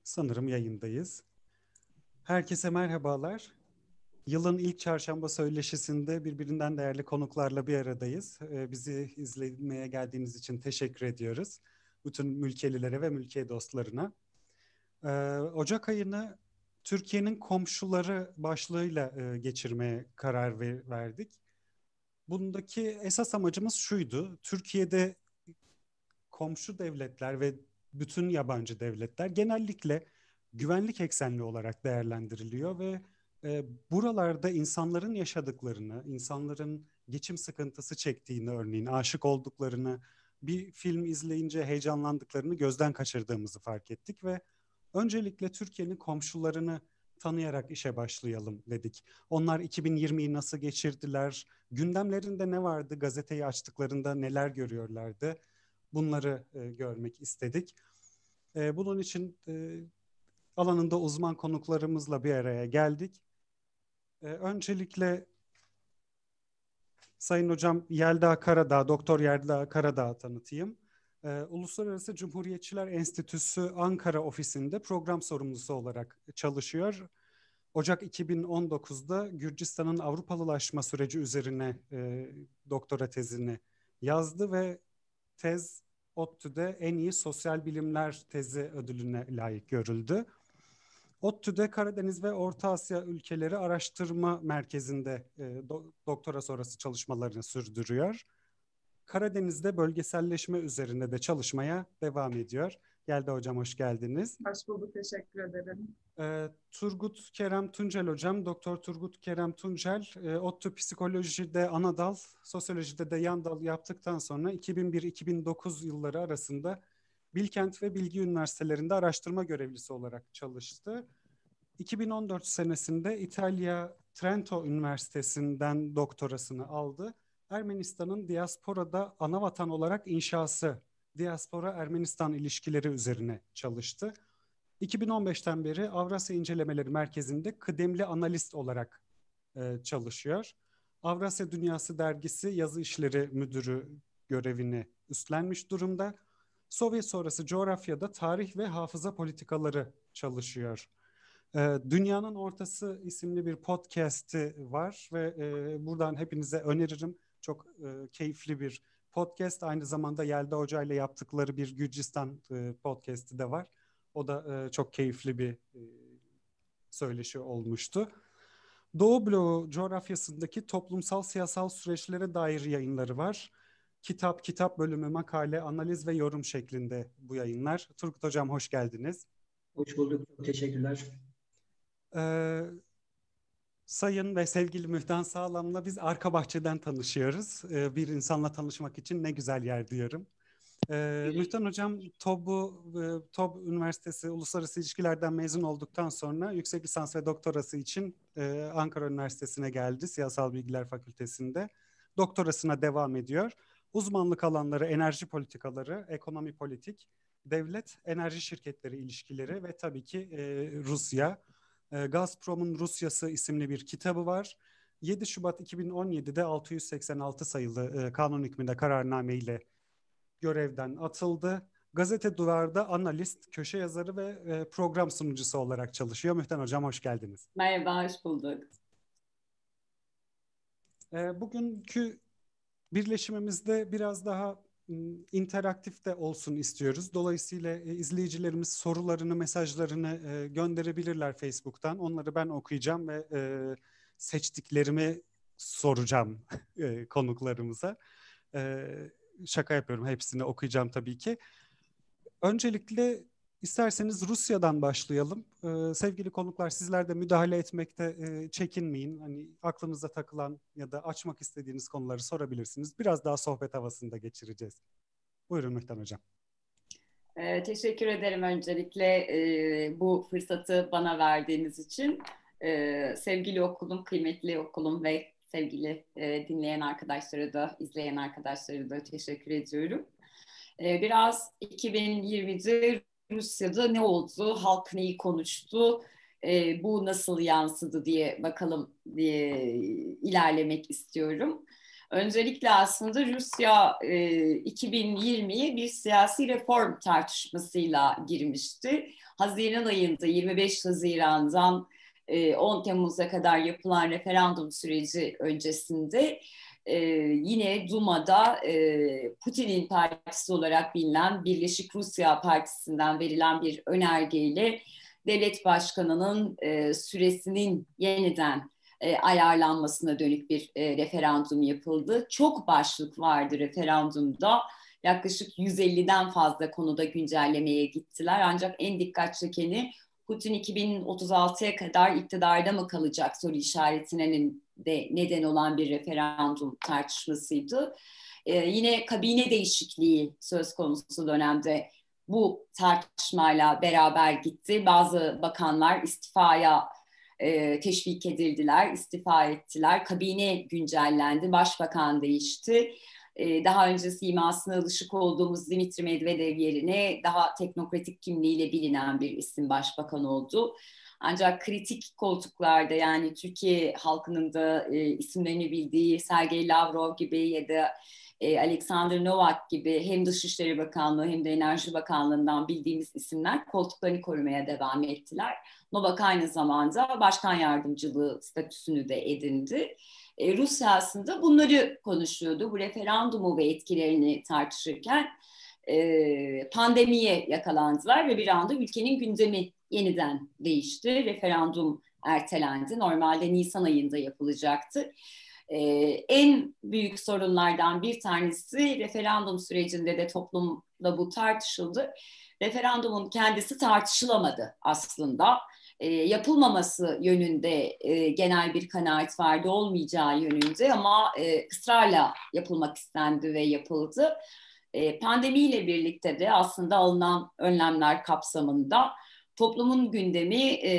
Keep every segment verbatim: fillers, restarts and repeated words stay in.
Sanırım yayındayız. Herkese merhabalar. Yılın ilk çarşamba söyleşisinde birbirinden değerli konuklarla bir aradayız. Ee, bizi izlemeye geldiğiniz için teşekkür ediyoruz. Bütün mülkelilere ve mülkiye dostlarına. Ee, Ocak ayını Türkiye'nin komşuları başlığıyla e, geçirmeye karar ver, verdik. Bundaki esas amacımız şuydu. Türkiye'de komşu devletler ve bütün yabancı devletler genellikle güvenlik eksenli olarak değerlendiriliyor ve e, buralarda insanların yaşadıklarını, insanların geçim sıkıntısı çektiğini, örneğin aşık olduklarını, bir film izleyince heyecanlandıklarını gözden kaçırdığımızı fark ettik ve öncelikle Türkiye'nin komşularını tanıyarak işe başlayalım dedik. Onlar iki bin yirmiyi nasıl geçirdiler? Gündemlerinde ne vardı? Gazeteyi açtıklarında neler görüyorlardı? Bunları e, görmek istedik. E, bunun için e, alanında uzman konuklarımızla bir araya geldik. E, öncelikle Sayın Hocam Yelda Karadağ, Doktor Yelda Karadağ'ı tanıtayım. E, Uluslararası Cumhuriyetçiler Enstitüsü Ankara ofisinde program sorumlusu olarak çalışıyor. Ocak iki bin on dokuzda Gürcistan'ın Avrupalılaşma süreci üzerine e, doktora tezini yazdı ve tez ODTÜ'de en iyi sosyal bilimler tezi ödülüne layık görüldü. ODTÜ'de Karadeniz ve Orta Asya Ülkeleri Araştırma Merkezi'nde e, do, doktora sonrası çalışmalarını sürdürüyor. Karadeniz'de bölgeselleşme üzerine de çalışmaya devam ediyor. Geldi hocam, hoş geldiniz. Hoş bulduk, teşekkür ederim. E, Turgut Kerem Tuncel hocam, Doktor Turgut Kerem Tuncel, e, ODTÜ Psikolojide ana dal, sosyolojide de yan dal yaptıktan sonra iki bin bir iki bin dokuz yılları arasında Bilkent ve Bilgi Üniversitelerinde araştırma görevlisi olarak çalıştı. iki bin on dört senesinde İtalya Trento Üniversitesi'nden doktorasını aldı. Ermenistan'ın diasporada anavatan olarak inşası, diaspora-Ermenistan ilişkileri üzerine çalıştı. iki bin on beşten beri Avrasya İncelemeleri Merkezi'nde kıdemli analist olarak e, çalışıyor. Avrasya Dünyası Dergisi Yazı İşleri Müdürü görevini üstlenmiş durumda. Sovyet sonrası coğrafyada tarih ve hafıza politikaları çalışıyor. E, Dünyanın Ortası isimli bir podcast'i var ve e, buradan hepinize öneririm. Çok e, keyifli bir podcast. Aynı zamanda Yelda Hoca ile yaptıkları bir Gürcistan e, podcast'i de var. O da e, çok keyifli bir e, söyleşi olmuştu. Doğu bloğu coğrafyasındaki toplumsal siyasal süreçlere dair yayınları var. Kitap, kitap bölümü, makale, analiz ve yorum şeklinde bu yayınlar. Turgut Hocam hoş geldiniz. Hoş bulduk, çok teşekkürler. Ee, Sayın ve sevgili Mühtan Sağlam'la biz arka bahçeden tanışıyoruz. Ee, bir insanla tanışmak için ne güzel yer diyorum. Ee, Mühtan Hocam TOB'u, e, TOB Üniversitesi Uluslararası İlişkilerden mezun olduktan sonra yüksek lisans ve doktorası için e, Ankara Üniversitesi'ne geldi. Siyasal Bilgiler Fakültesi'nde. Doktorasına devam ediyor. Uzmanlık alanları enerji politikaları, ekonomi politik, devlet, enerji şirketleri ilişkileri ve tabii ki e, Rusya. E, Gazprom'un Rusyası isimli bir kitabı var. yedi Şubat iki bin on yedide altı yüz seksen altı sayılı e, kanun hükmünde kararname ile görevden atıldı. Gazete Duvar'da analist, köşe yazarı ve e, program sunucusu olarak çalışıyor. Mühten Hocam hoş geldiniz. Merhaba, hoş bulduk. E, bugünkü birleşimimizde biraz daha m, interaktif de olsun istiyoruz. Dolayısıyla e, izleyicilerimiz sorularını, mesajlarını e, gönderebilirler Facebook'tan. Onları ben okuyacağım ve e, seçtiklerimi soracağım e, konuklarımıza. E, şaka yapıyorum, hepsini okuyacağım tabii ki. Öncelikle isterseniz Rusya'dan başlayalım. Ee, sevgili konuklar, sizler de müdahale etmekte e, çekinmeyin. Hani aklınıza takılan ya da açmak istediğiniz konuları sorabilirsiniz. Biraz daha sohbet havasında geçireceğiz. Buyurun Mühtan Hocam. Ee, teşekkür ederim öncelikle e, bu fırsatı bana verdiğiniz için. Ee, sevgili okulum, kıymetli okulum ve sevgili e, dinleyen arkadaşları da, izleyen arkadaşları da teşekkür ediyorum. Ee, biraz iki bin yirmide Rusya'da ne oldu, halk neyi konuştu, e, bu nasıl yansıdı diye bakalım diye ilerlemek istiyorum. Öncelikle aslında Rusya e, iki bin yirmiye bir siyasi reform tartışmasıyla girmişti. Haziran ayında yirmi beş Haziran'dan e, on Temmuz'a kadar yapılan referandum süreci öncesinde e, yine Duma'da e, Putin'in partisi olarak bilinen Birleşik Rusya Partisi'nden verilen bir önergeyle devlet başkanının e, süresinin yeniden e, ayarlanmasına dönük bir e, referandum yapıldı. Çok başlık vardı referandumda. Yaklaşık yüz elliden fazla konuda güncellemeye gittiler. Ancak en dikkat çekeni Putin iki bin otuz altıya kadar iktidarda mı kalacak soru işaretine de neden olan bir referandum tartışmasıydı. E, yine kabine değişikliği söz konusu dönemde bu tartışmayla beraber gitti. Bazı bakanlar istifaya e, teşvik edildiler, istifa ettiler. Kabine güncellendi, başbakan değişti. E, daha önce simasına alışık olduğumuz Dimitri Medvedev yerine daha teknokratik kimliğiyle bilinen bir isim başbakan oldu. Ancak kritik koltuklarda, yani Türkiye halkının da e, isimlerini bildiği Sergey Lavrov gibi ya da e, Alexander Novak gibi hem Dışişleri Bakanlığı hem de Enerji Bakanlığı'ndan bildiğimiz isimler koltuklarını korumaya devam ettiler. Novak aynı zamanda başkan yardımcılığı statüsünü de edindi. E, Rusya aslında bunları konuşuyordu. Bu referandumu ve etkilerini tartışırken e, pandemiye yakalandılar ve bir anda ülkenin gündemi yeniden değişti. Referandum ertelendi. Normalde Nisan ayında yapılacaktı. Ee, en büyük sorunlardan bir tanesi, referandum sürecinde de toplumda bu tartışıldı. Referandumun kendisi tartışılamadı aslında. Ee, yapılmaması yönünde e, genel bir kanaat vardı, olmayacağı yönünde, ama e, ısrarla yapılmak istendi ve yapıldı. E, pandemiyle birlikte de aslında alınan önlemler kapsamında toplumun gündemi e,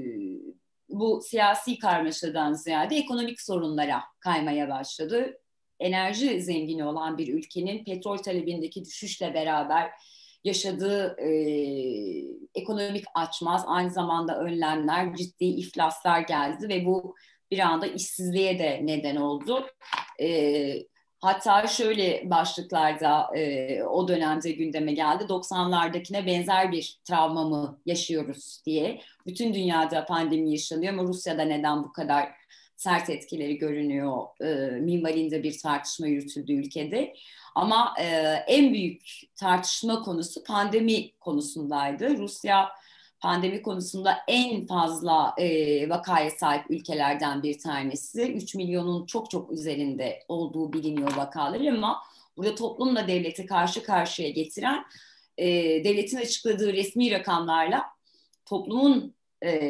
bu siyasi karmaşadan ziyade ekonomik sorunlara kaymaya başladı. Enerji zengini olan bir ülkenin petrol talebindeki düşüşle beraber yaşadığı e, ekonomik açmaz, aynı zamanda önlemler, ciddi iflaslar geldi ve bu bir anda işsizliğe de neden oldu. E, hatta şöyle başlıklarda e, o dönemde gündeme geldi: doksanlardakine benzer bir travma mı yaşıyoruz diye. Bütün dünyada pandemi yaşanıyor ama Rusya'da neden bu kadar sert etkileri görünüyor e, minvalinde bir tartışma yürütüldü ülkede. Ama e, en büyük tartışma konusu pandemi konusundaydı. Rusya pandemi konusunda en fazla e, vakaya sahip ülkelerden bir tanesi. üç milyonun çok çok üzerinde olduğu biliniyor vakaları, ama burada toplumla devleti karşı karşıya getiren, e, devletin açıkladığı resmi rakamlarla toplumun e,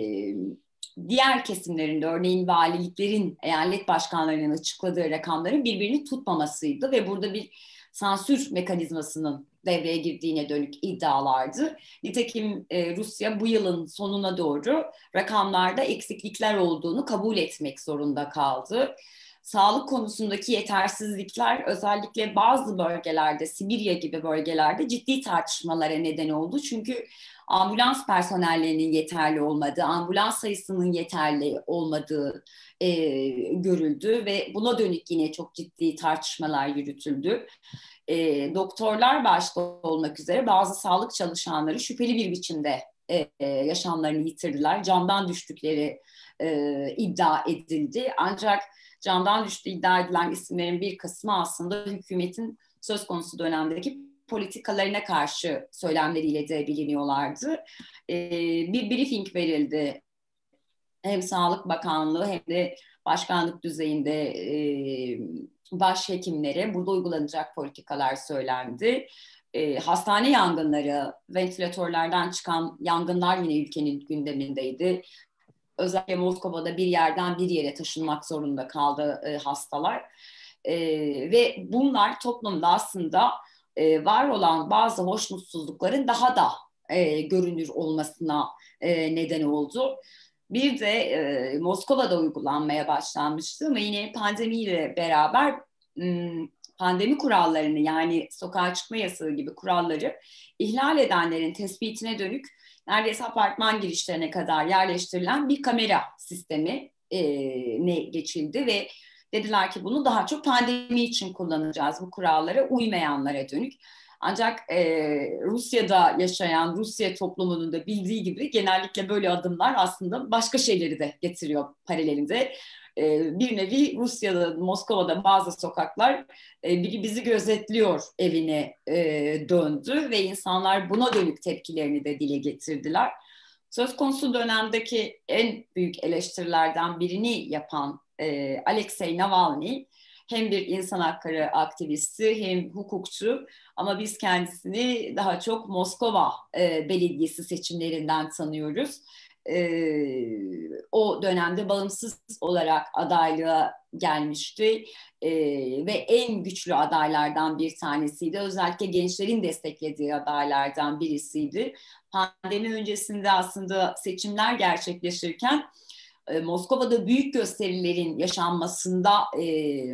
diğer kesimlerinde, örneğin valiliklerin, eyalet başkanlarının açıkladığı rakamların birbirini tutmamasıydı ve burada bir sansür mekanizmasının devreye girdiğine dönük iddialardı. Nitekim e, Rusya bu yılın sonuna doğru rakamlarda eksiklikler olduğunu kabul etmek zorunda kaldı. Sağlık konusundaki yetersizlikler özellikle bazı bölgelerde, Sibirya gibi bölgelerde ciddi tartışmalara neden oldu. Çünkü ambulans personellerinin yeterli olmadığı, ambulans sayısının yeterli olmadığı e, görüldü ve buna dönük yine çok ciddi tartışmalar yürütüldü. E, doktorlar başta olmak üzere bazı sağlık çalışanları şüpheli bir biçimde e, e, yaşamlarını yitirdiler. Candan düştükleri e, iddia edildi. Ancak candan düştüğü iddia edilen isimlerin bir kısmı aslında hükümetin söz konusu dönemdeki politikalarına karşı söylemleriyle de biliniyorlardı. E, bir briefing verildi. Hem Sağlık Bakanlığı hem de başkanlık düzeyinde e, başhekimlere burada uygulanacak politikalar söylendi. E, hastane yangınları, ventilatörlerden çıkan yangınlar yine ülkenin gündemindeydi. Özellikle Moskova'da bir yerden bir yere taşınmak zorunda kaldı e, hastalar. E, ve bunlar toplumda aslında e, var olan bazı hoşnutsuzlukların daha da e, görünür olmasına e, neden oldu. Bir de e, Moskova'da uygulanmaya başlanmıştı ama yine pandemiyle beraber m, pandemi kurallarını, yani sokağa çıkma yasağı gibi kuralları ihlal edenlerin tespitine dönük neredeyse apartman girişlerine kadar yerleştirilen bir kamera sistemi e, ne geçildi ve Dediler ki bunu daha çok pandemi için kullanacağız, bu kurallara uymayanlara dönük. Ancak e, Rusya'da yaşayan Rusya toplumunun da bildiği gibi genellikle böyle adımlar aslında başka şeyleri de getiriyor paralelinde. E, bir nevi Rusya'da, Moskova'da bazı sokaklar e, biri bizi gözetliyor evine e, döndü ve insanlar buna dönük tepkilerini de dile getirdiler. Söz konusu dönemdeki en büyük eleştirilerden birini yapan e, Alexei Navalny hem bir insan hakları aktivisti hem hukukçu, ama biz kendisini daha çok Moskova e, Belediyesi seçimlerinden tanıyoruz. E, o dönemde bağımsız olarak adaylığa gelmişti e, ve en güçlü adaylardan bir tanesiydi. Özellikle gençlerin desteklediği adaylardan birisiydi. Pandemi öncesinde aslında seçimler gerçekleşirken e, Moskova'da büyük gösterilerin yaşanmasında e,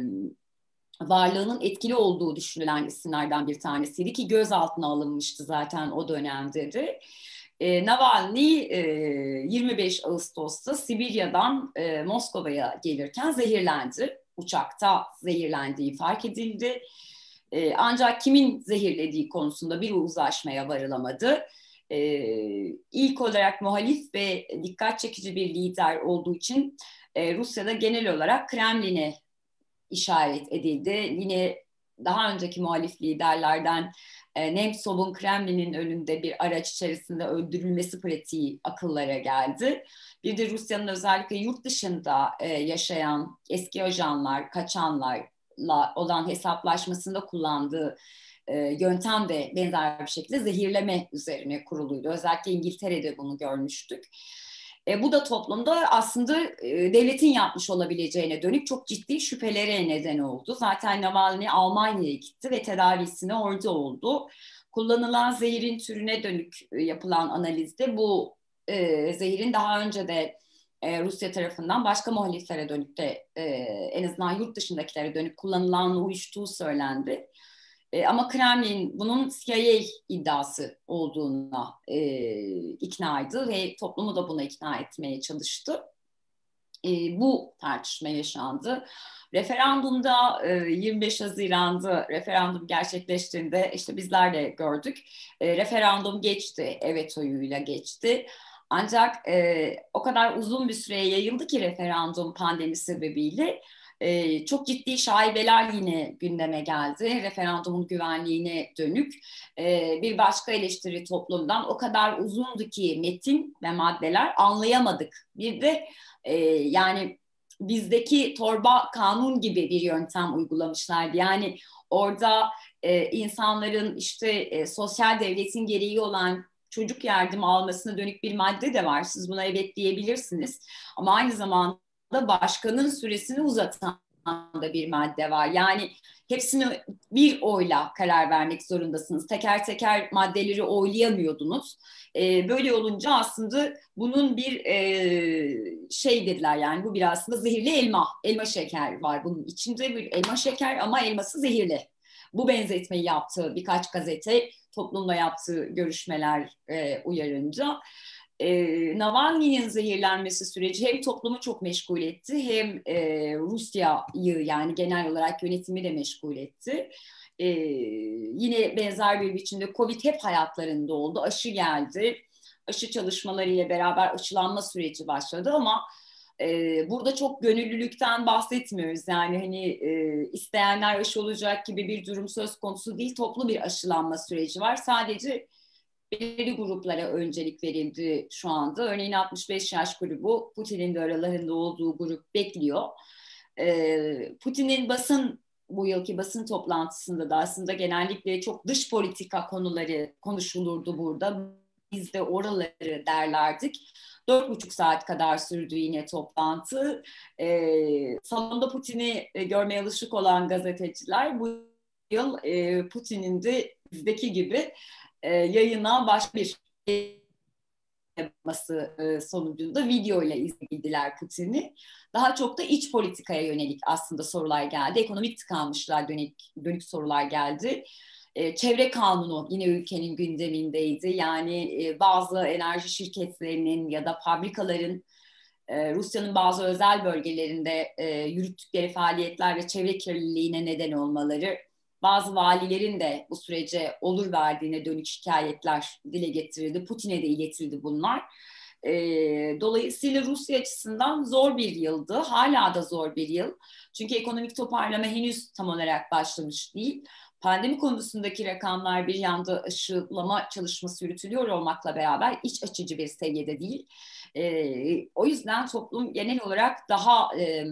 varlığının etkili olduğu düşünülen isimlerden bir tanesiydi ki gözaltına alınmıştı zaten o dönemde de. E, Navalny e, yirmi beş Ağustos'ta Sibirya'dan e, Moskova'ya gelirken zehirlendi. Uçakta zehirlendiği fark edildi. E, ancak kimin zehirlediği konusunda bir uzlaşmaya varılamadı. Ee, ilk olarak muhalif ve dikkat çekici bir lider olduğu için e, Rusya'da genel olarak Kremlin'e işaret edildi. Yine daha önceki muhalif liderlerden e, Nemtsov'un Kremlin'in önünde bir araç içerisinde öldürülmesi pratiği akıllara geldi. Bir de Rusya'nın özellikle yurt dışında e, yaşayan eski ajanlar, kaçanlarla olan hesaplaşmasında kullandığı e, yöntem de benzer bir şekilde zehirleme üzerine kuruluydu. Özellikle İngiltere'de bunu görmüştük. E, bu da toplumda aslında e, devletin yapmış olabileceğine dönük çok ciddi şüphelere neden oldu. Zaten Navalny Almanya'ya gitti ve tedavisine orada oldu. Kullanılan zehirin türüne dönük e, yapılan analizde bu e, zehirin daha önce de e, Rusya tarafından başka muhaliflere dönük de e, en azından yurt dışındakilere dönük kullanılan uyuştuğu söylendi. E, ama Kremlin bunun C I A iddiası olduğuna e, iknaydı ve toplumu da buna ikna etmeye çalıştı. E, bu tartışma yaşandı. Referandumda e, yirmi beş Haziran'da referandum gerçekleştiğinde işte bizler de gördük. E, referandum geçti, evet oyuyla geçti. Ancak e, o kadar uzun bir süreye yayıldı ki referandum pandemi sebebiyle. Ee, çok ciddi şaibeler yine gündeme geldi. Referandumun güvenliğine dönük. Ee, bir başka eleştiri toplumdan o kadar uzundu ki metin ve maddeler anlayamadık. Bir de e, yani bizdeki torba kanun gibi bir yöntem uygulamışlardı. Yani orada e, insanların işte e, sosyal devletin gereği olan çocuk yardımı almasına dönük bir madde de var. Siz buna evet diyebilirsiniz. Ama aynı zamanda başkanın süresini uzatan da bir madde var. Yani hepsini bir oyla karar vermek zorundasınız. Teker teker maddeleri oylayamıyordunuz. E, böyle olunca aslında bunun bir e, şey dediler, yani bu bir aslında zehirli elma. Elma şeker var bunun içinde, bir elma şeker ama elması zehirli. Bu benzetmeyi yaptığı birkaç gazete toplumla yaptığı görüşmeler e, uyarınca e, Navalny'nin zehirlenmesi süreci hem toplumu çok meşgul etti hem e, Rusya'yı, yani genel olarak yönetimi de meşgul etti. E, yine benzer bir biçimde Covid hep hayatlarında oldu. Aşı geldi. Aşı çalışmalarıyla beraber aşılanma süreci başladı ama Ee, burada çok gönüllülükten bahsetmiyoruz. Yani hani e, isteyenler aşı olacak gibi bir durum söz konusu değil. Toplu bir aşılanma süreci var. Sadece belirli gruplara öncelik verildi şu anda. Örneğin altmış beş yaş grubu, Putin'in de aralarında olduğu grup bekliyor. Ee, Putin'in basın bu yılki basın toplantısında da aslında genellikle çok dış politika konuları konuşulurdu burada. Biz de oraları derlerdik. Dört buçuk saat kadar sürdü yine toplantı. Ee, salonda Putin'i e, görmeye alışık olan gazeteciler bu yıl e, Putin'in de bizdeki gibi e, yayına başka bir yapması e, sonucunda video ile izlediler Putin'i. Daha çok da iç politikaya yönelik aslında sorular geldi. Ekonomik tıkanmışlığa dönük, dönük sorular geldi. E, çevre kanunu yine ülkenin gündemindeydi. Yani e, bazı enerji şirketlerinin ya da fabrikaların e, Rusya'nın bazı özel bölgelerinde e, yürüttükleri faaliyetler ve çevre kirliliğine neden olmaları, bazı valilerin de bu sürece olur verdiğine dönük şikayetler dile getirildi. Putin'e de iletildi bunlar. E, dolayısıyla Rusya açısından zor bir yıldı. Hala da zor bir yıl. Çünkü ekonomik toparlama henüz tam olarak başlamış değil. Pandemi konusundaki rakamlar bir yanda aşılama çalışması yürütülüyor olmakla beraber iç açıcı bir seviyede değil. E, o yüzden toplum genel olarak daha e,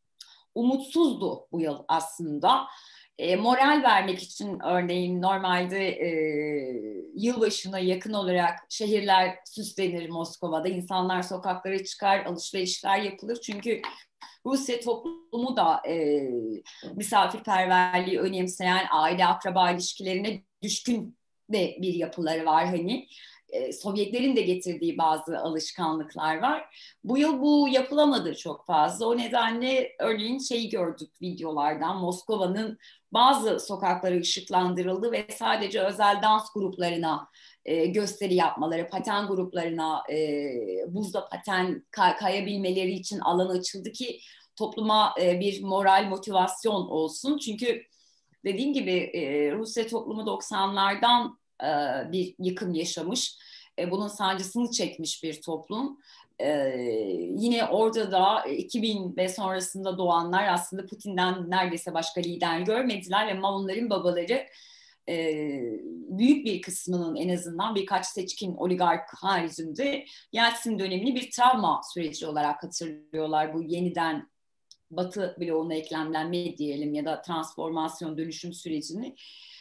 umutsuzdu bu yıl aslında. E, moral vermek için örneğin normalde e, yılbaşına yakın olarak şehirler süslenir Moskova'da. İnsanlar sokaklara çıkar, alışverişler yapılır. Çünkü Rusya toplumu da e, misafirperverliği önemseyen, aile akraba ilişkilerine düşkün de bir yapıları var hani. E, Sovyetlerin de getirdiği bazı alışkanlıklar var. Bu yıl bu yapılamadı çok fazla. O nedenle örneğin şeyi gördük videolardan. Moskova'nın bazı sokakları ışıklandırıldı ve sadece özel dans gruplarına e, gösteri yapmaları, paten gruplarına e, buzda paten kay- kayabilmeleri için alan açıldı ki topluma e, bir moral motivasyon olsun. Çünkü dediğim gibi e, Rusya toplumu doksanlardan e, bir yıkım yaşamış. E, bunun sancısını çekmiş bir toplum. E, yine orada da iki bin ve sonrasında doğanlar aslında Putin'den neredeyse başka lider görmediler ama onların babaları e, büyük bir kısmının en azından birkaç seçkin oligark haricinde Yeltsin dönemini bir travma süreci olarak hatırlıyorlar. Bu yeniden Batı bloğuna eklemlenme diyelim ya da transformasyon dönüşüm sürecini.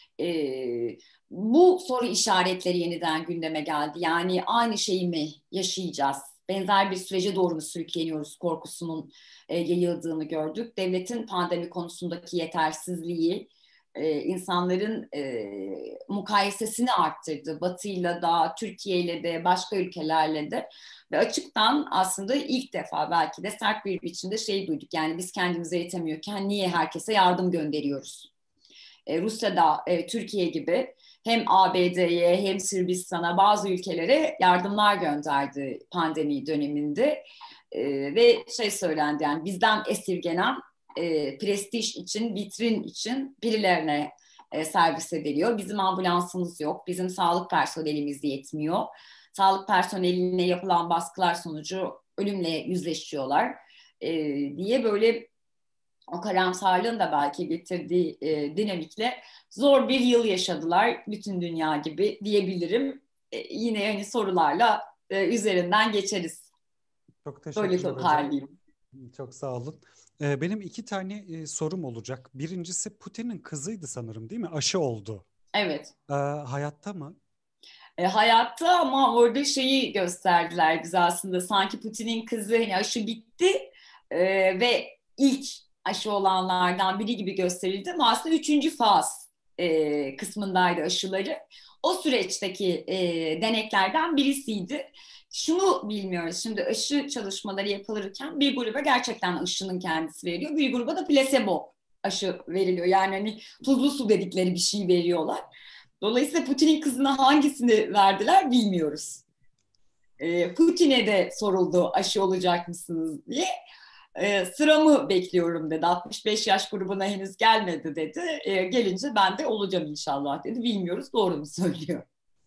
Ee, bu soru işaretleri yeniden gündeme geldi. Yani aynı şeyi mi yaşayacağız? Benzer bir sürece doğru mu sürükleniyoruz korkusunun e, yayıldığını gördük. Devletin pandemi konusundaki yetersizliği, e, insanların e, mukayesesini arttırdı. Batı'yla da, Türkiye'yle de, başka ülkelerle de. Ve açıktan aslında ilk defa belki de sert bir biçimde şey duyduk. Yani biz kendimize yetemiyorken niye herkese yardım gönderiyoruz? E, Rusya da e, Türkiye gibi hem A B D'ye hem Sırbistan'a bazı ülkelere yardımlar gönderdi pandemi döneminde. E, ve şey söylendi yani bizden esirgenen e, prestij için, vitrin için birilerine e, servis ediliyor. Bizim ambulansımız yok, bizim sağlık personelimiz yetmiyor. Sağlık personeline yapılan baskılar sonucu ölümle yüzleşiyorlar e, diye böyle o karamsarlığın da belki getirdiği e, dinamikle zor bir yıl yaşadılar bütün dünya gibi diyebilirim. E, yine hani sorularla e, üzerinden geçeriz. Çok Böyle teşekkürler hocam. toparlayayım. Çok sağ olun. Ee, benim iki tane e, sorum olacak. Birincisi Putin'in kızıydı sanırım, değil mi? Aşı oldu. Evet. Ee, hayatta mı? E, hayatta ama orada şeyi gösterdiler bize aslında. Sanki Putin'in kızı hani aşı bitti e, ve ilk aşı olanlardan biri gibi gösterildi ama aslında üçüncü faz e, kısmındaydı aşıları. O süreçteki e, deneklerden birisiydi. Şunu bilmiyoruz. Şimdi aşı çalışmaları yapılırken bir gruba gerçekten aşının kendisi veriliyor. Bir gruba da plasebo aşı veriliyor. Yani hani tuzlu su dedikleri bir şey veriyorlar. Dolayısıyla Putin'in kızına hangisini verdiler bilmiyoruz. E, Putin'e de soruldu aşı olacak mısınız diye. E, sıramı bekliyorum dedi. altmış beş yaş grubuna henüz gelmedi dedi. E, gelince ben de olacağım inşallah dedi. Bilmiyoruz doğru mu söylüyor.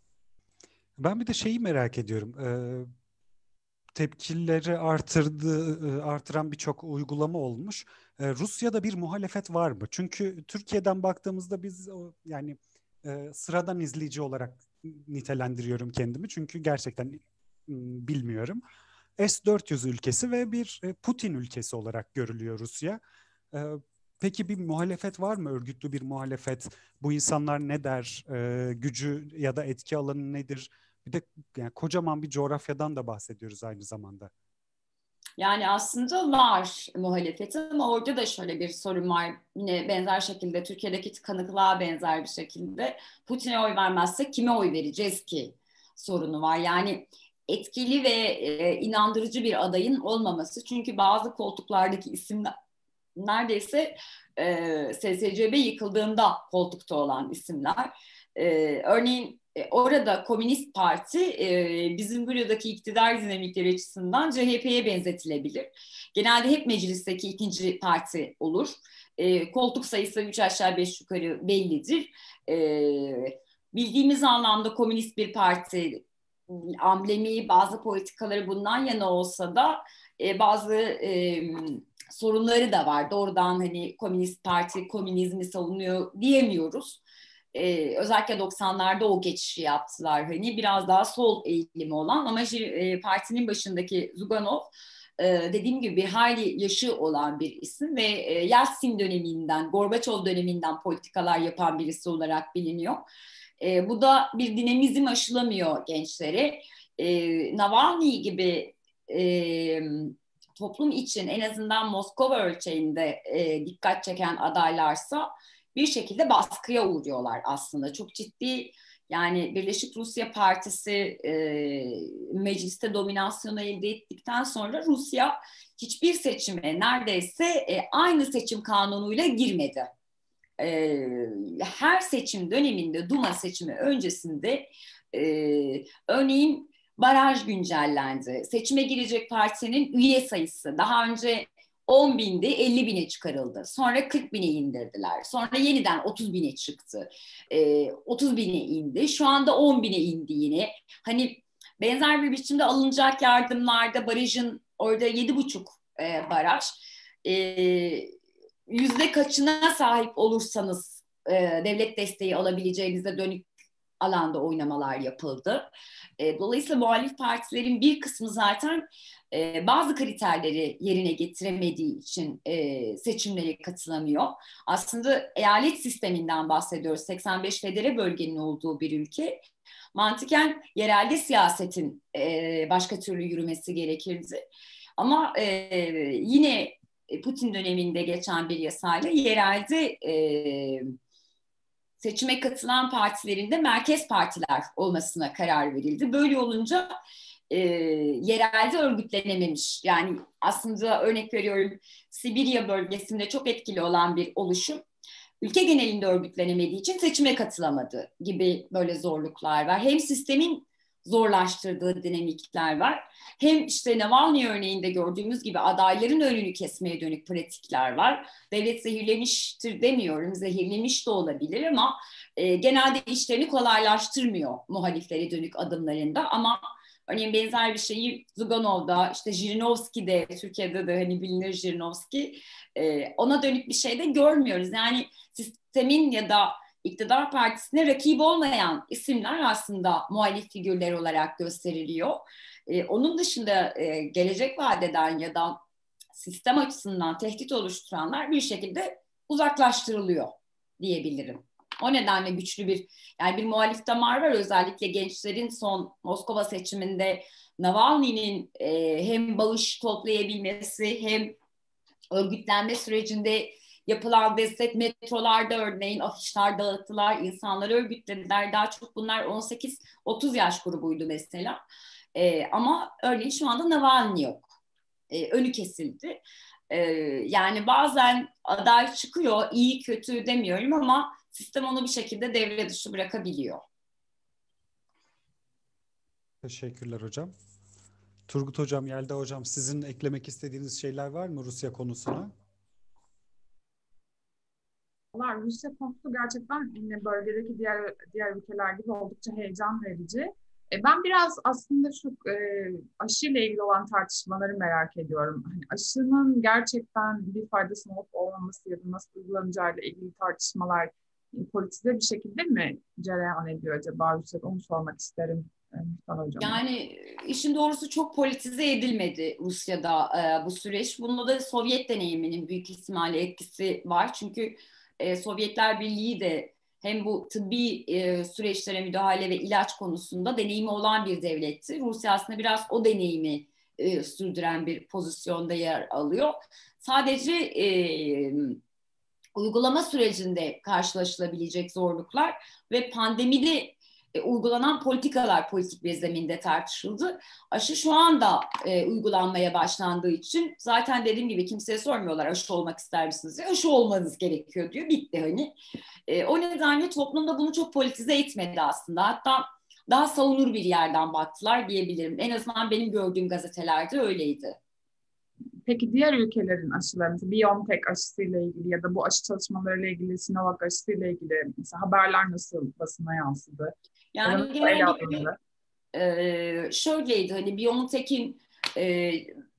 Ben bir de şeyi merak ediyorum. Ee, tepkileri artırdı, e, artıran birçok uygulama olmuş. Ee, Rusya'da bir muhalefet var mı? Çünkü Türkiye'den baktığımızda biz o, yani e, sıradan izleyici olarak nitelendiriyorum kendimi. Çünkü gerçekten m, bilmiyorum. S dört yüz ülkesi ve bir e, Putin ülkesi olarak görülüyor Rusya. Ee, peki bir muhalefet var mı? Örgütlü bir muhalefet. Bu insanlar ne der? Ee, gücü ya da etki alanı nedir? Bir de yani kocaman bir coğrafyadan da bahsediyoruz aynı zamanda. Yani aslında var muhalefeti ama orada da şöyle bir sorun var. Yine benzer şekilde Türkiye'deki tıkanıklığa benzer bir şekilde Putin'e oy vermezsek kime oy vereceğiz ki sorunu var. Yani etkili ve e, inandırıcı bir adayın olmaması. Çünkü bazı koltuklardaki isimler neredeyse e, S S C B yıkıldığında koltukta olan isimler. E, örneğin E, orada Komünist Parti e, bizim buradaki iktidar dinamikleri açısından C H P'ye benzetilebilir. Genelde hep meclisteki ikinci parti olur. E, koltuk sayısı üç aşağı beş yukarı bellidir. E, bildiğimiz anlamda komünist bir parti, amblemi, bazı politikaları bundan yana olsa da e, bazı e, sorunları da var. Doğrudan hani Komünist Parti komünizmi savunuyor diyemiyoruz. Ee, özellikle doksanlarda o geçişi yaptılar. Hani biraz daha sol eğilimi olan ama e, partinin başındaki Zyuganov e, dediğim gibi bir hayli yaşı olan bir isim ve e, Yeltsin döneminden, Gorbaçov döneminden politikalar yapan birisi olarak biliniyor. E, bu da bir dinamizm aşılamıyor gençlere. E, Navalny gibi e, toplum için en azından Moskova ölçeğinde e, dikkat çeken adaylarsa bir şekilde baskıya uğruyorlar aslında. Çok ciddi, yani Birleşik Rusya Partisi e, mecliste dominasyonu elde ettikten sonra Rusya hiçbir seçime neredeyse e, aynı seçim kanunuyla girmedi. E, her seçim döneminde, Duma seçimi öncesinde e, örneğin baraj güncellendi. Seçime girecek partinin üye sayısı daha önce on bindi, elli bine çıkarıldı. Sonra kırk bine indirdiler. Sonra yeniden otuz bine çıktı. Ee, otuz bine indi. Şu anda on bine indi yine. Hani benzer bir biçimde alınacak yardımlarda barajın orada yedi buçuk e, baraj. E, yüzde kaçına sahip olursanız e, devlet desteği alabileceğinize dönük alanda oynamalar yapıldı. E, dolayısıyla muhalif partilerin bir kısmı zaten e, bazı kriterleri yerine getiremediği için e, seçimlere katılamıyor. Aslında eyalet sisteminden bahsediyoruz. seksen beş federe bölgenin olduğu bir ülke. Mantıken yerelde siyasetin e, başka türlü yürümesi gerekirdi. Ama e, yine Putin döneminde geçen bir yasayla yerelde e, seçime katılan partilerin de merkez partiler olmasına karar verildi. Böyle olunca e, yerelde örgütlenememiş. Yani aslında örnek veriyorum, Sibirya bölgesinde çok etkili olan bir oluşum ülke genelinde örgütlenemediği için seçime katılamadı gibi böyle zorluklar var. Hem sistemin zorlaştırdığı dinamikler var. Hem işte Navalny örneğinde gördüğümüz gibi adayların önünü kesmeye dönük pratikler var. Devlet zehirlemiştir demiyorum, zehirlemiş de olabilir ama e, genelde işlerini kolaylaştırmıyor muhaliflere dönük adımlarında. Ama örneğin benzer bir şeyi Zyuganov'da, işte Jirinovski'de, Türkiye'de de hani bilinir Jirinovski, e, ona dönük bir şey de görmüyoruz. Yani sistemin ya da iktidar partisine rakip olmayan isimler aslında muhalif figürler olarak gösteriliyor. Ee, onun dışında e, gelecek vadeden ya da sistem açısından tehdit oluşturanlar bir şekilde uzaklaştırılıyor diyebilirim. O nedenle güçlü bir, yani bir muhalif damar var. Özellikle gençlerin son Moskova seçiminde Navalny'nin e, hem bağış toplayabilmesi hem örgütlenme sürecinde yapılan destek, metrolarda örneğin afişler dağıttılar, insanları örgütlediler. Daha çok bunlar on sekiz otuz yaş grubuydu mesela. Ee, ama örneğin şu anda Navalny yok. Ee, önü kesildi. Ee, yani bazen aday çıkıyor, iyi kötü demiyorum ama sistem onu bir şekilde devre dışı bırakabiliyor. Teşekkürler hocam. Turgut hocam, Yelda hocam, sizin eklemek istediğiniz şeyler var mı Rusya konusuna? Valla Rusya konusu gerçekten yine bölgedeki diğer diğer ülkeler gibi oldukça heyecan verici. E, ben biraz aslında şu e, aşıyla ilgili olan tartışmaları merak ediyorum. Hani aşının gerçekten bir faydası olup olmaması ya da nasıl uygulanacağıyla ilgili tartışmalar e, politize bir şekilde mi cereyan ediyor acaba Rusya'da? Onu sormak isterim e, Mustafa hocam. Yani işin doğrusu çok politize edilmedi Rusya'da e, bu süreç. Bunda da Sovyet deneyiminin büyük ihtimalle etkisi var. Çünkü e, Sovyetler Birliği de hem bu tıbbi e, süreçlere müdahale ve ilaç konusunda deneyimi olan bir devletti. Rusya aslında biraz o deneyimi e, sürdüren bir pozisyonda yer alıyor. Sadece e, uygulama sürecinde karşılaşılabilecek zorluklar ve pandemide e, uygulanan politikalar politik bir zeminde tartışıldı. Aşı şu anda e, uygulanmaya başlandığı için zaten dediğim gibi kimseye sormuyorlar aşı olmak ister misiniz diye. Aşı olmanız gerekiyor diyor. Bitti hani. E, o nedenle toplumda bunu çok politize etmedi aslında. Hatta daha savunur bir yerden baktılar diyebilirim. En azından benim gördüğüm gazetelerde öyleydi. Peki diğer ülkelerin aşıları, mesela BioNTech aşısıyla ilgili ya da bu aşı çalışmalarıyla ilgili, Sinovac aşısıyla ilgili mesela haberler nasıl basına yansıdı? Ya da Yani nasıl ele genellikle alındı? e, şöyleydi hani BioNTech'in e,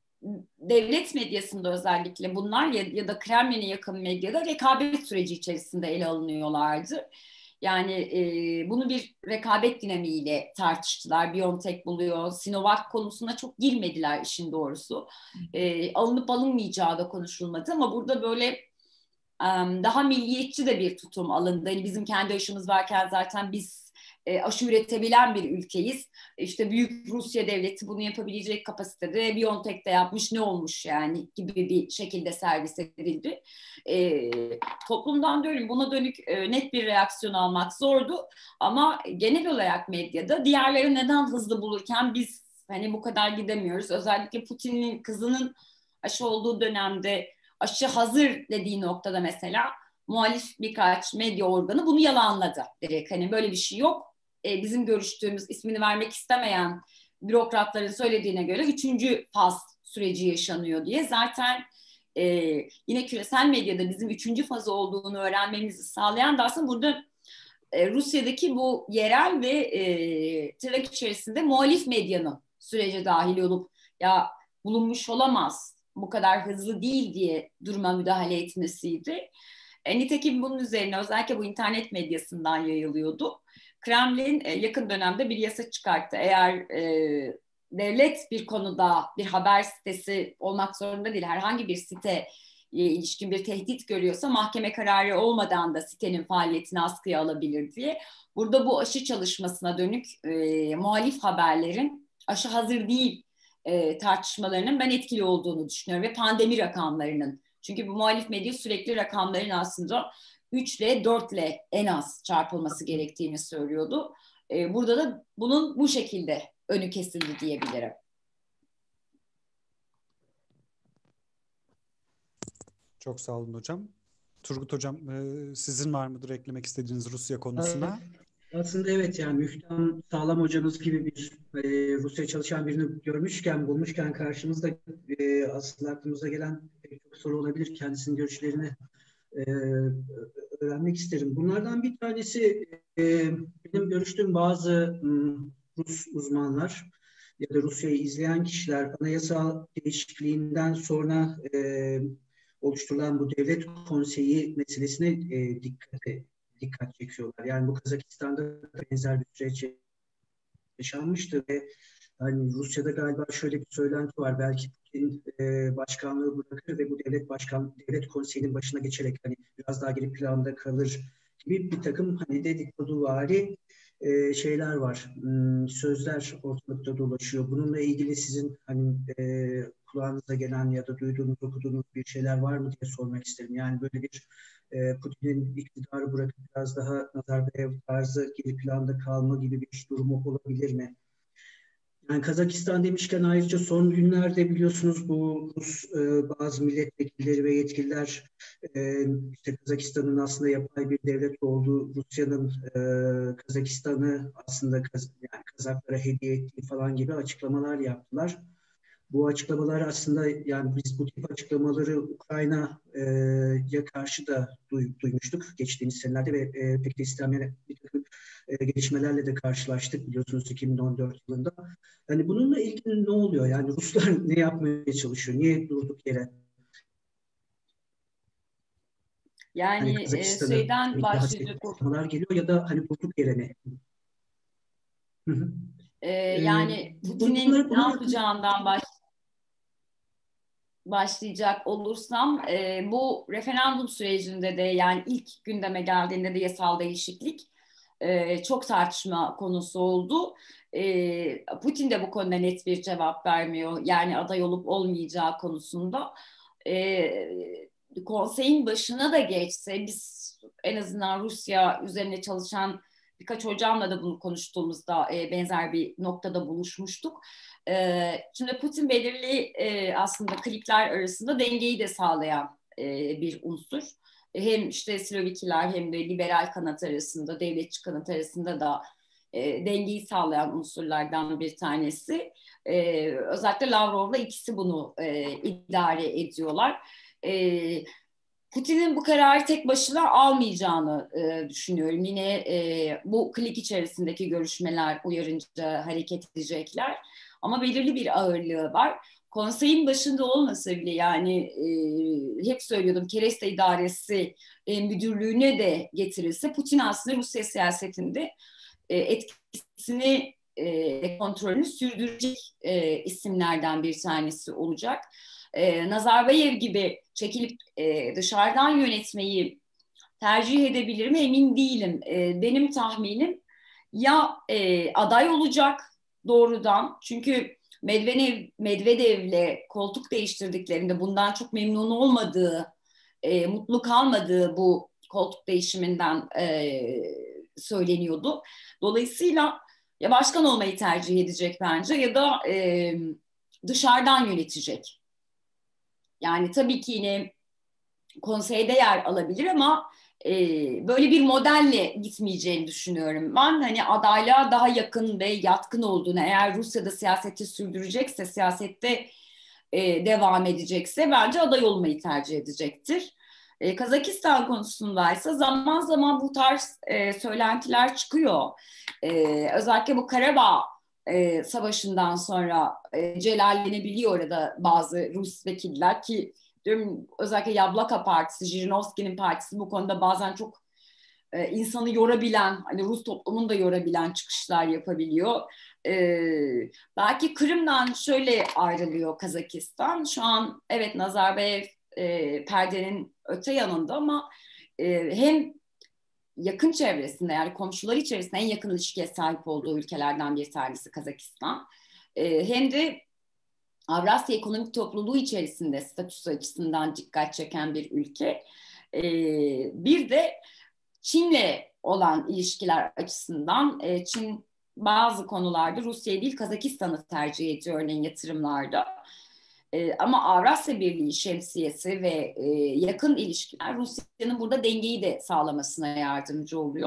devlet medyasında özellikle bunlar ya, ya da Kremlin'e yakın medyada rekabet süreci içerisinde ele alınıyorlardı. Yani e, bunu bir rekabet dinamiğiyle tartıştılar. BioNTech buluyor. Sinovac konusuna çok girmediler işin doğrusu. E, alınıp alınmayacağı da konuşulmadı ama burada böyle e, daha milliyetçi de bir tutum alındı. Yani bizim kendi aşımız varken zaten biz e, aşı üretebilen bir ülkeyiz. İşte büyük Rusya devleti bunu yapabilecek kapasitede, BioNTech de yapmış, ne olmuş yani gibi bir şekilde servis edildi. E, toplumdan diyorum buna dönük e, net bir reaksiyon almak zordu ama genel olarak medyada diğerleri neden hızlı bulurken biz hani bu kadar gidemiyoruz. Özellikle Putin'in kızının aşı olduğu dönemde aşı hazır dediği noktada mesela muhalif birkaç medya organı bunu yalanladı. Direkt hani böyle bir şey yok. E, bizim görüştüğümüz, ismini vermek istemeyen bürokratların söylediğine göre üçüncü faz süreci yaşanıyor diye. Zaten e, yine küresel medyada bizim üçüncü fazı olduğunu öğrenmemizi sağlayan da aslında burada e, Rusya'daki bu yerel ve e, tırnak içerisinde muhalif medyanın sürece dahil olup ya bulunmuş olamaz, bu kadar hızlı değil diye duruma müdahale etmesiydi. E, nitekim bunun üzerine özellikle bu internet medyasından yayılıyordu. Kremlin e, yakın dönemde bir yasa çıkarttı. Eğer e, devlet bir konuda bir haber sitesi olmak zorunda değil, herhangi bir site ilişkin bir tehdit görüyorsa mahkeme kararı olmadan da sitenin faaliyetini askıya alabilir diye. Burada bu aşı çalışmasına dönük e, muhalif haberlerin aşı hazır değil e, tartışmalarının ben etkili olduğunu düşünüyorum ve pandemi rakamlarının. Çünkü bu muhalif medya sürekli rakamların aslında üç ile dört ile en az çarpılması gerektiğini söylüyordu. E, burada da bunun bu şekilde önü kesildi diyebilirim. Çok sağ olun hocam. Turgut hocam, e, sizin var mıdır eklemek istediğiniz Rusya konusuna? Aslında evet, yani Müftühan Sağlam hocamız gibi bir e, Rusya çalışan birini görmüşken, bulmuşken karşımızda e, aslında aklımıza gelen pek çok soru olabilir. Kendisinin görüşlerini e, öğrenmek isterim. Bunlardan bir tanesi e, benim görüştüğüm bazı m, Rus uzmanlar ya da Rusya'yı izleyen kişiler anayasal değişikliğinden sonra e, oluşturulan bu devlet konseyi meselesine e, dikkat, dikkat çekiyorlar. Yani bu Kazakistan'da benzer bir süreç yaşanmıştı ve hani Rusya'da galiba şöyle bir söylenti var. Belki Putin e, başkanlığı bırakır ve bu devlet başkan devlet konseyinin başına geçerek hani biraz daha geri planda kalır gibi bir takım hani dedikoduvari e, şeyler var. Hmm, sözler ortalıkta dolaşıyor. Bununla ilgili sizin hani e, kulağınıza gelen ya da duyduğunuz, okuduğunuz bir şeyler var mı diye sormak isterim. Yani böyle bir e, Putin'in iktidarı bırakıp biraz daha Nazarbayev tarzı geri planda kalma gibi bir durumu olabilir mi? Yani Kazakistan demişken ayrıca son günlerde biliyorsunuz bu Rus e, bazı milletvekilleri ve yetkililer e, işte Kazakistan'ın aslında yapay bir devlet olduğu, Rusya'nın e, Kazakistan'ı aslında Kaz yani Kazaklara hediye ettiği falan gibi açıklamalar yaptılar. Bu açıklamalar aslında yani biz bu tip açıklamaları Ukrayna'ya karşı da duy, duymuştuk geçtiğimiz senelerde ve e, pek de istenmeyen bir takım e, gelişmelerle de karşılaştık biliyorsunuz iki bin on dört yılında. Yani bununla ilgili ne oluyor? Yani Ruslar ne yapmaya çalışıyor? Niye durduk yere? Yani Hani e, Kazakistan'ı şeyden daha başlayacak o. açıklamalar geliyor ya da hani durduk yere mi? Hı hı. E, Ee, yani Putin'in bunlar, ne bunun hakkında yapacağından baş, başlayacak olursam e, bu referandum sürecinde de yani ilk gündeme geldiğinde de yasal değişiklik e, çok tartışma konusu oldu. E, Putin de bu konuda net bir cevap vermiyor. Yani aday olup olmayacağı konusunda. E, konseyin başına da geçse biz en azından Rusya üzerine çalışan birkaç hocamla da bunu konuştuğumuzda e, benzer bir noktada buluşmuştuk. E, şimdi Putin belirli e, aslında klipler arasında dengeyi de sağlayan e, bir unsur. Hem işte Slovikiler hem de liberal kanat arasında, devletçi kanat arasında da e, dengeyi sağlayan unsurlardan bir tanesi. E, özellikle Lavrov'la ikisi bunu e, idare ediyorlar. E, Putin'in bu kararı tek başına almayacağını e, düşünüyorum. Yine e, bu klik içerisindeki görüşmeler uyarınca hareket edecekler. Ama belirli bir ağırlığı var. Konseyin başında olmasa bile yani e, hep söylüyordum kereste idaresi e, müdürlüğüne de getirilse Putin aslında Rusya siyasetinde e, etkisini e, kontrolünü sürdürecek e, isimlerden bir tanesi olacak. E, Nazarbayev gibi çekilip e, dışarıdan yönetmeyi tercih edebilir mi emin değilim. E, benim tahminim ya e, aday olacak doğrudan çünkü Medvedev, Medvedev'le koltuk değiştirdiklerinde bundan çok memnun olmadığı, e, mutlu kalmadığı bu koltuk değişiminden e, söyleniyordu. Dolayısıyla ya başkan olmayı tercih edecek bence ya da e, dışarıdan yönetecek. Yani tabii ki yine konseyde yer alabilir ama e, böyle bir modelle gitmeyeceğini düşünüyorum. Ben hani adaylığa daha yakın ve yatkın olduğunu, eğer Rusya'da siyaseti sürdürecekse, siyasette e, devam edecekse bence aday olmayı tercih edecektir. E, Kazakistan konusundaysa zaman zaman bu tarz e, söylentiler çıkıyor. E, özellikle bu Karabağ e, Savaşı'ndan sonra e, celallenebiliyor orada bazı Rus vekiller ki diyorum, özellikle Yablaka Partisi, Zhirinovski'nin partisi bu konuda bazen çok e, insanı yorabilen, hani Rus toplumunu da yorabilen çıkışlar yapabiliyor. E, belki Kırım'dan şöyle ayrılıyor Kazakistan. Şu an evet Nazarbayev e, perdenin öte yanında ama e, hem yakın çevresinde yani komşuları içerisinde en yakın ilişkiye sahip olduğu ülkelerden bir tanesi Kazakistan. E, hem de Avrasya Ekonomik Topluluğu içerisinde statüsü açısından dikkat çeken bir ülke. Ee, bir de Çin'le olan ilişkiler açısından e, Çin bazı konularda Rusya'yı değil Kazakistan'ı tercih ediyor örneğin yatırımlarda. E, ama Avrasya Birliği şemsiyesi ve e, yakın ilişkiler Rusya'nın burada dengeyi de sağlamasına yardımcı oluyor.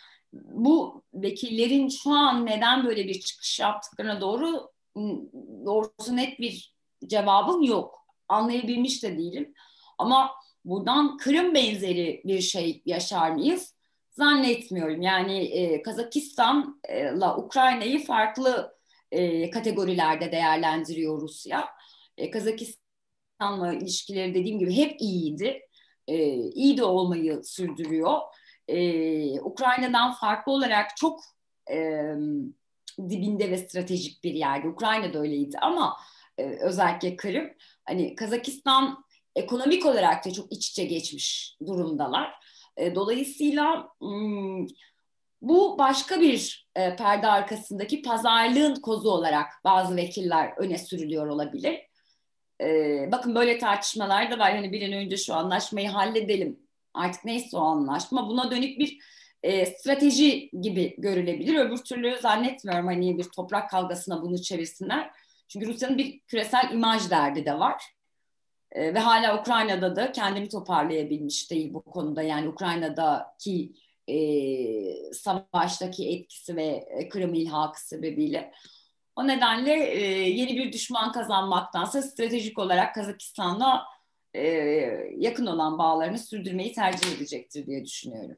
Bu vekillerin şu an neden böyle bir çıkış yaptıklarına doğru doğrusu net bir cevabım yok. Anlayabilmiş de değilim. Ama buradan Kırım benzeri bir şey yaşar mıyız? Zannetmiyorum. Yani e, Kazakistan'la Ukrayna'yı farklı e, kategorilerde değerlendiriyor Rusya. E, Kazakistan'la ilişkileri dediğim gibi hep iyiydi. E, iyi de olmayı sürdürüyor. E, Ukrayna'dan farklı olarak çok e, dibinde ve stratejik bir yerde. Ukrayna da öyleydi ama e, özellikle Kırım. Hani Kazakistan ekonomik olarak da çok iç içe geçmiş durumdalar. E, dolayısıyla hmm, bu başka bir e, perde arkasındaki pazarlığın kozu olarak bazı vekiller öne sürülüyor olabilir. E, bakın böyle tartışmalar da var. Hani bir an önce şu anlaşmayı halledelim. Artık neyse o anlaşma. Buna dönük bir e, strateji gibi görülebilir. Öbür türlü zannetmiyorum hani bir toprak kavgasına bunu çevirsinler. Çünkü Rusya'nın bir küresel imaj derdi de var. E, ve hala Ukrayna'da da kendini toparlayabilmiş değil bu konuda. Yani Ukrayna'daki e, savaştaki etkisi ve Kırım ilhakı sebebiyle. O nedenle e, yeni bir düşman kazanmaktansa stratejik olarak Kazakistan'la e, yakın olan bağlarını sürdürmeyi tercih edecektir diye düşünüyorum.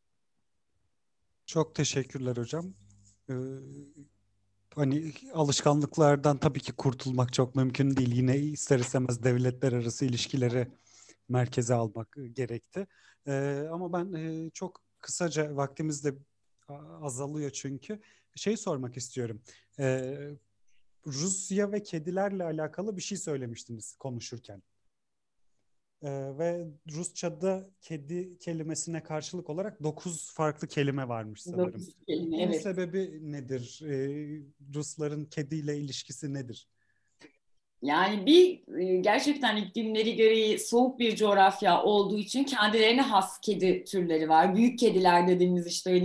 Çok teşekkürler hocam. Ee, hani alışkanlıklardan tabii ki kurtulmak çok mümkün değil. Yine ister istemez devletler arası ilişkileri merkeze almak gerekti. Ee, ama ben e, çok kısaca vaktimiz de azalıyor çünkü. Şey sormak istiyorum. Ee, Rusya ve kedilerle alakalı bir şey söylemiştiniz konuşurken. Ee, ve Rusça'da kedi kelimesine karşılık olarak dokuz farklı kelime varmış sanırım. Dokuz kelime, Bunun evet. sebebi nedir? Ee, Rusların kediyle ilişkisi nedir? Yani bir gerçekten iklimleri gereği soğuk bir coğrafya olduğu için kendilerine has kedi türleri var. Büyük kediler dediğimiz işte hani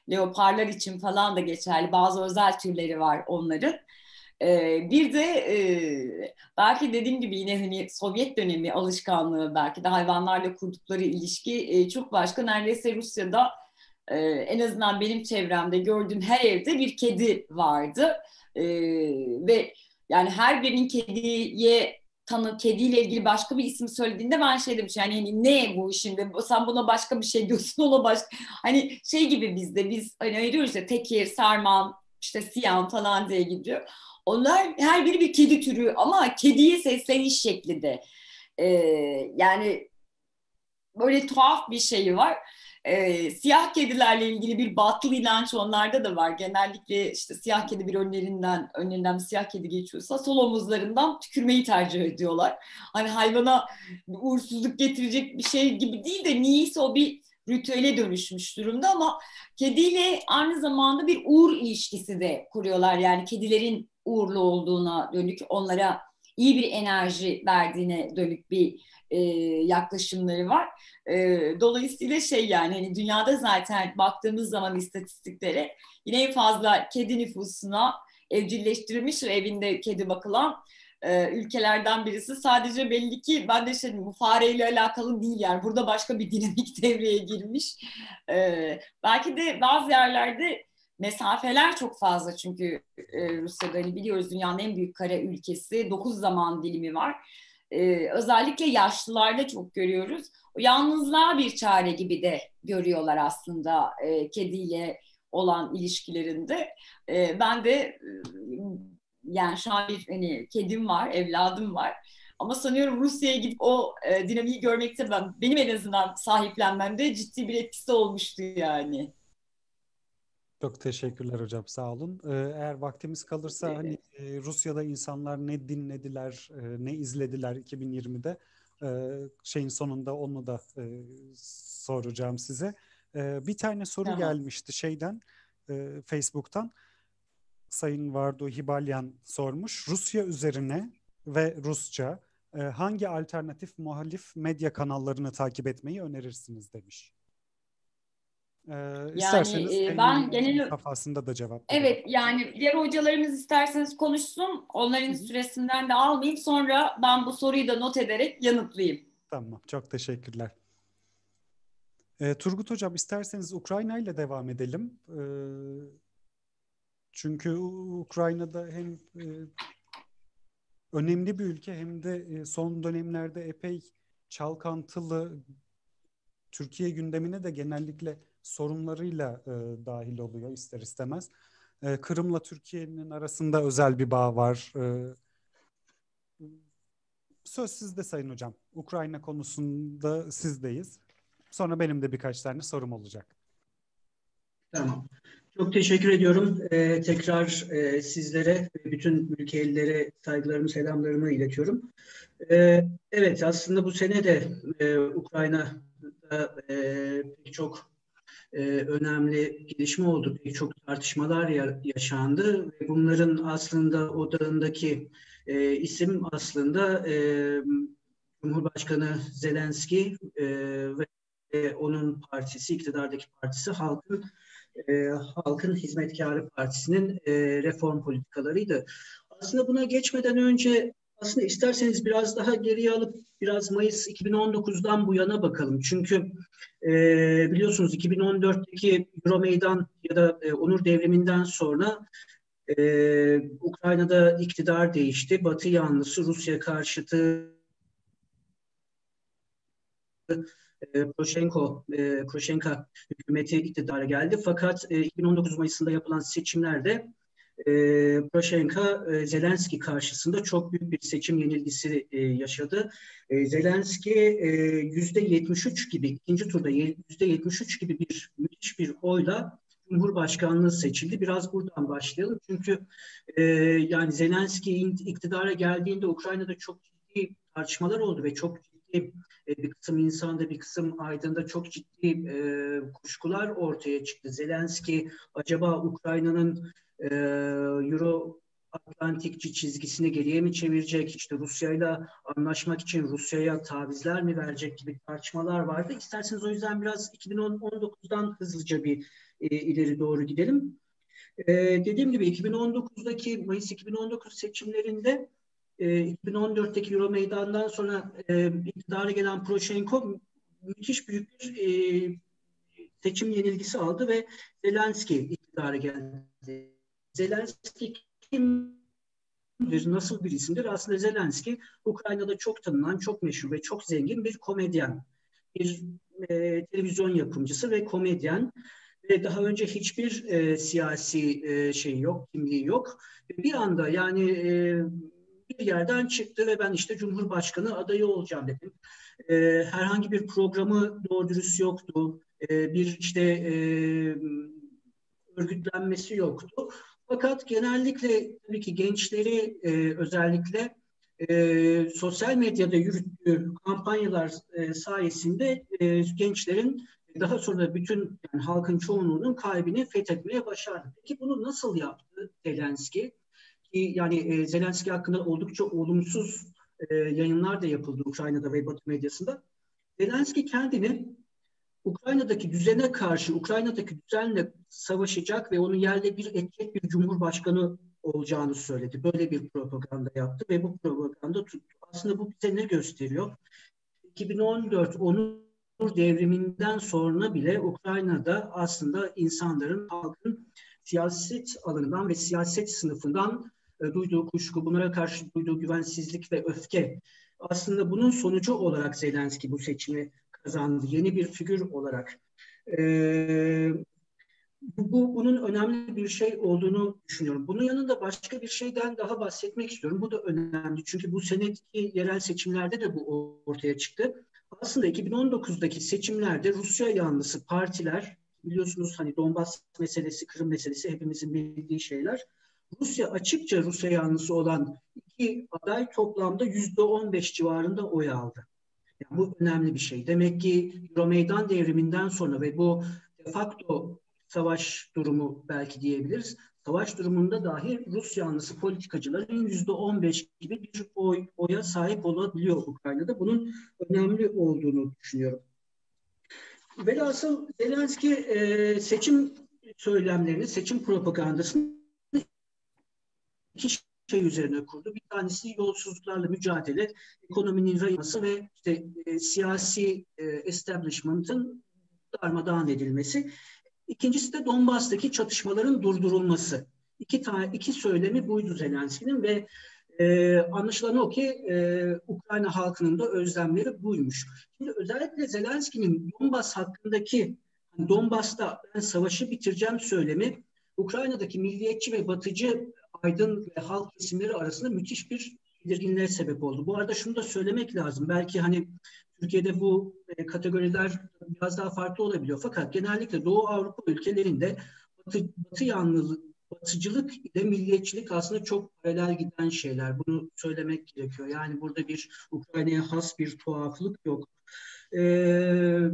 leoparlar için falan da geçerli. Bazı özel türleri var onların. Ee, bir de e, belki dediğim gibi yine hani Sovyet dönemi alışkanlığı, belki de hayvanlarla kurdukları ilişki e, çok başka. Neredeyse Rusya'da e, en azından benim çevremde gördüğüm her evde bir kedi vardı. E, ve yani her birinin kediye tanı, kediyle ilgili başka bir isim söylediğinde ben şey demişim, yani hani ne bu şimdi, sen buna başka bir şey diyorsun, ona başka, hani şey gibi bizde biz hani ayırıyoruz ya, tekir, sarman, işte siyam falan diye gidiyor. Onlar her biri bir kedi türü ama kediye sesleniş şekli de ee, yani böyle tuhaf bir şey var. Ee, siyah kedilerle ilgili bir batıl inanç onlarda da var. Genellikle işte siyah kedi bir önlerinden, önlerinden bir siyah kedi geçiyorsa sol omuzlarından tükürmeyi tercih ediyorlar. Hani hayvana uğursuzluk getirecek bir şey gibi değil de niyeyse o bir ritüele dönüşmüş durumda, ama kediyle aynı zamanda bir uğur ilişkisi de kuruyorlar. Yani kedilerin uğurlu olduğuna dönük, onlara iyi bir enerji verdiğine dönük bir e, yaklaşımları var. E, dolayısıyla şey, yani hani dünyada zaten baktığımız zaman istatistiklere yine en fazla kedi nüfusuna evcilleştirilmiş ve evinde kedi bakılan e, ülkelerden birisi. Sadece belli ki ben de şey, bu fareyle alakalı değil, yani burada başka bir dinamik devreye girmiş. E, belki de bazı yerlerde mesafeler çok fazla, çünkü e, Rusya'da hani biliyoruz dünyanın en büyük kara ülkesi, dokuz zaman dilimi var. E, özellikle yaşlılarda çok görüyoruz. O yalnızlığa bir çare gibi de görüyorlar aslında e, kediyle olan ilişkilerinde. E, ben de e, yani şu an bir hani kedim var, evladım var. Ama sanıyorum Rusya'ya gidip o e, dinamiği görmekte ben, benim en azından sahiplenmemde ciddi bir etkisi olmuştu yani. Çok teşekkürler hocam, sağ olun. Ee, eğer vaktimiz kalırsa hani e, Rusya'da insanlar ne dinlediler, e, ne izlediler iki bin yirmide e, şeyin sonunda onu da e, soracağım size. E, bir tane soru Tamam. gelmişti şeyden, e, Facebook'tan. Sayın Vardo Hibalyan sormuş. Rusya üzerine ve Rusça e, hangi alternatif muhalif medya kanallarını takip etmeyi önerirsiniz demiş. Ee, isterseniz Yani e, ben yayının genel safhasında da cevap verelim. evet, yani diğer hocalarımız isterseniz konuşsun. Onların Hı hı. süresinden de almayayım. Sonra ben bu soruyu da not ederek yanıtlayayım. Tamam, çok teşekkürler. Ee, Turgut Hocam, isterseniz Ukrayna ile devam edelim. Ee, çünkü Ukrayna'da hem e, önemli bir ülke hem de e, son dönemlerde epey çalkantılı, Türkiye gündemine de genellikle sorunlarıyla e, dahil oluyor ister istemez. E, Kırım'la Türkiye'nin arasında özel bir bağ var. E, söz sizde Sayın Hocam. Ukrayna konusunda sizdeyiz. Sonra benim de birkaç tane sorum olacak. Tamam. Çok teşekkür ediyorum. Ee, tekrar e, sizlere ve bütün ülkelilere saygılarımı, selamlarımı iletiyorum. Ee, evet, aslında bu sene de e, Ukrayna'da e, pek çok e, önemli gelişme oldu. Pek çok tartışmalar ya, yaşandı. Ve bunların aslında odağındaki e, isim aslında e, Cumhurbaşkanı Zelenski e, ve onun partisi, iktidardaki partisi Halkın e, Halkın Hizmetkarı Partisi'nin e, reform politikalarıydı. Aslında buna geçmeden önce aslında isterseniz biraz daha geriye alıp biraz Mayıs iki bin on dokuzdan bu yana bakalım. Çünkü e, biliyorsunuz iki bin on dörtteki Euromeydan ya da e, Onur Devrimi'nden sonra e, Ukrayna'da iktidar değişti. Batı yanlısı Rusya karşıtı e, Poroshenko, e, Poroshenko hükümeti iktidara geldi. Fakat e, iki bin on dokuz Mayıs'ında yapılan seçimlerde e, Poroshenko e, Zelenski karşısında çok büyük bir seçim yenilgisi e, yaşadı. E, Zelenski e, yüzde yetmiş üç gibi, ikinci turda yüzde yetmiş üç gibi bir müthiş bir oyla Cumhurbaşkanlığı seçildi. Biraz buradan başlayalım. Çünkü e, yani Zelenski iktidara geldiğinde Ukrayna'da çok ciddi tartışmalar oldu ve çok ciddi bir kısım insanda, bir kısım aydında çok ciddi e, kuşkular ortaya çıktı. Zelenski acaba Ukrayna'nın e, Euro Atlantikçi çizgisini geriye mi çevirecek? İşte Rusya'yla anlaşmak için Rusya'ya tavizler mi verecek gibi tartışmalar vardı. İsterseniz o yüzden biraz iki bin on dokuzdan hızlıca bir e, ileri doğru gidelim. E, dediğim gibi iki bin on dokuzdaki Mayıs iki bin on dokuz seçimlerinde e, iki bin on dörtteki Euromeydan'dan sonra e, iktidara gelen Poroshenko müthiş büyük bir e, seçim yenilgisi aldı ve Zelenski iktidara geldi. Zelenski kimdir, nasıl bir isimdir? Aslında Zelenski Ukrayna'da çok tanınan, çok meşhur ve çok zengin bir komedyen. Bir e, televizyon yapımcısı ve komedyen. Ve daha önce hiçbir e, siyasi e, şey yok, kimliği yok. Bir anda yani e, bir yerden çıktı ve ben işte Cumhurbaşkanı adayı olacağım dedim. E, herhangi bir programı doğru dürüst yoktu. E, bir işte e, örgütlenmesi yoktu. Fakat genellikle tabii ki gençleri e, özellikle e, sosyal medyada yürüttüğü kampanyalar e, sayesinde e, gençlerin daha sonra bütün yani halkın çoğunluğunun kalbini fethetmeye başardı. Peki bunu nasıl yaptı Zelenski? Ki yani e, Zelenski hakkında oldukça olumsuz e, yayınlar da yapıldı Ukrayna'da ve Batı medyasında. Zelenski kendini Ukrayna'daki düzene karşı, Ukrayna'daki düzenle savaşacak ve onu yerle bir edecek bir cumhurbaşkanı olacağını söyledi. Böyle bir propaganda yaptı ve bu propaganda tuttu. Aslında bu bize ne gösteriyor? iki bin on dört Onur devriminden sonra bile Ukrayna'da aslında insanların, halkın siyaset alanından ve siyaset sınıfından e, duyduğu kuşku, bunlara karşı duyduğu güvensizlik ve öfke. Aslında bunun sonucu olarak Zelenski bu seçimi kazandı. Yeni bir figür olarak. Ee, bu, bu bunun önemli bir şey olduğunu düşünüyorum. Bunun yanında başka bir şeyden daha bahsetmek istiyorum. Bu da önemli. Çünkü bu seneki yerel seçimlerde de bu ortaya çıktı. Aslında iki bin on dokuzdaki seçimlerde Rusya yanlısı partiler, biliyorsunuz hani Donbas meselesi, Kırım meselesi hepimizin bildiği şeyler. Rusya açıkça Rusya yanlısı olan iki aday toplamda yüzde on beş civarında oy aldı. Yani bu önemli bir şey. Demek ki Euromeydan devriminden sonra ve bu de facto savaş durumu belki diyebiliriz. Savaş durumunda dahi Rus yanlısı politikacıların yüzde on beş gibi bir oy, oya sahip olabiliyor Ukrayna'da. Bunun önemli olduğunu düşünüyorum. Velhasıl Zelenski e, seçim söylemlerini, seçim propagandasını iki şey üzerine kurdu. Bir tanesi yolsuzluklarla mücadele, ekonominin rayılması ve işte, e, siyasi e, establishment'ın darmadağın edilmesi. İkincisi de Donbas'taki çatışmaların durdurulması. İki tane iki söylemi buydu Zelenski'nin ve e, anlaşılan o ki e, Ukrayna halkının da özlemleri buymuş. Şimdi özellikle Zelenski'nin Donbas hakkındaki Donbas'ta ben savaşı bitireceğim söylemi Ukrayna'daki milliyetçi ve batıcı aydın ve halk kesimleri arasında müthiş bir tedirginliğe sebep oldu. Bu arada şunu da söylemek lazım. Belki hani Türkiye'de bu e, kategoriler biraz daha farklı olabiliyor. Fakat genellikle Doğu Avrupa ülkelerinde batı, batı yanlılık, batıcılık ile milliyetçilik aslında çok paralel giden şeyler. Bunu söylemek gerekiyor. Yani burada bir Ukrayna'ya has bir tuhaflık yok. Ee,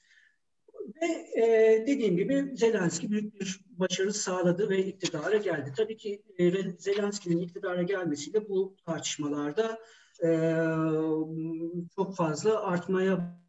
Ve e, dediğim gibi Zelenski büyük bir başarı sağladı ve iktidara geldi. Tabii ki e, Zelenski'nin iktidara gelmesiyle bu tartışmalarda e, çok fazla artmaya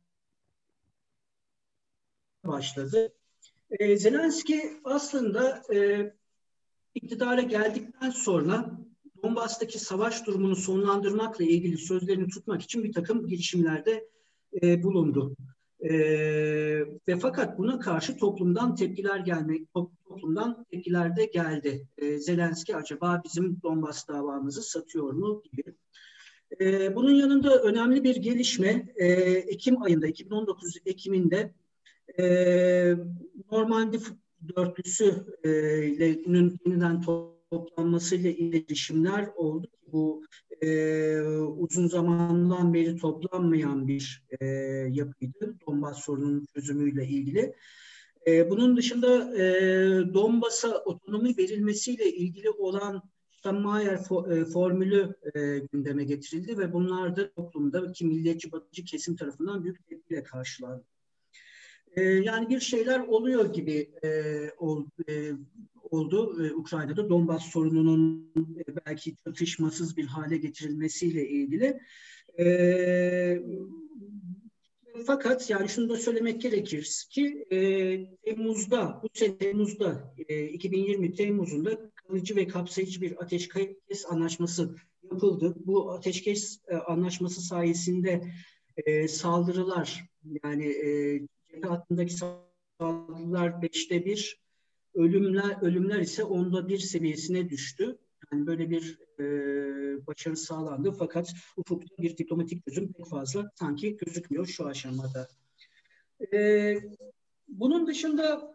başladı. E, Zelenski aslında e, iktidara geldikten sonra Donbas'taki savaş durumunu sonlandırmakla ilgili sözlerini tutmak için bir takım girişimlerde e, bulundu. E, ve fakat buna karşı toplumdan tepkiler gelmek, toplumdan tepkiler de geldi. E, Zelenski acaba bizim Donbas davamızı satıyor mu gibi. E, bunun yanında önemli bir gelişme e, Ekim ayında, iki bin on dokuz Ekim'inde e, Normandy dörtlüsü e, ile yeniden toplanmasıyla ilgili girişimler oldu. Bu e, uzun zamandan beri toplanmayan bir e, yapıydı. Donbas sorununun çözümüyle ilgili. E, bunun dışında e, Donbas'a otonomi verilmesiyle ilgili olan Steinmeier for, e, formülü e, gündeme getirildi ve bunlar da toplumdaki milliyetçi batıcı kesim tarafından büyük tepkiyle karşılandı. E, yani bir şeyler oluyor gibi e, ol, e, oldu e, Ukrayna'da. Donbas sorununun e, belki çatışmasız bir hale getirilmesiyle ilgili. E, fakat yani şunu da söylemek gerekir ki e, Temmuz'da, bu sene Temmuz'da, e, iki bin yirmi Temmuz'unda kalıcı ve kapsayıcı bir ateşkes anlaşması yapıldı. Bu ateşkes e, anlaşması sayesinde e, saldırılar, yani e, cephe hattındaki saldırılar beşte bir, ölümler ölümler ise onda bir seviyesine düştü. Yani böyle bir e, başarı sağlandı. Fakat ufukta bir diplomatik çözüm pek fazla sanki gözükmüyor şu aşamada. E, bunun dışında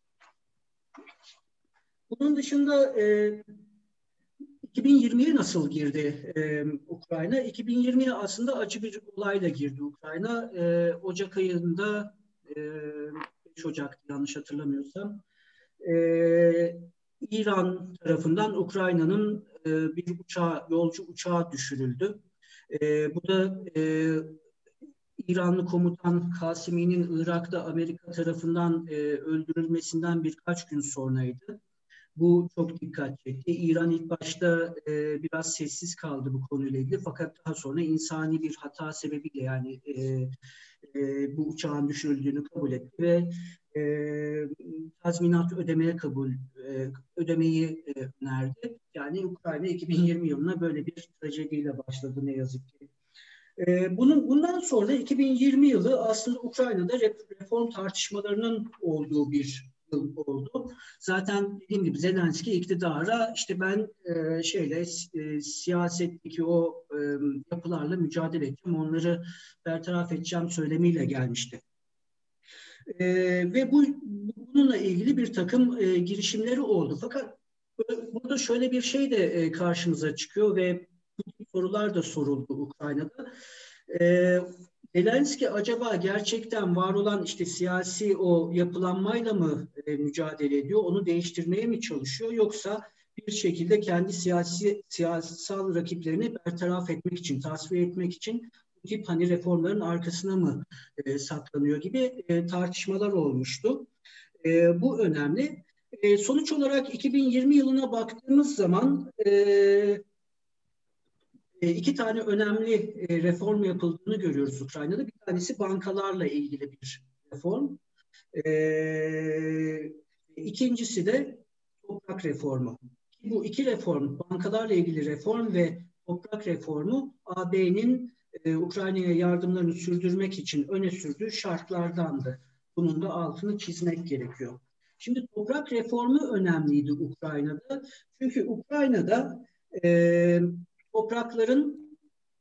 bunun dışında e, iki bin yirmiye nasıl girdi e, Ukrayna? iki bin yirmiye aslında acı bir olayla girdi Ukrayna. E, Ocak ayında, e, beş Ocak yanlış hatırlamıyorsam, e, İran tarafından Ukrayna'nın e, bir uçağı, yolcu uçağı düşürüldü. E, bu da e, İranlı komutan Kasimi'nin Irak'ta Amerika tarafından e, öldürülmesinden birkaç gün sonraydı. Bu çok dikkat çekti. İran ilk başta e, biraz sessiz kaldı bu konuyla ilgili, fakat daha sonra insani bir hata sebebiyle, yani e, e, bu uçağın düşürüldüğünü kabul etti ve e, tazminat ödemeye kabul e, ödemeyi e, önerdi. Yani Ukrayna iki bin yirmi yılına böyle bir trajediyle başladı ne yazık ki. E, bunun bundan sonra iki bin yirmi yılı aslında Ukrayna'da reform tartışmalarının olduğu bir yıl oldu. Zaten dediğim gibi Zelenski iktidara işte ben e, şeyle e, siyasetteki o e, yapılarla mücadele edeceğim, onları bertaraf edeceğim söylemiyle gelmişti. E, ve bu bununla ilgili bir takım e, girişimleri oldu. Fakat burada şöyle bir şey de e, karşımıza çıkıyor ve bu tip sorular da soruldu Ukrayna'da. E, Zelenski acaba gerçekten var olan işte siyasi o yapılanmayla mı e, mücadele ediyor, onu değiştirmeye mi çalışıyor, yoksa bir şekilde kendi siyasi siyasal rakiplerini bertaraf etmek için, tasfiye etmek için bu tip hani reformların arkasına mı e, saklanıyor gibi e, tartışmalar olmuştu. E, bu önemli. E, sonuç olarak iki bin yirmi yılına baktığımız zaman e, İki tane önemli reform yapıldığını görüyoruz Ukrayna'da. Bir tanesi bankalarla ilgili bir reform. İkincisi de toprak reformu. Bu iki reform, bankalarla ilgili reform ve toprak reformu, A B'nin Ukrayna'ya yardımlarını sürdürmek için öne sürdüğü şartlardandı. Bunun da altını çizmek gerekiyor. Şimdi toprak reformu önemliydi Ukrayna'da. Çünkü Ukrayna'da e, toprakların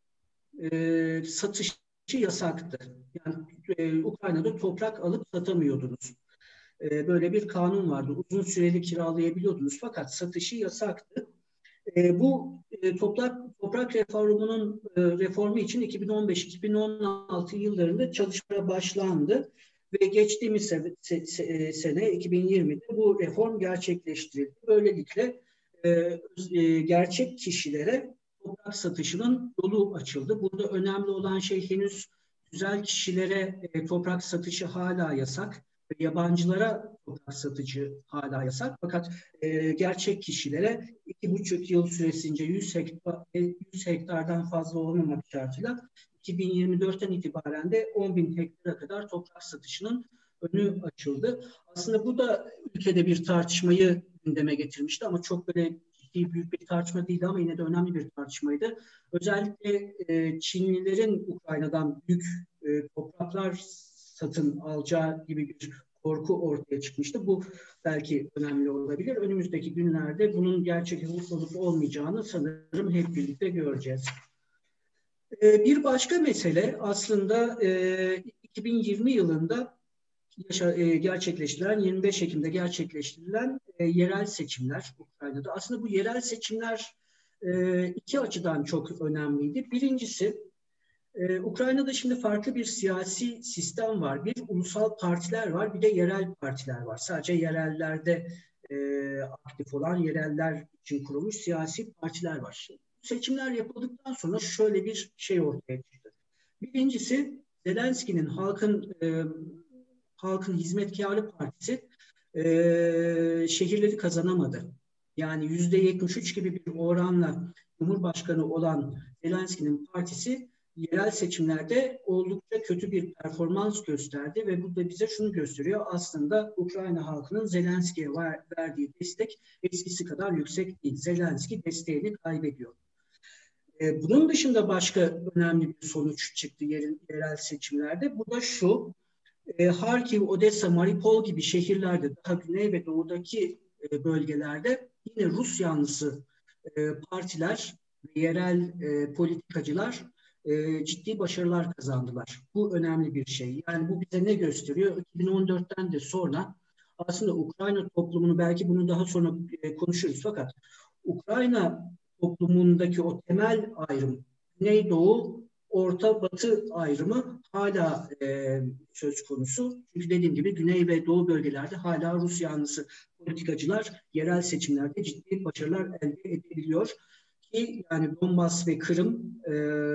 e, satışı yasaktı. Yani e, Ukrayna'da toprak alıp satamıyordunuz. E, böyle bir kanun vardı. Uzun süreli kiralayabiliyordunuz fakat satışı yasaktı. E, bu e, toprak toprak reformunun e, reformu için iki bin on beş iki bin on altı yıllarında çalışmaya başlandı ve geçtiğimiz se, se, se, sene iki bin yirmide bu reform gerçekleştirildi. Böylelikle e, e, gerçek kişilere toprak satışının yolu açıldı. Burada önemli olan şey, henüz tüzel kişilere e, toprak satışı hala yasak. Yabancılara toprak satıcı hala yasak. Fakat e, gerçek kişilere iki buçuk yıl süresince yüz hektar, yüz hektardan fazla olmamak şartıyla iki bin yirmi dörtten itibaren de on bin hektara kadar toprak satışının önü açıldı. Aslında bu da ülkede bir tartışmayı gündeme getirmişti ama çok böyle ciddi, büyük bir tartışma değildi ama yine de önemli bir tartışmaydı. Özellikle e, Çinlilerin Ukrayna'dan büyük e, topraklar satın alacağı gibi bir korku ortaya çıkmıştı. Bu belki önemli olabilir. Önümüzdeki günlerde bunun gerçek olup olmayacağını sanırım hep birlikte göreceğiz. Ee, bir başka mesele aslında e, iki bin yirmi yılında yaşa, e, gerçekleştirilen, yirmi beş Ekim'de gerçekleştirilen e, yerel seçimler Ukrayna'da. Aslında bu yerel seçimler e, iki açıdan çok önemliydi. Birincisi, Ee, Ukrayna'da şimdi farklı bir siyasi sistem var. Bir ulusal partiler var, bir de yerel partiler var. Sadece yerellerde e, aktif olan, yereller için kurulmuş siyasi partiler var. Şimdi, seçimler yapıldıktan sonra şöyle bir şey ortaya çıktı. Birincisi, Zelenski'nin Halkın e, Halkın Hizmetkarı Partisi e, şehirleri kazanamadı. Yani yüzde yetmiş üç gibi bir oranla Cumhurbaşkanı olan Zelenski'nin partisi yerel seçimlerde oldukça kötü bir performans gösterdi ve bu da bize şunu gösteriyor. Aslında Ukrayna halkının Zelenski'ye verdiği destek eskisi kadar yüksek değil. Zelenski desteğini kaybediyor. Bunun dışında başka önemli bir sonuç çıktı yerel seçimlerde. Bu da şu, Harkiv, Odessa, Mariupol gibi şehirlerde, daha güney ve doğudaki bölgelerde yine Rus yanlısı partiler ve yerel politikacılar ciddi başarılar kazandılar. Bu önemli bir şey. Yani bu bize ne gösteriyor? iki bin on dörtten de sonra aslında Ukrayna toplumunu, belki bunu daha sonra konuşuruz, fakat Ukrayna toplumundaki o temel ayrım, Güneydoğu, Orta Batı ayrımı hala e, söz konusu. Çünkü dediğim gibi Güney ve Doğu bölgelerde hala Rus yanlısı politikacılar yerel seçimlerde ciddi başarılar elde edebiliyor. Ki yani Donbas ve Kırım e,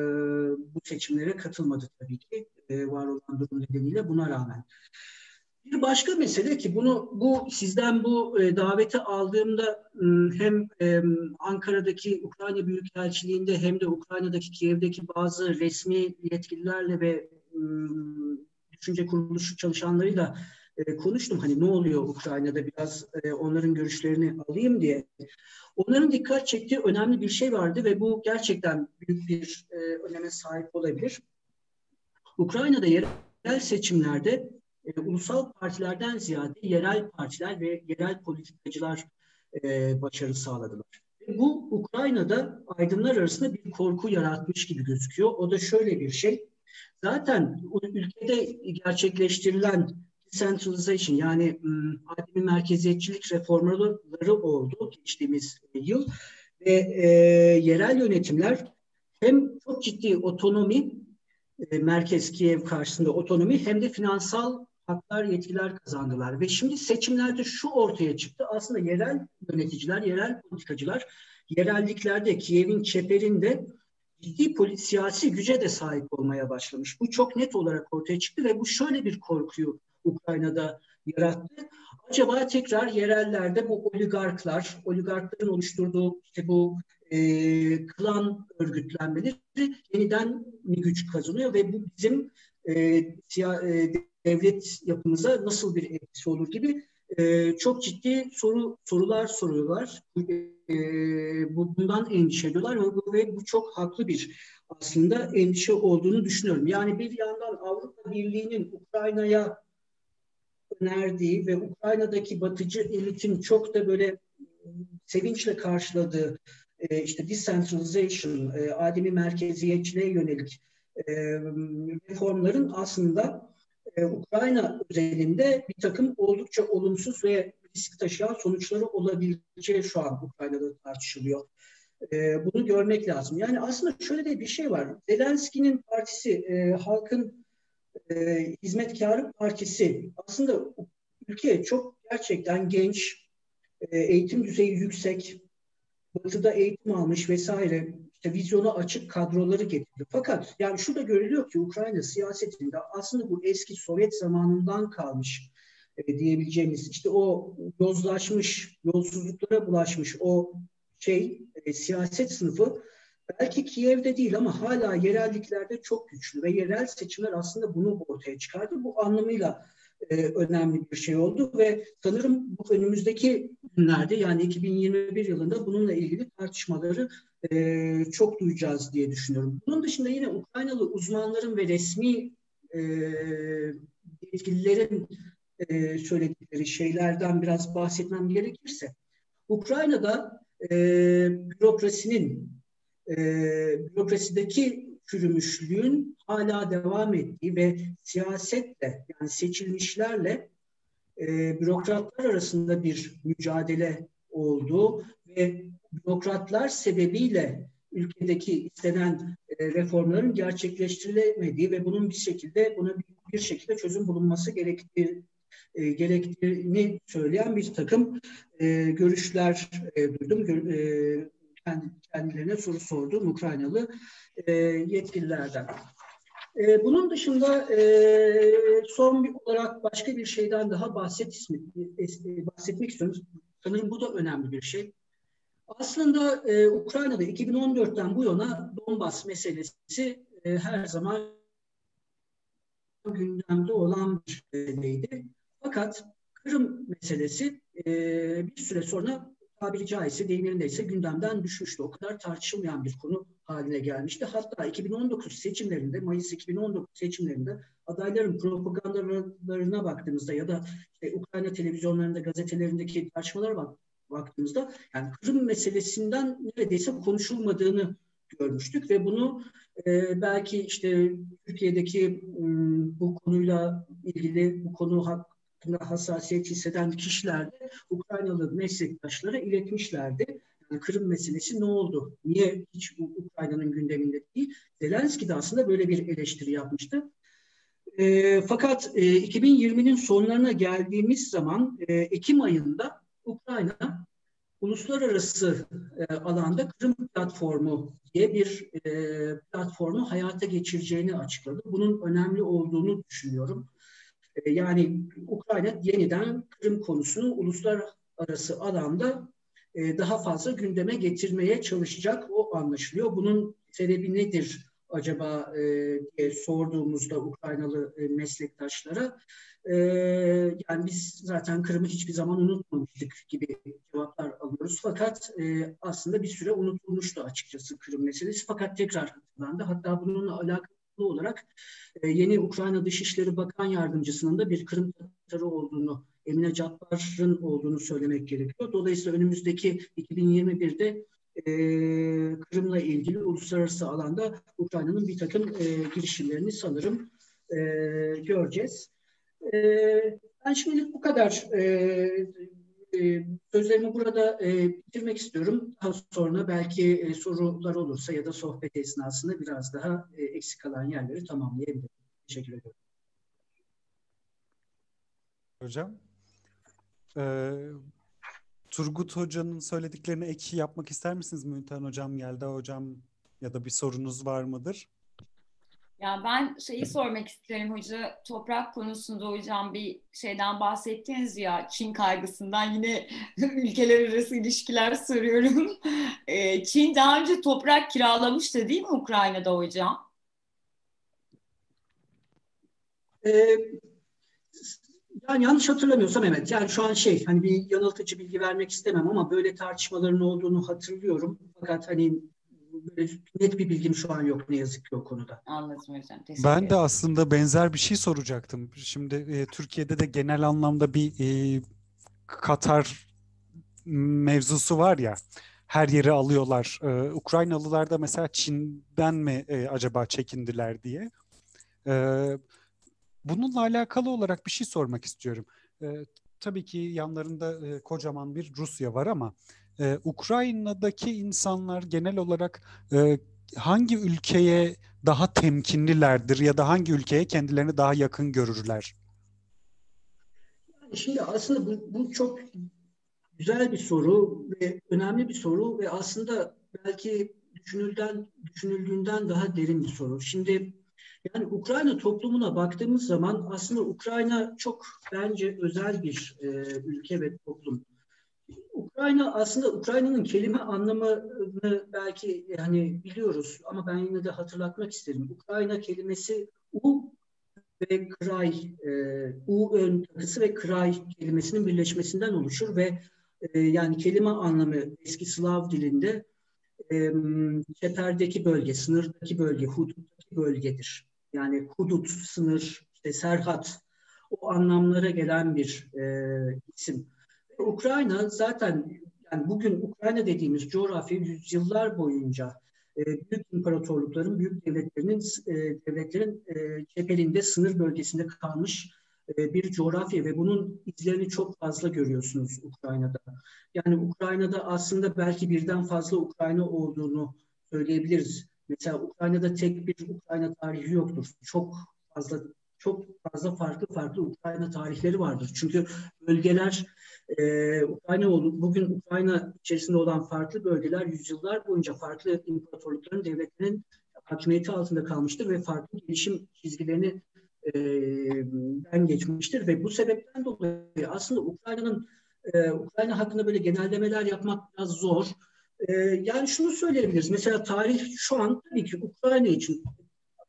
bu seçimlere katılmadı tabii ki e, var olan durum nedeniyle, buna rağmen. Bir başka mesele ki bunu bu sizden bu e, daveti aldığımda m, hem e, Ankara'daki Ukrayna Büyükelçiliğinde hem de Ukrayna'daki Kiev'deki bazı resmi yetkililerle ve m, düşünce kuruluşu çalışanlarıyla e, konuştum. Hani ne oluyor Ukrayna'da, biraz e, onların görüşlerini alayım diye. Onların dikkat çektiği önemli bir şey vardı ve bu gerçekten büyük bir e, öneme sahip olabilir. Ukrayna'da yerel seçimlerde e, ulusal partilerden ziyade yerel partiler ve yerel politikacılar e, başarı sağladılar. E, bu Ukrayna'da aydınlar arasında bir korku yaratmış gibi gözüküyor. O da şöyle bir şey. Zaten ülkede gerçekleştirilen decentralization, yani ademi merkeziyetçilik reformları oldu geçtiğimiz yıl ve e, yerel yönetimler hem çok ciddi otonomi, e, merkez Kiev karşısında otonomi, hem de finansal haklar, yetkiler kazandılar ve şimdi seçimlerde şu ortaya çıktı: aslında yerel yöneticiler, yerel politikacılar yerelliklerde, Kiev'in çeperinde ciddi polit, siyasi güce de sahip olmaya başlamış. Bu çok net olarak ortaya çıktı ve bu şöyle bir korkuyu Ukrayna'da yarattı. Acaba tekrar yerellerde bu oligarklar, oligarkların oluşturduğu işte bu e, klan örgütlenmeleri yeniden güç kazanıyor ve bu bizim e, siya, e, devlet yapımıza nasıl bir etkisi olur gibi e, çok ciddi soru sorular soruyorlar. E, bu, bundan endişe ediyorlar ve bu, ve bu çok haklı bir aslında endişe olduğunu düşünüyorum. Yani bir yandan Avrupa Birliği'nin Ukrayna'ya önerdiği ve Ukrayna'daki batıcı elitin çok da böyle sevinçle karşıladığı e, işte decentralization, e, ademi merkeziyetçiliğe yönelik e, reformların aslında e, Ukrayna özelinde bir takım oldukça olumsuz ve risk taşıyan sonuçları olabileceği şu an Ukrayna'da tartışılıyor. E, bunu görmek lazım. Yani aslında şöyle de bir şey var. Zelenski'nin partisi, e, halkın e, hizmetkarı partisi, aslında ülke çok gerçekten genç, e, eğitim düzeyi yüksek, batıda eğitim almış vesaire, işte vizyona açık kadroları getirdi. Fakat yani şurada görülüyor ki Ukrayna siyasetinde aslında bu eski Sovyet zamanından kalmış e, diyebileceğimiz, işte o yozlaşmış, yolsuzluklara bulaşmış o şey e, siyaset sınıfı belki Kiev'de değil ama hala yerelliklerde çok güçlü ve yerel seçimler aslında bunu ortaya çıkardı. Bu anlamıyla e, önemli bir şey oldu ve sanırım bu önümüzdeki günlerde, yani iki bin yirmi bir yılında bununla ilgili tartışmaları e, çok duyacağız diye düşünüyorum. Bunun dışında yine Ukraynalı uzmanların ve resmi e, yetkililerin e, söyledikleri şeylerden biraz bahsetmem gerekirse, Ukrayna'da e, bürokrasinin e, bürokrasideki çürümüşlüğün hala devam ettiği ve siyasetle, yani seçilmişlerle e, bürokratlar arasında bir mücadele olduğu ve bürokratlar sebebiyle ülkedeki istenen e, reformların gerçekleştirilemediği ve bunun bir şekilde buna bir, bir şekilde çözüm bulunması gerektiği E, gerektiğini söyleyen bir takım e, görüşler e, duydum. Gör, e, kendilerine soru sorduğum Ukraynalı e, yetkililerden. E, bunun dışında e, son bir olarak başka bir şeyden daha bahset, bahsetmek istiyorum. Sanırım bu da önemli bir şey. Aslında e, Ukrayna'da iki bin on dörtten bu yana Donbas meselesi e, her zaman gündemde olan bir meseleydi. Fakat Kırım meselesi e, bir süre sonra tabiri caizse deyim yerindeyse gündemden düşmüştü. O kadar tartışılmayan bir konu haline gelmişti. Hatta iki bin on dokuz seçimlerinde, Mayıs iki bin on dokuz seçimlerinde adayların propagandalarına baktığımızda ya da işte Ukrayna televizyonlarında, gazetelerindeki tartışmalara bak, baktığımızda yani Kırım meselesinden neredeyse konuşulmadığını görmüştük ve bunu e, belki işte Türkiye'deki m, bu konuyla ilgili bu konu hakkında hassasiyet hisseden kişiler de Ukraynalı meslektaşlara iletmişlerdi. Yani Kırım meselesi ne oldu? Niye hiç Ukrayna'nın gündeminde değil? Zelenski de aslında böyle bir eleştiri yapmıştı. E, fakat e, iki bin yirminin sonlarına geldiğimiz zaman e, Ekim ayında Ukrayna uluslararası e, alanda Kırım platformu diye bir e, platformu hayata geçireceğini açıkladı. Bunun önemli olduğunu düşünüyorum. E, yani Ukrayna yeniden Kırım konusunu uluslararası alanda e, daha fazla gündeme getirmeye çalışacak, o anlaşılıyor. Bunun sebebi nedir acaba e, diye sorduğumuzda Ukraynalı e, meslektaşlara e, yani biz zaten Kırım'ı hiçbir zaman unutmamıştık gibi cevaplar alıyoruz. Fakat e, aslında bir süre unutulmuştu açıkçası Kırım meselesi. Fakat tekrar hatırlandı. Hatta bununla alakalı olarak e, yeni Ukrayna Dışişleri Bakan Yardımcısının da bir Kırım Tatarı olduğunu, Emine Cabbar'ın olduğunu söylemek gerekiyor. Dolayısıyla önümüzdeki iki bin yirmi birde e, Kırım'la ilgili uluslararası alanda Ukrayna'nın bir takım e, girişimlerini sanırım e, göreceğiz. E, ben şimdilik bu kadar e, e, sözlerimi burada e, bitirmek istiyorum. Daha sonra belki e, sorular olursa ya da sohbet esnasında biraz daha e, eksik kalan yerleri tamamlayabilirim. Teşekkür ederim. Hocam, e, Turgut Hoca'nın söylediklerine ek yapmak ister misiniz? Müntehan Hocam, Yelda Hocam ya da bir sorunuz var mıdır? Ya ben şeyi sormak isterim hoca, toprak konusunda hocam bir şeyden bahsettiniz ya, Çin kaygısından, yine ülkeler arası ilişkiler soruyorum. Çin daha önce toprak kiralamıştı değil mi Ukrayna'da hocam? Ee, yani yanlış hatırlamıyorsam evet. Yani şu an şey hani bir yanıltıcı bilgi vermek istemem ama böyle tartışmaların olduğunu hatırlıyorum. Fakat hani böyle net bir bilgim şu an yok ne yazık ki o konuda. Anladım hocam. Teşekkür Ben de ederim. aslında benzer bir şey soracaktım. Şimdi e, Türkiye'de de genel anlamda bir e, Katar mevzusu var ya. Her yeri alıyorlar. E, Ukraynalılar da mesela Çin'den mi e, acaba çekindiler diye. E, bununla alakalı olarak bir şey sormak istiyorum. E, tabii ki yanlarında e, kocaman bir Rusya var ama e, Ukrayna'daki insanlar genel olarak e, hangi ülkeye daha temkinlilerdir ya da hangi ülkeye kendilerini daha yakın görürler? Şimdi aslında bu, bu çok güzel bir soru ve önemli bir soru ve aslında belki düşünüldüğünden, düşünüldüğünden daha derin bir soru. Şimdi yani Ukrayna toplumuna baktığımız zaman aslında Ukrayna çok bence özel bir e, ülke ve toplum. Ukrayna aslında Ukrayna'nın kelime anlamını belki yani biliyoruz ama ben yine de hatırlatmak isterim. Ukrayna kelimesi U ve Kray, e, U ön takısı ve Kray kelimesinin birleşmesinden oluşur ve e, yani kelime anlamı eski Slav dilinde e, çeperdeki bölge, sınırdaki bölge, huduttaki bölgedir. Yani hudut, sınır, işte serhat, o anlamlara gelen bir e, isim. Ukrayna zaten yani bugün Ukrayna dediğimiz coğrafya yüzyıllar boyunca e, büyük imparatorlukların, büyük devletlerinin e, devletlerin e, cephelinde, sınır bölgesinde kalmış e, bir coğrafya ve bunun izlerini çok fazla görüyorsunuz Ukrayna'da. Yani Ukrayna'da aslında belki birden fazla Ukrayna olduğunu söyleyebiliriz. Mesela Ukrayna'da tek bir Ukrayna tarihi yoktur. Çok fazla çok fazla farklı farklı Ukrayna tarihleri vardır. Çünkü bölgeler e, Ukrayna oldu. Bugün Ukrayna içerisinde olan farklı bölgeler yüzyıllar boyunca farklı imparatorlukların, devletlerin hakimiyeti altında kalmıştır ve farklı gelişim çizgilerini e, ben geçmiştir ve bu sebepten dolayı aslında Ukrayna'nın e, Ukrayna hakkında böyle genellemeler yapmak biraz zor. E, yani şunu söyleyebiliriz. Mesela tarih şu an tabii ki Ukrayna için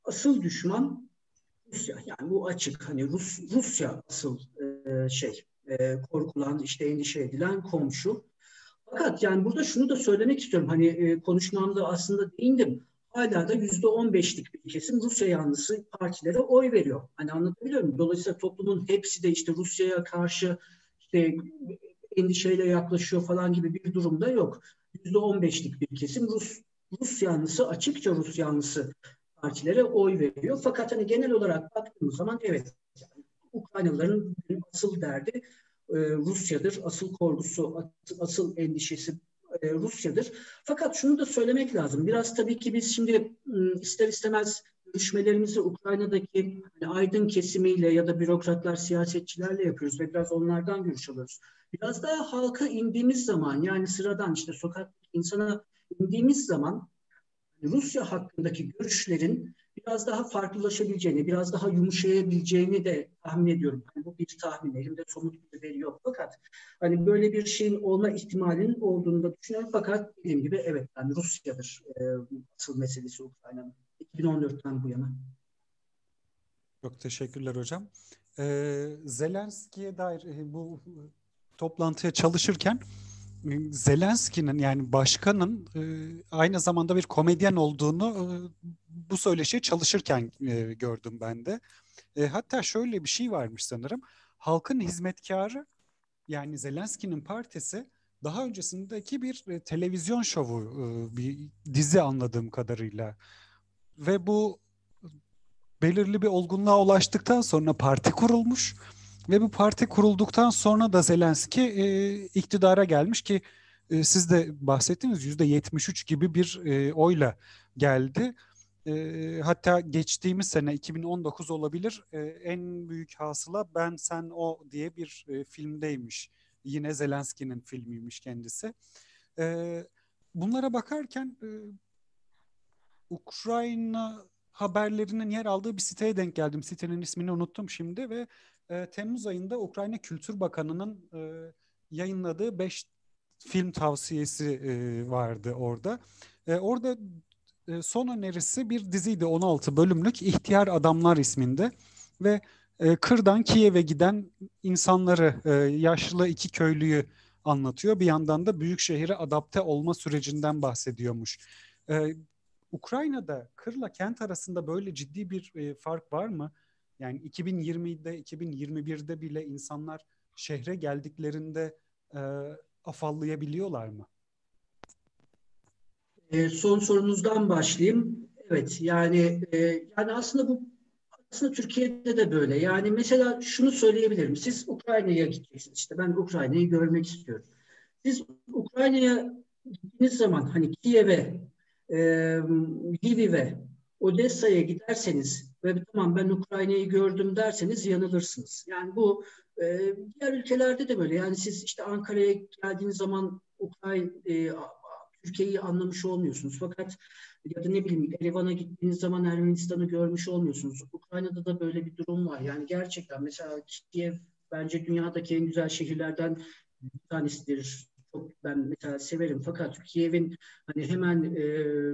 asıl düşman Rusya. Yani bu açık. Hani Rus, Rusya asıl e, şey e, korkulan, işte endişe edilen komşu. Fakat yani burada şunu da söylemek istiyorum. Hani e, konuşmamda aslında değindim. Hala da yüzde on beşlik bir kesim Rusya yanlısı partilere oy veriyor. Hani anlatabiliyor muyum? Dolayısıyla toplumun hepsi de işte Rusya'ya karşı işte endişeyle yaklaşıyor falan gibi bir durumda yok. yüzde on beşlik bir kesim Rus Rus yanlısı, açıkça Rus yanlısı partilere oy veriyor. Fakat hani genel olarak baktığımız zaman evet, yani Ukraynalıların asıl derdi e, Rusya'dır. Asıl korkusu, asıl endişesi e, Rusya'dır. Fakat şunu da söylemek lazım. Biraz tabii ki biz şimdi ister istemez görüşmelerimizi Ukrayna'daki hani aydın kesimiyle ya da bürokratlar, siyasetçilerle yapıyoruz ve biraz onlardan görüş alıyoruz. Biraz daha halka indiğimiz zaman, yani sıradan işte sokaktaki insana indiğimiz zaman Rusya hakkındaki görüşlerin biraz daha farklılaşabileceğini, biraz daha yumuşayabileceğini de tahmin ediyorum. Yani bu bir tahmin, elimde somut bir veri yok. Fakat hani böyle bir şeyin olma ihtimalinin olduğunu da düşünüyorum. Fakat dediğim gibi evet, yani Rusya'dır e, asıl meselesi Ukrayna'nın iki bin on dörtten bu yana. Çok teşekkürler hocam. Ee, Zelenski'ye dair e, bu toplantıya çalışırken Zelenski'nin, yani başkanın e, aynı zamanda bir komedyen olduğunu e, bu söyleşiye çalışırken e, gördüm ben de. E, hatta şöyle bir şey varmış sanırım. Halkın hizmetkarı, yani Zelenski'nin partisi daha öncesindeki bir e, televizyon şovu, e, bir dizi anladığım kadarıyla. Ve bu belirli bir olgunluğa ulaştıktan sonra parti kurulmuş ve bu parti kurulduktan sonra da Zelenski e, iktidara gelmiş ki e, siz de bahsettiğiniz yüzde yetmiş üç gibi bir e, oyla geldi. E, hatta geçtiğimiz sene iki bin on dokuz olabilir, e, en büyük hasıla Ben Sen O diye bir e, filmdeymiş. Yine Zelenski'nin filmiymiş kendisi. E, bunlara bakarken e, Ukrayna haberlerinin yer aldığı bir siteye denk geldim. Sitenin ismini unuttum şimdi ve e, Temmuz ayında Ukrayna Kültür Bakanı'nın e, yayınladığı beş film tavsiyesi e, vardı orada. E, orada e, son önerisi bir diziydi, on altı bölümlük, İhtiyar Adamlar isminde ve e, kırdan Kiev'e giden insanları, e, yaşlı iki köylüyü anlatıyor. Bir yandan da büyük şehire adapte olma sürecinden bahsediyormuş. E, Ukrayna'da kırla kent arasında böyle ciddi bir e, fark var mı? Yani iki bin yirmide, iki bin yirmi birde bile insanlar şehre geldiklerinde e, afallayabiliyorlar mı? E, son sorunuzdan başlayayım. Evet, yani e, yani aslında bu aslında Türkiye'de de böyle. Yani mesela şunu söyleyebilirim. Siz Ukrayna'ya gideceksiniz. İşte ben Ukrayna'yı görmek istiyorum. Siz Ukrayna'ya gittiğiniz zaman hani Kiev'e, e, Lviv'e, Odessa'ya giderseniz ve tamam ben Ukrayna'yı gördüm derseniz yanılırsınız. Yani bu e, diğer ülkelerde de böyle. Yani siz işte Ankara'ya geldiğiniz zaman Ukrayna, e, Türkiye'yi anlamış olmuyorsunuz. Fakat ya da ne bileyim Erivan'a gittiğiniz zaman Ermenistan'ı görmüş olmuyorsunuz. Ukrayna'da da böyle bir durum var. Yani gerçekten mesela Kiev bence dünyadaki en güzel şehirlerden bir tanesidir. Çok ben mesela severim. Fakat Kiev'in hani hemen e,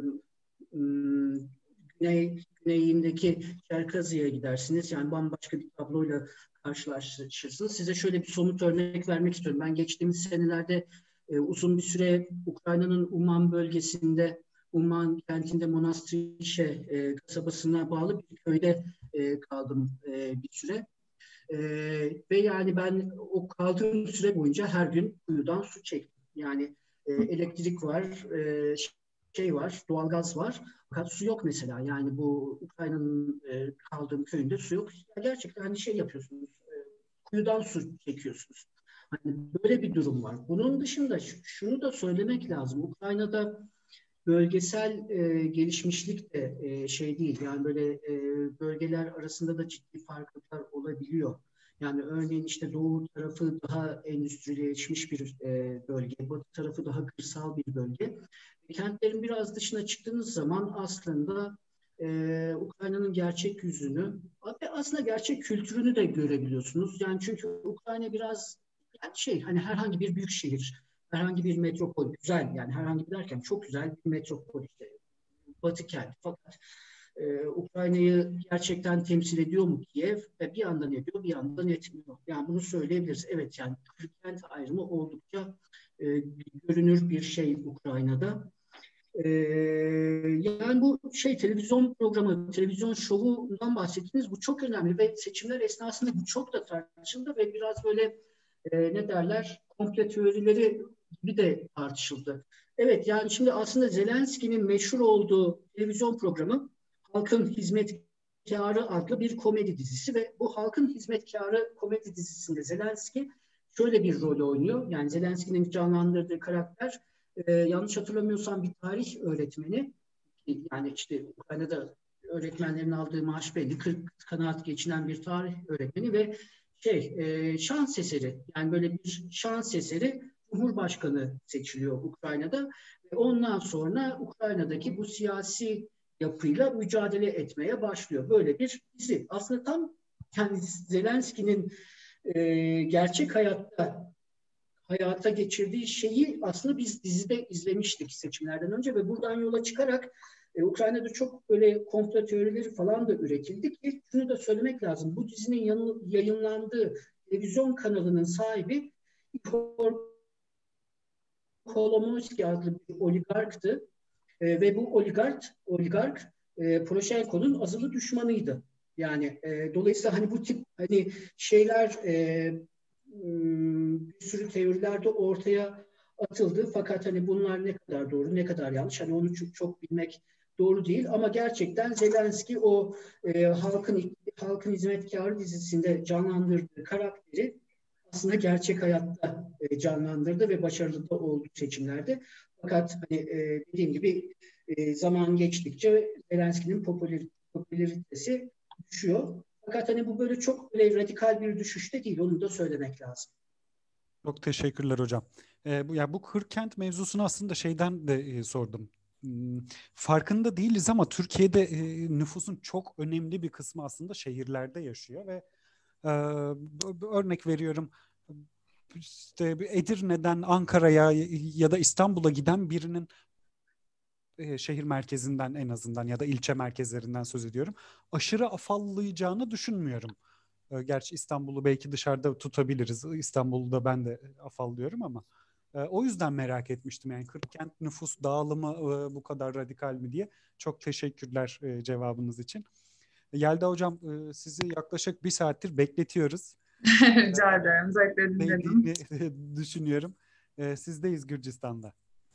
güney güneyindeki Çerkazi'ye gidersiniz. Yani bambaşka bir tabloyla karşılaşırsınız. Size şöyle bir somut örnek vermek istiyorum. Ben geçtiğimiz senelerde e, uzun bir süre Ukrayna'nın Uman bölgesinde, Uman kentinde Monastriçe e, kasabasına bağlı bir köyde e, kaldım e, bir süre. E, ve yani ben o kaldığım süre boyunca her gün kuyudan su çektim. Yani e, elektrik var, e, şey var, doğalgaz var. Fakat su yok mesela. Yani bu Ukrayna'nın e, kaldığım köyünde su yok. Yani gerçekten hani şey yapıyorsunuz, e, kuyudan su çekiyorsunuz. Hani böyle bir durum var. Bunun dışında şunu da söylemek lazım. Ukrayna'da bölgesel e, gelişmişlik de e, şey değil. Yani böyle e, bölgeler arasında da ciddi farklılıklar olabiliyor. Yani örneğin işte doğu tarafı daha endüstrileşmiş bir e, bölge, batı tarafı daha kırsal bir bölge. Kentlerin biraz dışına çıktığınız zaman aslında e, Ukrayna'nın gerçek yüzünü ve aslında gerçek kültürünü de görebiliyorsunuz. Yani çünkü Ukrayna biraz yani şey hani herhangi bir büyük şehir, herhangi bir metropol, güzel yani herhangi bir derken çok güzel bir metropol işte Batı kent. Fakat Ee, Ukrayna'yı gerçekten temsil ediyor mu Kiev? E, bir yandan ediyor, bir yandan etmiyor. Yani bunu söyleyebiliriz. Evet, yani kent ayrımı oldukça e, görünür bir şey Ukrayna'da. Ee, yani bu şey televizyon programı, televizyon şovundan bahsettiniz. Bu çok önemli ve seçimler esnasında bu çok da tartışıldı ve biraz böyle e, ne derler komple teorileri gibi de tartışıldı. Evet, yani şimdi aslında Zelenski'nin meşhur olduğu televizyon programı Halkın Hizmetkarı adlı bir komedi dizisi ve bu Halkın Hizmetkarı komedi dizisinde Zelenski şöyle bir rol oynuyor. Yani Zelenski'nin canlandırdığı karakter e, yanlış hatırlamıyorsam bir tarih öğretmeni. Yani işte Ukrayna'da öğretmenlerin aldığı maaş belli. kırk kanaat geçinen bir tarih öğretmeni ve şey e, şans eseri, yani böyle bir şans eseri Cumhurbaşkanı seçiliyor Ukrayna'da ve ondan sonra Ukrayna'daki bu siyasi yapıyla mücadele etmeye başlıyor. Böyle bir dizi. Aslında tam yani Zelenski'nin e, gerçek hayatta hayata geçirdiği şeyi aslında biz dizide izlemiştik seçimlerden önce ve buradan yola çıkarak e, Ukrayna'da çok böyle komplo teorileri falan da üretildi ki şunu da söylemek lazım. Bu dizinin yanı, yayınlandığı televizyon kanalının sahibi Igor Kolomoisky adlı bir oligarktı e, ve bu oligark, oligark e, Poroshenko'nun azılı düşmanıydı. Yani e, dolayısıyla hani bu tip hani şeyler e, bir sürü teoriler de ortaya atıldı. Fakat hani bunlar ne kadar doğru, ne kadar yanlış, hani onu çok, çok bilmek doğru değil. Ama gerçekten Zelenski o e, halkın halkın hizmetkarı dizisinde canlandırdığı karakteri aslında gerçek hayatta e, canlandırdı ve başarılı da oldu seçimlerde. Fakat hani e, dediğim gibi e, zaman geçtikçe Zelenski'nin popüler, popülaritesi düşüyor. Fakat hani bu böyle çok böyle radikal bir düşüşte değil. Onu da söylemek lazım. Çok teşekkürler hocam. Ee, bu, ya bu Kırkent mevzusunu aslında şeyden de e, sordum. Hmm, farkında değiliz ama Türkiye'de e, nüfusun çok önemli bir kısmı aslında şehirlerde yaşıyor ve e, örnek veriyorum, işte Edirne'den Ankara'ya ya da İstanbul'a giden birinin e, şehir merkezinden en azından ya da ilçe merkezlerinden söz ediyorum, aşırı afallayacağını düşünmüyorum. E, gerçi İstanbul'u belki dışarıda tutabiliriz. İstanbul'da ben de afallıyorum ama e, o yüzden merak etmiştim. Yani Kırkent nüfus dağılımı e, bu kadar radikal mi diye. Çok teşekkürler e, cevabınız için. Yelda hocam, e, sizi yaklaşık bir saattir bekletiyoruz. Rica ederim. Zevkle dinledim. Düşünüyorum. E, sizdeyiz Gürcistan'da.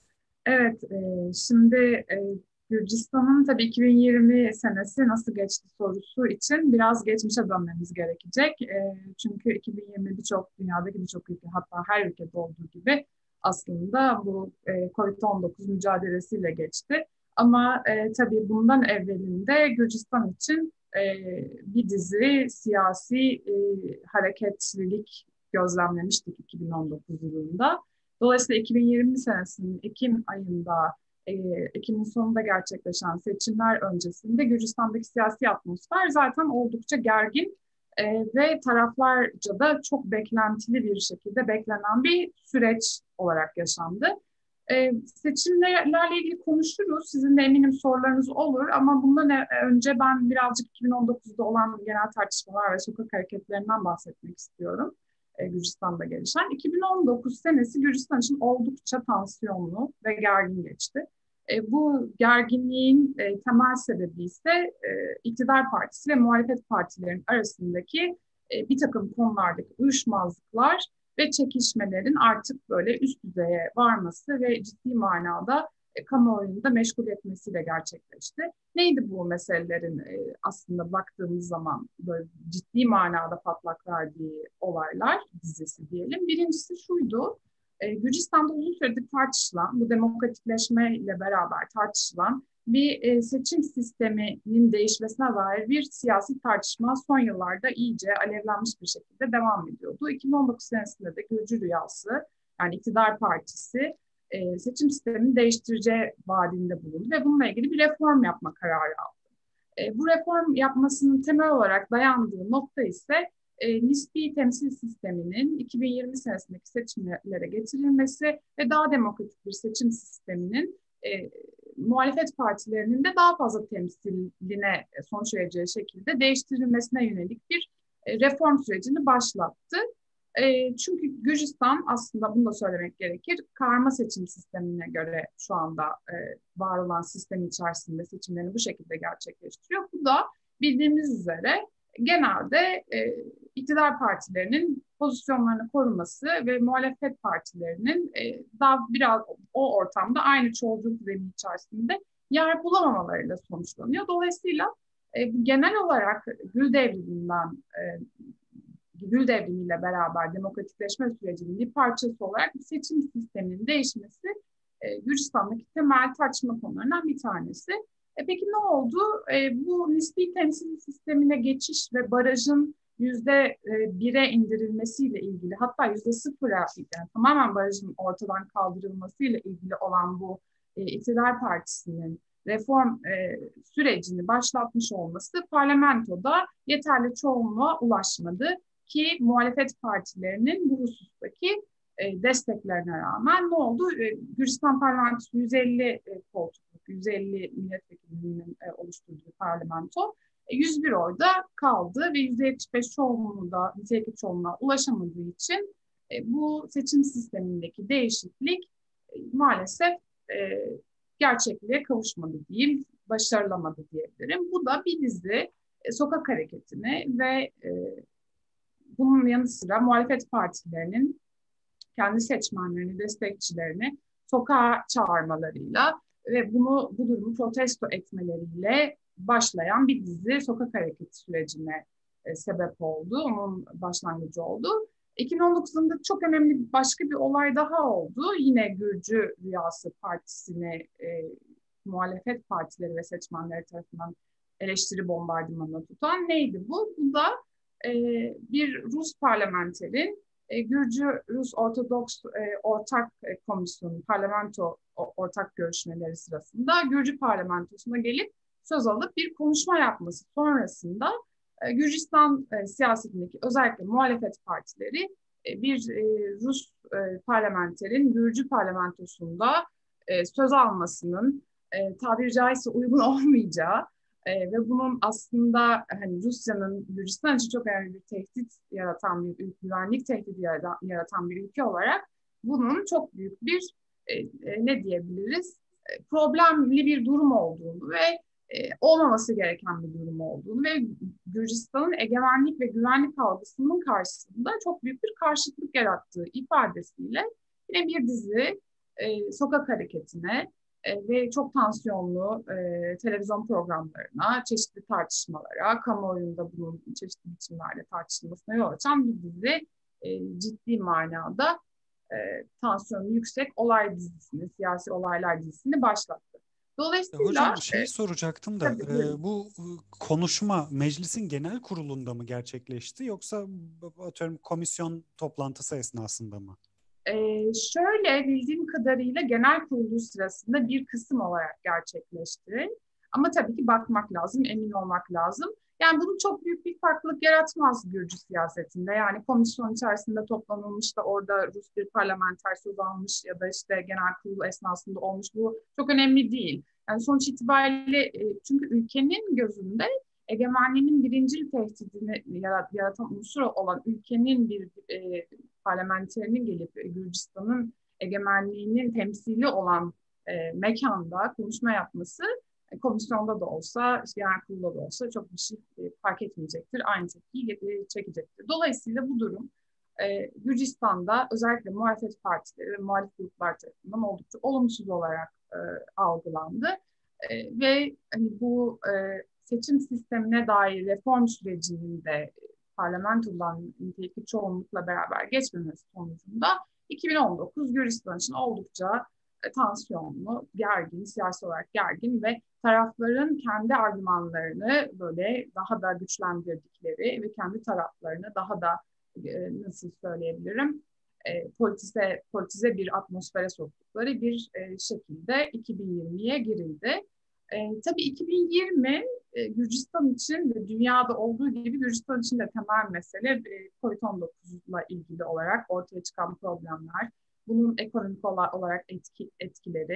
Evet, e, şimdi e, Gürcistan'ın tabii iki bin yirmi senesi nasıl geçti sorusu için biraz geçmişe dönmemiz gerekecek. E, çünkü iki bin yirmi birçok dünyadaki birçok ülke, hatta her ülkede olduğu gibi aslında bu e, kovid on dokuz mücadelesiyle geçti. Ama e, tabii bundan evvelinde Gürcistan için e, bir dizi siyasi e, hareketlilik gözlemlemiştik iki bin on dokuz yılında. Dolayısıyla iki bin yirmi senesinin Ekim ayında, e, Ekim'in sonunda gerçekleşen seçimler öncesinde Gürcistan'daki siyasi atmosfer zaten oldukça gergin e, ve taraflarca da çok beklentili bir şekilde beklenen bir süreç olarak yaşandı. E, seçimlerle ilgili konuşuruz. Sizin de eminim sorularınız olur ama bundan önce ben birazcık iki bin on dokuzda olan genel tartışmalar ve sokak hareketlerinden bahsetmek istiyorum. Gürcistan'da gelişen. iki bin on dokuz senesi Gürcistan için oldukça tansiyonlu ve gergin geçti. E, bu gerginliğin e, temel sebebi ise e, iktidar partisi ve muhalefet partilerinin arasındaki e, bir takım konulardaki uyuşmazlıklar ve çekişmelerin artık böyle üst düzeye varması ve ciddi manada e, kamuoyunu da meşgul etmesiyle gerçekleşti. Neydi bu meselelerin e, aslında baktığımız zaman böyle ciddi manada patlak verdiği olaylar dizisi diyelim. Birincisi şuydu, e, Gürcistan'da uzun süredir tartışılan, bu demokratikleşme ile beraber tartışılan bir e, seçim sisteminin değişmesine dair bir siyasi tartışma son yıllarda iyice alevlenmiş bir şekilde devam ediyordu. iki bin on dokuz senesinde de Gürcü Rüyası, yani iktidar partisi, E, seçim sistemini değiştireceği vaadinde bulundu ve bununla ilgili bir reform yapma kararı aldı. E, bu reform yapmasının temel olarak dayandığı nokta ise e, nispi temsil sisteminin iki bin yirmi senesindeki seçimlere getirilmesi ve daha demokratik bir seçim sisteminin e, muhalefet partilerinin de daha fazla temsiline sonuç vereceği şekilde değiştirilmesine yönelik bir e, reform sürecini başlattı. E, çünkü Gürcistan aslında bunu da söylemek gerekir, karma seçim sistemine göre şu anda e, var olan sistem içerisinde seçimlerini bu şekilde gerçekleştiriyor. Bu da bildiğimiz üzere genelde e, iktidar partilerinin pozisyonlarını koruması ve muhalefet partilerinin e, daha biraz o ortamda aynı çoğulculuk zemin içerisinde yer bulamamalarıyla sonuçlanıyor. Dolayısıyla e, genel olarak Gül Devrimi'nden e, Gül Devrimi'yle beraber demokratikleşme sürecinin bir parçası olarak seçim sisteminin değişmesi e, Gürcistan'daki temel tartışma konularından bir tanesi. E, peki ne oldu? E, bu nispi temsil sistemine geçiş ve barajın yüzde bire indirilmesiyle ilgili, hatta yüzde sıfıra, yani tamamen barajın ortadan kaldırılmasıyla ilgili olan bu e, iktidar partisinin reform e, sürecini başlatmış olması parlamentoda yeterli çoğunluğa ulaşmadı ki muhalefet partilerinin bu husustaki e, desteklerine rağmen ne oldu? E, Gürcistan parlamentosu yüz elli e, koltukluk, yüz elli milletvekilinin e, oluşturduğu parlamento yüz bir oyda kaldı ve yüzde yetmiş beş çoğunluğu da nitelikli çoğunluğa ulaşamadığı için e, bu seçim sistemindeki değişiklik e, maalesef e, gerçekliğe kavuşmadı diyeyim, başarılamadı diyebilirim. Bu da bir dizi e, sokak hareketini ve e, bunun yanı sıra muhalefet partilerinin kendi seçmenlerini, destekçilerini sokağa çağırmalarıyla ve bunu bu durumu protesto etmeleriyle başlayan bir dizi sokak hareketi sürecine e, sebep oldu. Onun başlangıcı oldu. iki bin on dokuz yılında çok önemli başka bir olay daha oldu. Yine Gürcü Rüyası Partisi'ni e, muhalefet partileri ve seçmenleri tarafından eleştiri bombardımanına tutan neydi bu? Bu da e, bir Rus parlamenterin e, Gürcü-Rus Ortodoks e, Ortak e, Komisyonu, parlamento o, ortak görüşmeleri sırasında Gürcü parlamentosuna gelip söz alıp bir konuşma yapması sonrasında e, Gürcistan e, siyasetindeki özellikle muhalefet partileri e, bir e, Rus e, parlamenterin Gürcü parlamentosunda e, söz almasının e, tabiri caizse uygun olmayacağı e, ve bunun aslında hani Rusya'nın Gürcistan için çok önemli bir tehdit yaratan bir ülke, güvenlik tehdidi yaratan, yaratan bir ülke olarak bunun çok büyük bir e, e, ne diyebiliriz e, problemli bir durum olduğunu ve e, olmaması gereken bir durum olduğunu ve Gürcistan'ın egemenlik ve güvenlik algısının karşısında çok büyük bir karşıtlık yarattığı ifadesiyle yine bir dizi e, sokak hareketine e, ve çok tansiyonlu e, televizyon programlarına, çeşitli tartışmalara, kamuoyunda bunun çeşitli biçimlerde tartışılmasına yol açan bir dizi e, ciddi manada e, tansiyonu yüksek olay dizisini, siyasi olaylar dizisini başlattı. Dolayısıyla hocam şeyi soracaktım da tabii, e, bu konuşma meclisin genel kurulunda mı gerçekleşti yoksa atıyorum komisyon toplantısı esnasında mı? Ee, şöyle bildiğim kadarıyla genel kurulu sırasında bir kısım olarak gerçekleşti. Ama tabii ki bakmak lazım, emin olmak lazım. Yani bunun çok büyük bir farklılık yaratmaz Gürcü siyasetinde. Yani komisyon içerisinde toplanılmış da orada Rus bir parlamenter söz almış ya da işte genel kurulu esnasında olmuş. Bu çok önemli değil. Yani sonuç itibariyle çünkü ülkenin gözünde egemenliğinin birincil tehdidini yaratan unsur olan ülkenin bir e, parlamenterinin gelip Gürcistan'ın egemenliğinin temsili olan e, mekanda konuşma yapması e, komisyonda da olsa, genel kurulda da olsa çok bir şey e, fark etmeyecektir. Aynı tepkiyi e, çekecektir. Dolayısıyla bu durum e, Gürcistan'da özellikle muhalefet partileri ve muhalif gruplar tarafından oldukça olumsuz olarak e, algılandı. E, ve hani bu e, seçim sistemine dair reform sürecinin de parlamentodan nitelikli çoğunlukla beraber geçmemesi sonucunda iki bin on dokuz Gürcistan için oldukça e, tansiyonlu, gergin, siyasi olarak gergin ve tarafların kendi argümanlarını böyle daha da güçlendirdikleri ve kendi taraflarını daha da e, nasıl söyleyebilirim e, politize, politize bir atmosfere soktukları bir e, şekilde iki bin yirmiye girildi. E, tabii iki bin yirmi e, Gürcistan için ve dünyada olduğu gibi Gürcistan için de temel mesele e, kovid on dokuzla ilgili olarak ortaya çıkan problemler, bunun ekonomik olarak etki, etkileri,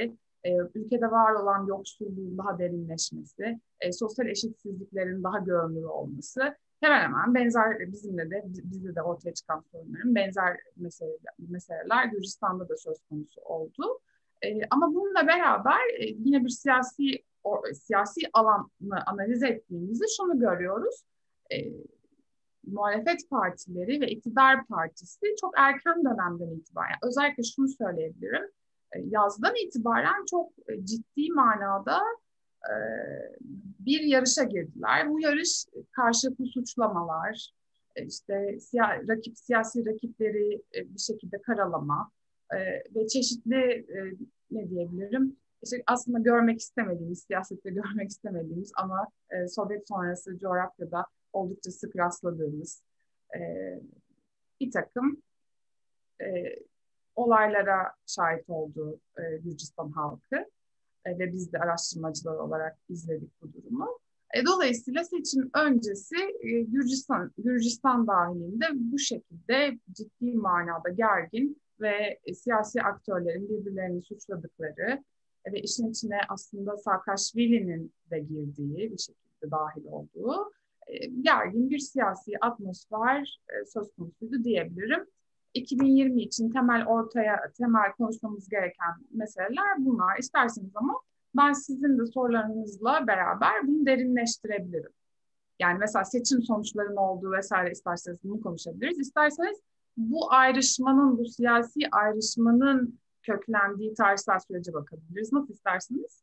e, ülkede var olan yoksulluğun daha derinleşmesi, e, sosyal eşitsizliklerin daha görünür olması, hemen hemen benzer bizimle de bizde de ortaya çıkan sorunların benzer meseleler, meseleler Gürcistan'da da söz konusu oldu. E, ama bununla beraber e, yine bir siyasi o, siyasi alanı analiz ettiğimizde şunu görüyoruz. E, muhalefet partileri ve iktidar partisi çok erken dönemden itibaren, özellikle şunu söyleyebilirim, e, yazdan itibaren çok e, ciddi manada e, bir yarışa girdiler. Bu yarış karşılıklı suçlamalar, e, işte siya, rakip siyasi rakipleri e, bir şekilde karalama e, ve çeşitli e, ne diyebilirim? İşte aslında görmek istemediğimiz, siyasette görmek istemediğimiz ama e, Sovyet sonrası coğrafyada oldukça sık rastladığımız e, bir takım e, olaylara şahit oldu e, Gürcistan halkı e, ve biz de araştırmacılar olarak izledik bu durumu. E, dolayısıyla seçim öncesi e, Gürcistan, Gürcistan dahilinde bu şekilde ciddi manada gergin ve e, siyasi aktörlerin birbirlerini suçladıkları e, ve işin içine aslında Saakashvili'nin de girdiği bir şekilde dahil olduğu gergin bir siyasi atmosfer söz konusuydu diyebilirim. iki bin yirmi için temel ortaya, temel konuşmamız gereken meseleler bunlar. İsterseniz ama ben sizin de sorularınızla beraber bunu derinleştirebilirim. Yani mesela seçim sonuçlarının olduğu vesaire isterseniz bunu konuşabiliriz. İsterseniz bu ayrışmanın, bu siyasi ayrışmanın köklendiği tarihsel sürece bakabiliriz. Nasıl isterseniz?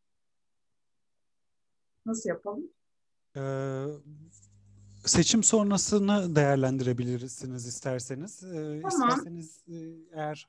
Nasıl yapalım? Ee, seçim sonrasını değerlendirebilirsiniz isterseniz. Ee, Tamam. İsterseniz e, eğer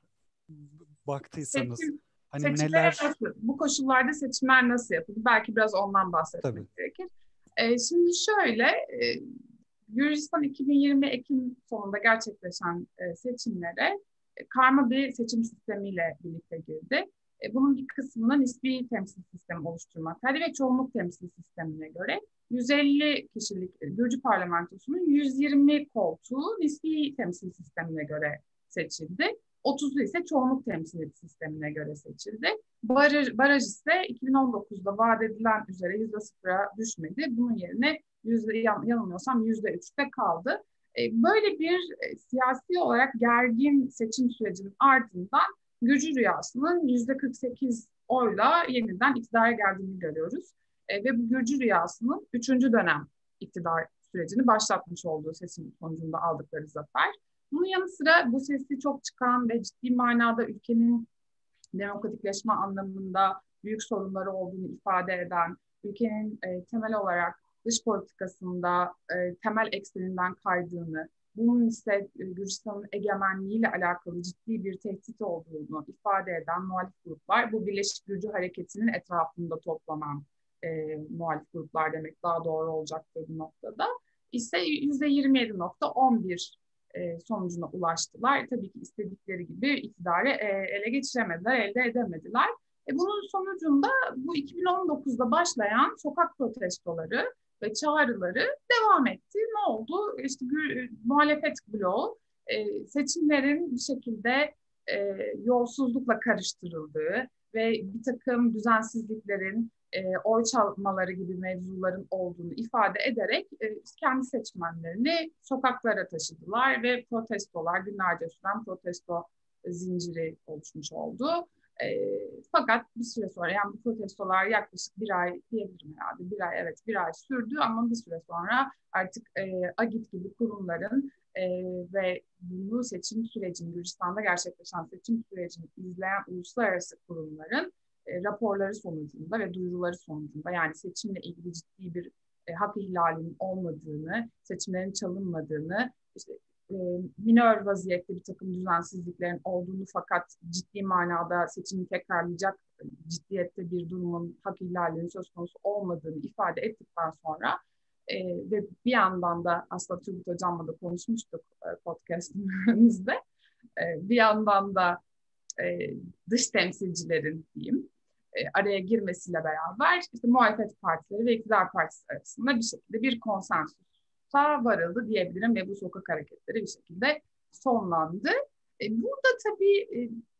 baktıysanız Seçim, hani seçimler neler... nasıl? Bu koşullarda seçimler nasıl yapıldı? Belki biraz ondan bahsetmek Tabii. gerekir. Ee, şimdi şöyle, e, Gürcistan iki bin yirmi Ekim sonunda gerçekleşen e, seçimlere e, karma bir seçim sistemiyle birlikte girdi. E, bunun bir kısmına nispi temsil sistemi oluşturmaktaydı ve çoğunluk temsil sistemine göre yüz elli kişilik Gürcü parlamentosunun yüz yirmi koltuğu nispi temsil sistemine göre seçildi. otuzu ise çoğunluk temsil sistemine göre seçildi. Baraj, baraj ise iki bin on dokuzda vaat edilen üzere yüzde sıfıra düşmedi. Bunun yerine yüzde, yanılmıyorsam yüzde üçte kaldı. Böyle bir siyasi olarak gergin seçim sürecinin ardından Gürcü rüyasının yüzde kırk sekiz oyla yeniden iktidara geldiğini görüyoruz. Ve bu Gürcü rüyasının üçüncü dönem iktidar sürecini başlatmış olduğu seçim sonucunda aldıkları zafer. Bunun yanı sıra bu sesi çok çıkan ve ciddi manada ülkenin demokratikleşme anlamında büyük sorunları olduğunu ifade eden, ülkenin e, temel olarak dış politikasında e, temel ekseninden kaydığını, bunun ise e, Gürcistan'ın egemenliğiyle alakalı ciddi bir tehdit olduğunu ifade eden muhalif gruplar, bu Birleşik Gürcü Hareketi'nin etrafında toplanan e, muhalif gruplar demek daha doğru olacaktır bu noktada, ise yüzde yirmi yedi nokta on bir E, sonucuna ulaştılar. Tabii ki istedikleri gibi iktidarı e, ele geçiremediler, elde edemediler. E, bunun sonucunda bu iki bin on dokuzda başlayan sokak protestoları ve çağrıları devam etti. Ne oldu? İşte muhalefet bloğu e, seçimlerin bir şekilde e, yolsuzlukla karıştırıldığı ve bir takım düzensizliklerin, E, oy çalmaları gibi mevzuların olduğunu ifade ederek e, kendi seçmenlerini sokaklara taşıdılar ve protestolar, günlerce süren protesto zinciri oluşmuş oldu. E, fakat bir süre sonra, yani bu protestolar yaklaşık bir ay diyebilirim herhalde, bir ay evet bir ay sürdü ama bir süre sonra artık e, AGİT gibi kurumların e, ve bunu seçim sürecini, Gürcistan'da gerçekleşen seçim sürecini izleyen uluslararası kurumların E, raporları sonucunda ve duyuruları sonucunda, yani seçimle ilgili ciddi bir e, hak ihlalinin olmadığını, seçimlerin çalınmadığını, işte e, minör vaziyette bir takım düzensizliklerin olduğunu fakat ciddi manada seçimi tekrarlayacak ciddiyette bir durumun, hak ihlalinin söz konusu olmadığını ifade ettikten sonra e, ve bir yandan da aslında Turgut Hocam'la da konuşmuştuk e, podcastimizde, e, bir yandan da e, dış temsilcilerin diyeyim araya girmesiyle beraber işte muhalefet partileri ve iktidar partisi arasında bir şekilde bir konsensusa varıldı diyebilirim ve bu sokak hareketleri bir şekilde sonlandı. Burada tabii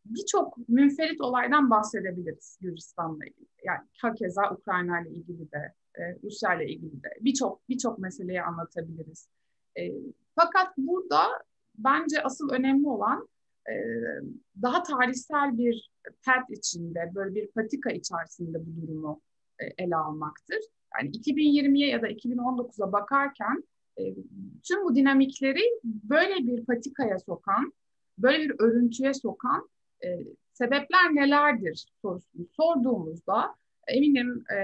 birçok münferit olaydan bahsedebiliriz Gürcistan'la ilgili. Yani hakeza Ukrayna ile ilgili de, e, Rusya ile ilgili de birçok birçok meseleyi anlatabiliriz. E, fakat burada bence asıl önemli olan e, daha tarihsel bir pert içinde, böyle bir patika içerisinde bu durumu e, ele almaktır. Yani iki bin yirmiye ya da iki bin on dokuza bakarken e, tüm bu dinamikleri böyle bir patikaya sokan, böyle bir örüntüye sokan e, sebepler nelerdir sorusunu sorduğumuzda eminim e,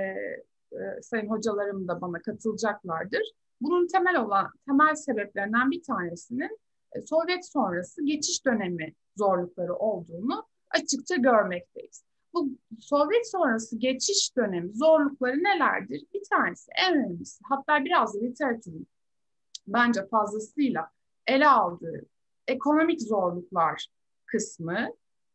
e, sayın hocalarım da bana katılacaklardır. Bunun temel olan temel sebeplerinden bir tanesinin e, Sovyet sonrası geçiş dönemi zorlukları olduğunu açıkça görmekteyiz. Bu Sovyet sonrası geçiş dönemi zorlukları nelerdir? Bir tanesi, en önemlisi, hatta biraz da literatürün bence fazlasıyla ele aldığı ekonomik zorluklar kısmı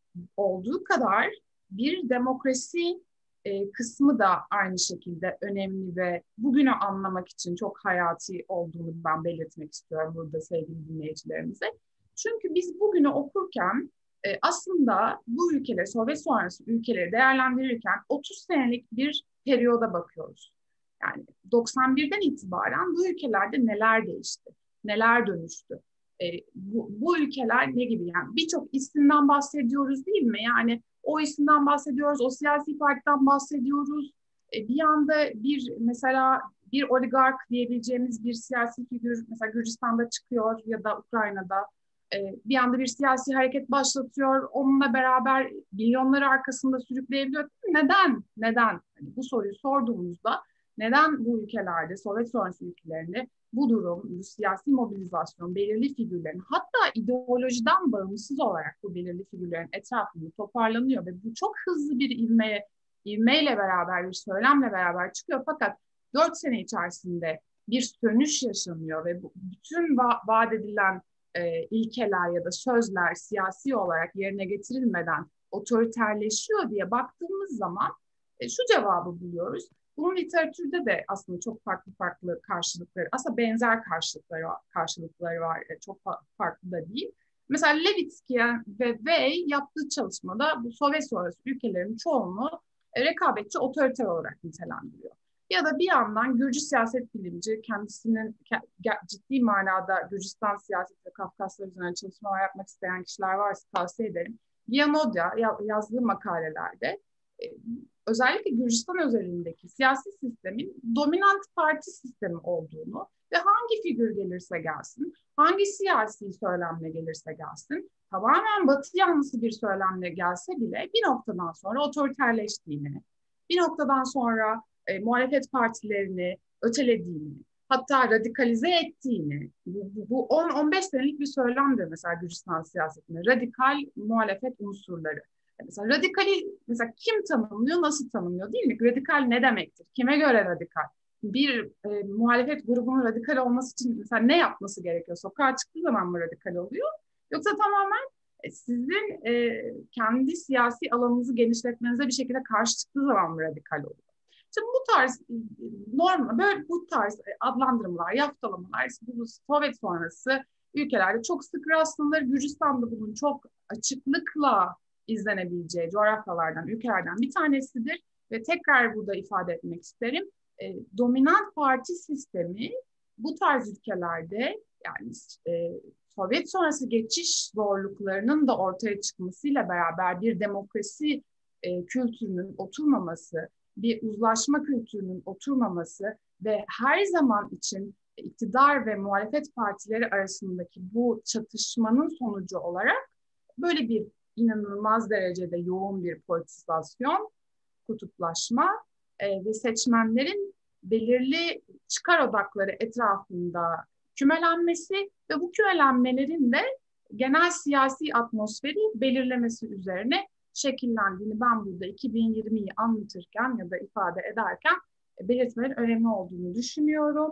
olduğu kadar bir demokrasi e, kısmı da aynı şekilde önemli ve bugünü anlamak için çok hayati olduğunu ben belirtmek istiyorum burada sevgili dinleyicilerimize. Çünkü biz bugünü okurken e, aslında bu ülkeleri, Sovyet sonrası ülkeleri değerlendirirken otuz senelik bir periyoda bakıyoruz. Yani doksan birden itibaren bu ülkelerde neler değişti, neler dönüştü? E, bu, bu ülkeler ne gibi? Yani birçok isimden bahsediyoruz değil mi? Yani o isimden bahsediyoruz, o siyasi partiden bahsediyoruz. E, bir anda bir mesela bir oligark diyebileceğimiz bir siyasi figür mesela Gürcistan'da çıkıyor ya da Ukrayna'da e, bir anda bir siyasi hareket başlatıyor. Onunla beraber milyonları arkasında sürükleyebiliyor. Neden? Neden? Yani bu soruyu sorduğumuzda neden bu ülkelerde, Sovyet sonrası ülkelerinde bu durum, bu siyasi mobilizasyon, belirli figürlerin, hatta ideolojiden bağımsız olarak bu belirli figürlerin etrafında toparlanıyor ve bu çok hızlı bir ivmeye, ivmeyle beraber, bir söylemle beraber çıkıyor. Fakat dört sene içerisinde bir sönüş yaşanıyor ve bu, bütün va- vaat edilen e, ilkeler ya da sözler siyasi olarak yerine getirilmeden otoriterleşiyor diye baktığımız zaman e, şu cevabı buluyoruz. Bunun literatürde de aslında çok farklı farklı karşılıkları, aslında benzer karşılıkları, karşılıkları var, çok farklı da değil. Mesela Levitsky ve Wey yaptığı çalışmada bu Sovyet sonrası ülkelerin çoğunu rekabetçi, otoriter olarak nitelendiriyor. Ya da bir yandan Gürcü siyaset bilimci, kendisinin ciddi manada Gürcistan siyaseti ve Kafkaslar üzerine çalışmalar yapmak isteyen kişiler varsa tavsiye ederim. Giannodia yazdığı makalelerde özellikle Gürcistan özelindeki siyasi sistemin dominant parti sistemi olduğunu ve hangi figür gelirse gelsin, hangi siyasi söylemle gelirse gelsin, tamamen Batı yanlısı bir söylemle gelse bile bir noktadan sonra otoriterleştiğini, bir noktadan sonra e, muhalefet partilerini ötelediğini, hatta radikalize ettiğini, bu on on beş senelik bir söylemdir mesela Gürcistan siyasetinde, radikal muhalefet unsurları. Mesela radikali mesela kim tanımlıyor, nasıl tanımlıyor değil mi? Radikal ne demektir? Kime göre radikal? Bir e, muhalefet grubunun radikal olması için mesela ne yapması gerekiyor? Sokağa çıktığı zaman mı radikal oluyor? Yoksa tamamen e, sizin e, kendi siyasi alanınızı genişletmenize bir şekilde karşı çıktığı zaman mı radikal oluyor? Şimdi bu tarz normal, böyle bu tarz adlandırmalar, yaftalamalar bu Sovyet sonrası ülkelerde çok sık rastlanır. Gürcistan'da bunun çok açıklıkla izlenebileceği coğrafyalardan, ülkelerden bir tanesidir. Ve tekrar burada ifade etmek isterim. E, dominant parti sistemi bu tarz ülkelerde yani e, Sovyet sonrası geçiş zorluklarının da ortaya çıkmasıyla beraber bir demokrasi e, kültürünün oturmaması, bir uzlaşma kültürünün oturmaması ve her zaman için iktidar ve muhalefet partileri arasındaki bu çatışmanın sonucu olarak böyle bir inanılmaz derecede yoğun bir politizasyon, kutuplaşma e, ve seçmenlerin belirli çıkar odakları etrafında kümelenmesi ve bu kümelenmelerin de genel siyasi atmosferi belirlemesi üzerine şekillendiğini ben burada iki bin yirmiyi anlatırken ya da ifade ederken belirtmenin önemli olduğunu düşünüyorum.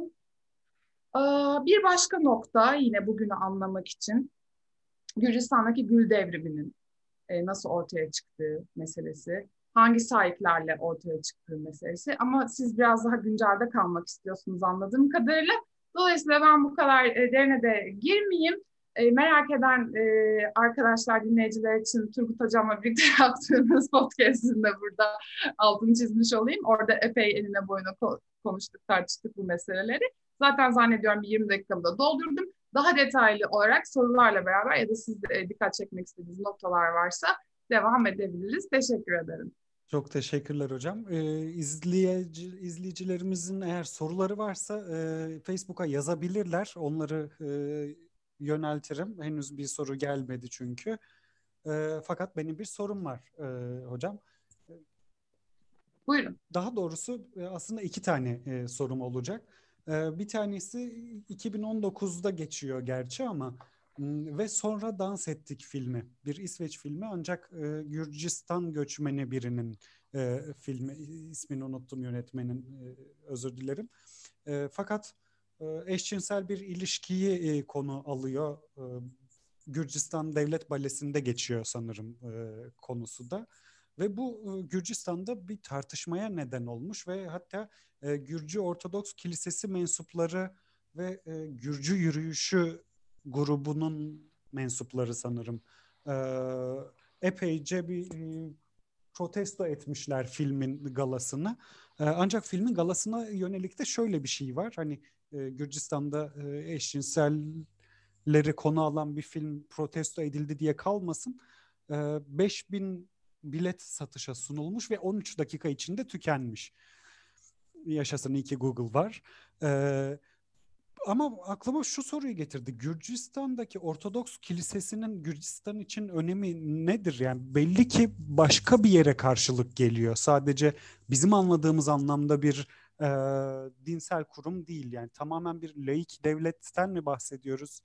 Bir başka nokta yine bugünü anlamak için Gürcistan'daki Gül Devrimi'nin nasıl ortaya çıktığı meselesi, hangi sahiplerle ortaya çıktığı meselesi ama siz biraz daha güncelde kalmak istiyorsunuz anladığım kadarıyla. Dolayısıyla ben bu kadar derine de girmeyeyim. E, merak eden e, arkadaşlar, dinleyiciler için Turgut Hocam'la birlikte yaptığımız podcast'ın da burada altını çizmiş olayım. Orada epey eline boyuna ko- konuştuk, tartıştık bu meseleleri. Zaten zannediyorum bir yirmi dakikamı da doldurdum. Daha detaylı olarak sorularla beraber ya da siz de e, dikkat çekmek istediğiniz noktalar varsa devam edebiliriz. Teşekkür ederim. Çok teşekkürler hocam. Ee, izleyici, izleyicilerimizin eğer soruları varsa e, Facebook'a yazabilirler. Onları e, yöneltirim. Henüz bir soru gelmedi çünkü. E, fakat benim bir sorum var e, hocam. Buyurun. Daha doğrusu e, aslında iki tane e, sorum olacak. E, bir tanesi iki bin on dokuzda geçiyor gerçi ama m, ve sonra Dans Ettik filmi. Bir İsveç filmi ancak e, Gürcistan göçmeni birinin e, filmi. İsmini unuttum yönetmenin, e, özür dilerim. E, fakat e, eşcinsel bir ilişkiyi e, konu alıyor. E, Gürcistan Devlet Balesi'nde geçiyor sanırım e, konusu da. Ve bu e, Gürcistan'da bir tartışmaya neden olmuş ve hatta e, Gürcü Ortodoks Kilisesi mensupları ve e, Gürcü Yürüyüşü grubunun mensupları sanırım e, epeyce bir e, protesto etmişler filmin galasını. E, ancak filmin galasına yönelik de şöyle bir şey var. Hani e, Gürcistan'da e, eşcinselleri konu alan bir film protesto edildi diye kalmasın. E, beş bin bilet satışa sunulmuş ve on üç dakika içinde tükenmiş. Yaşasın iyi ki Google var. Ee, ama aklıma şu soruyu getirdi. Gürcistan'daki Ortodoks Kilisesi'nin Gürcistan için önemi nedir? Yani belli ki başka bir yere karşılık geliyor. Sadece bizim anladığımız anlamda bir e, dinsel kurum değil. Yani tamamen bir laik devletten mi bahsediyoruz?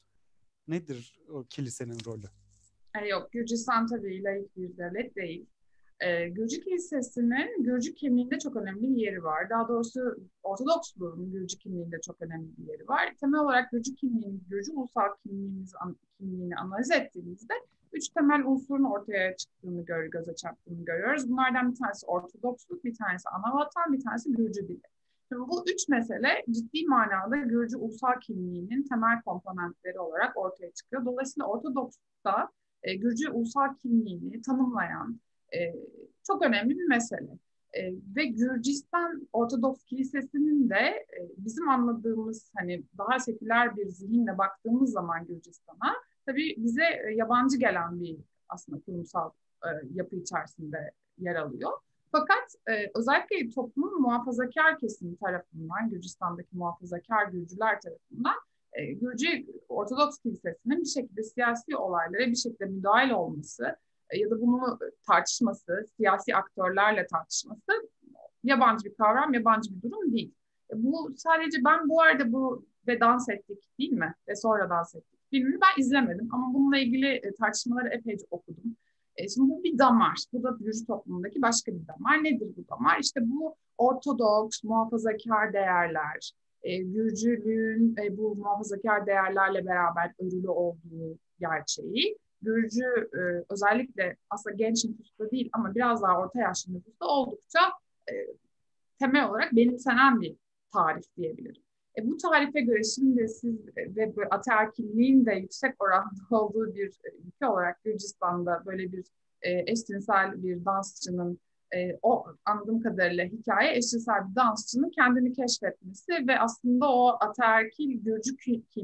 Nedir o kilisenin rolü? E, yok, Gürcistan tabii laik bir devlet değil. E, Gürcü Kilisesi'nin Gürcü kimliğinde çok önemli bir yeri var. Daha doğrusu Ortodoksluğun Gürcü kimliğinde çok önemli bir yeri var. Temel olarak Gürcü kimliğini, Gürcü ulusal kimliğimizi, kimliğini analiz ettiğimizde üç temel unsurun ortaya çıktığını, gör, göze çarptığını görüyoruz. Bunlardan bir tanesi Ortodoksluk, bir tanesi Anavatan, bir tanesi Gürcü dili. Şimdi bu üç mesele ciddi manada Gürcü ulusal kimliğinin temel komponentleri olarak ortaya çıkıyor. Dolayısıyla Ortodoks'ta e, Gürcü ulusal kimliğini tanımlayan e, çok önemli bir mesele. E, ve Gürcistan Ortodoks Kilisesi'nin de e, bizim anladığımız hani daha seküler bir zihinle baktığımız zaman Gürcistan'a tabii bize e, yabancı gelen bir aslında kurumsal e, yapı içerisinde yer alıyor. Fakat e, özellikle toplumun muhafazakar kesimi tarafından, Gürcistan'daki muhafazakar Gürcüler tarafından e, Gürcü Ortodoks Kilisesi'nin bir şekilde siyasi olaylara bir şekilde müdahil olması e, ya da bunu tartışması, siyasi aktörlerle tartışması yabancı bir kavram, yabancı bir durum değil. E, bu sadece ben bu arada bu ve Dans Ettik değil mi? Ve sonra Dans Ettik filmini ben izlemedim ama bununla ilgili e, tartışmaları epeyce okudum. E, şimdi bu bir damar. Bu da Gürcü toplumundaki başka bir damar. Nedir bu damar? İşte bu Ortodoks, muhafazakar değerler, e, Gürcülüğün e, bu muhafazakar değerlerle beraber örülü olduğu gerçeği Gürcü e, özellikle aslında genç nüfusta değil ama biraz daha orta yaşlı nüfusta oldukça e, temel olarak benimsenen bir tarif diyebilirim. E, bu tarife göre şimdi siz e, ve ataerkilliğin de yüksek oranda olduğu bir ülke olarak Gürcistan'da böyle bir e, eşcinsel bir dansçının e, o anladığım kadarıyla hikaye eşcinsel bir dansçının kendini keşfetmesi ve aslında o ataerkil Gürcü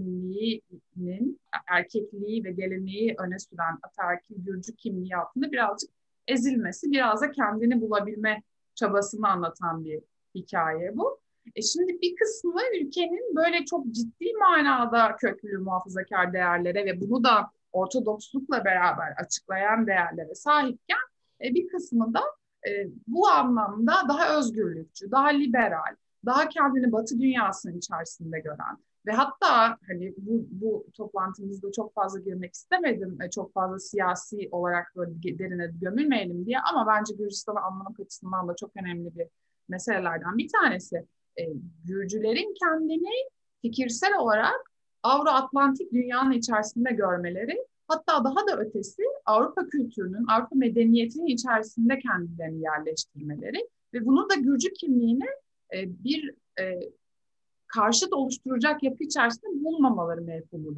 kimliğinin erkekliği ve geleneği öne süren ataerkil Gürcü kimliği altında birazcık ezilmesi, biraz da kendini bulabilme çabasını anlatan bir hikaye bu. E şimdi bir kısmı ülkenin böyle çok ciddi manada köklü muhafazakar değerlere ve bunu da Ortodokslukla beraber açıklayan değerlere sahipken e, bir kısmı da e, bu anlamda daha özgürlükçü, daha liberal, daha kendini Batı dünyasının içerisinde gören ve hatta hani bu, bu toplantımızda çok fazla girmek istemedim, e, çok fazla siyasi olarak böyle derine gömülmeyelim diye ama bence Gürcistan'ı anlamak açısından da çok önemli bir meselelerden bir tanesi. E, Gürcülerin kendini fikirsel olarak Avro-Atlantik dünyanın içerisinde görmeleri, hatta daha da ötesi Avrupa kültürünün, Avrupa medeniyetinin içerisinde kendilerini yerleştirmeleri ve bunu da Gürcü kimliğine e, bir e, karşıt oluşturacak yapı içerisinde bulmamaları mevhumu da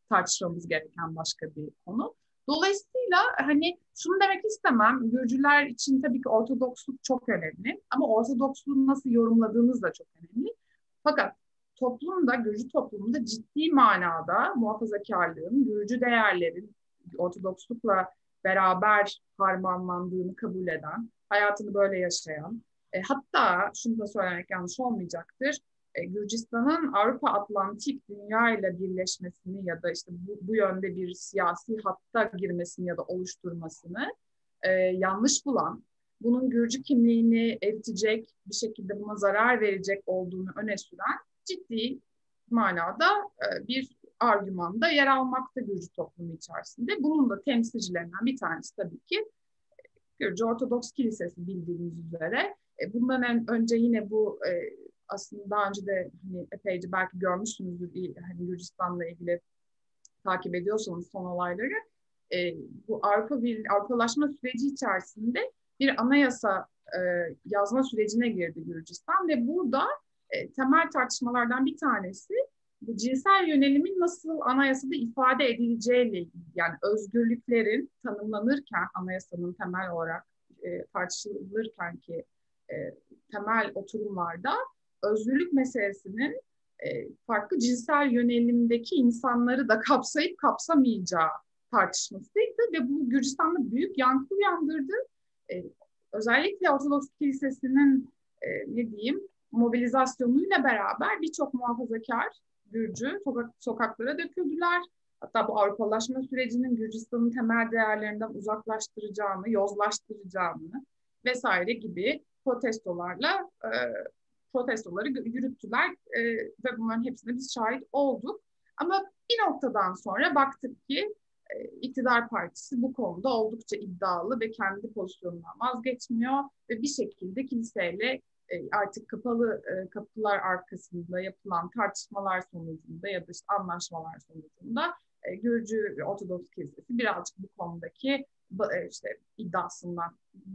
tartışmamız gereken başka bir konu. Dolayısıyla hani şunu demek istemem, Gürcüler için tabii ki Ortodoksluk çok önemli ama Ortodoksluğu nasıl yorumladığınız da çok önemli. Fakat toplumda, Gürcü toplumunda ciddi manada muhafazakarlığın, Gürcü değerlerin Ortodokslukla beraber harmanlandığını kabul eden, hayatını böyle yaşayan, e, hatta şunu da söylemek yanlış olmayacaktır, e, Gürcistan'ın Avrupa Atlantik dünya ile birleşmesini ya da işte bu, bu yönde bir siyasi hatta girmesini ya da oluşturmasını e, yanlış bulan, bunun Gürcü kimliğini eritecek, bir şekilde buna zarar verecek olduğunu öne süren ciddi manada e, bir argümanda yer almakta Gürcü toplumu içerisinde. Bunun da temsilcilerinden bir tanesi tabii ki Gürcü Ortodoks Kilisesi bildiğiniz üzere. E, bundan en, önce yine bu e, aslında daha önce de hani epeyce belki görmüşsünüzdür hani Gürcistan'la ilgili takip ediyorsanız son olayları. E, bu Avrupa Birliği, Avrupalaşma süreci içerisinde bir anayasa e, yazma sürecine girdi Gürcistan ve burada e, temel tartışmalardan bir tanesi bu cinsel yönelimin nasıl anayasada ifade edileceğiyle ilgili. Yani özgürlüklerin tanımlanırken anayasanın temel olarak e, tartışılırken ki e, temel oturumlarda özgürlük meselesinin e, farklı cinsel yönelimdeki insanları da kapsayıp kapsamayacağı tartışmasıydı ve bu Gürcistan'da büyük yankı uyandırdı. E, özellikle Ortodoks Kilisesi'nin e, ne diyeyim mobilizasyonuyla beraber birçok muhafazakar Gürcü sokak, sokaklara döküldüler. Hatta bu Avrupalaşma sürecinin Gürcistan'ın temel değerlerinden uzaklaştıracağını, yozlaştıracağını vesaire gibi protestolarla e, protestoları yürüttüler e, ve bunların hepsine biz şahit olduk. Ama bir noktadan sonra baktık ki e, iktidar partisi bu konuda oldukça iddialı ve kendi pozisyonundan vazgeçmiyor ve bir şekilde kiliseyle e, artık kapalı e, kapılar arkasında yapılan tartışmalar sonucunda ya da işte anlaşmalar sonucunda e, Gürcü Ortodoks Kilisesi birazcık bu konudaki e, işte iddiasından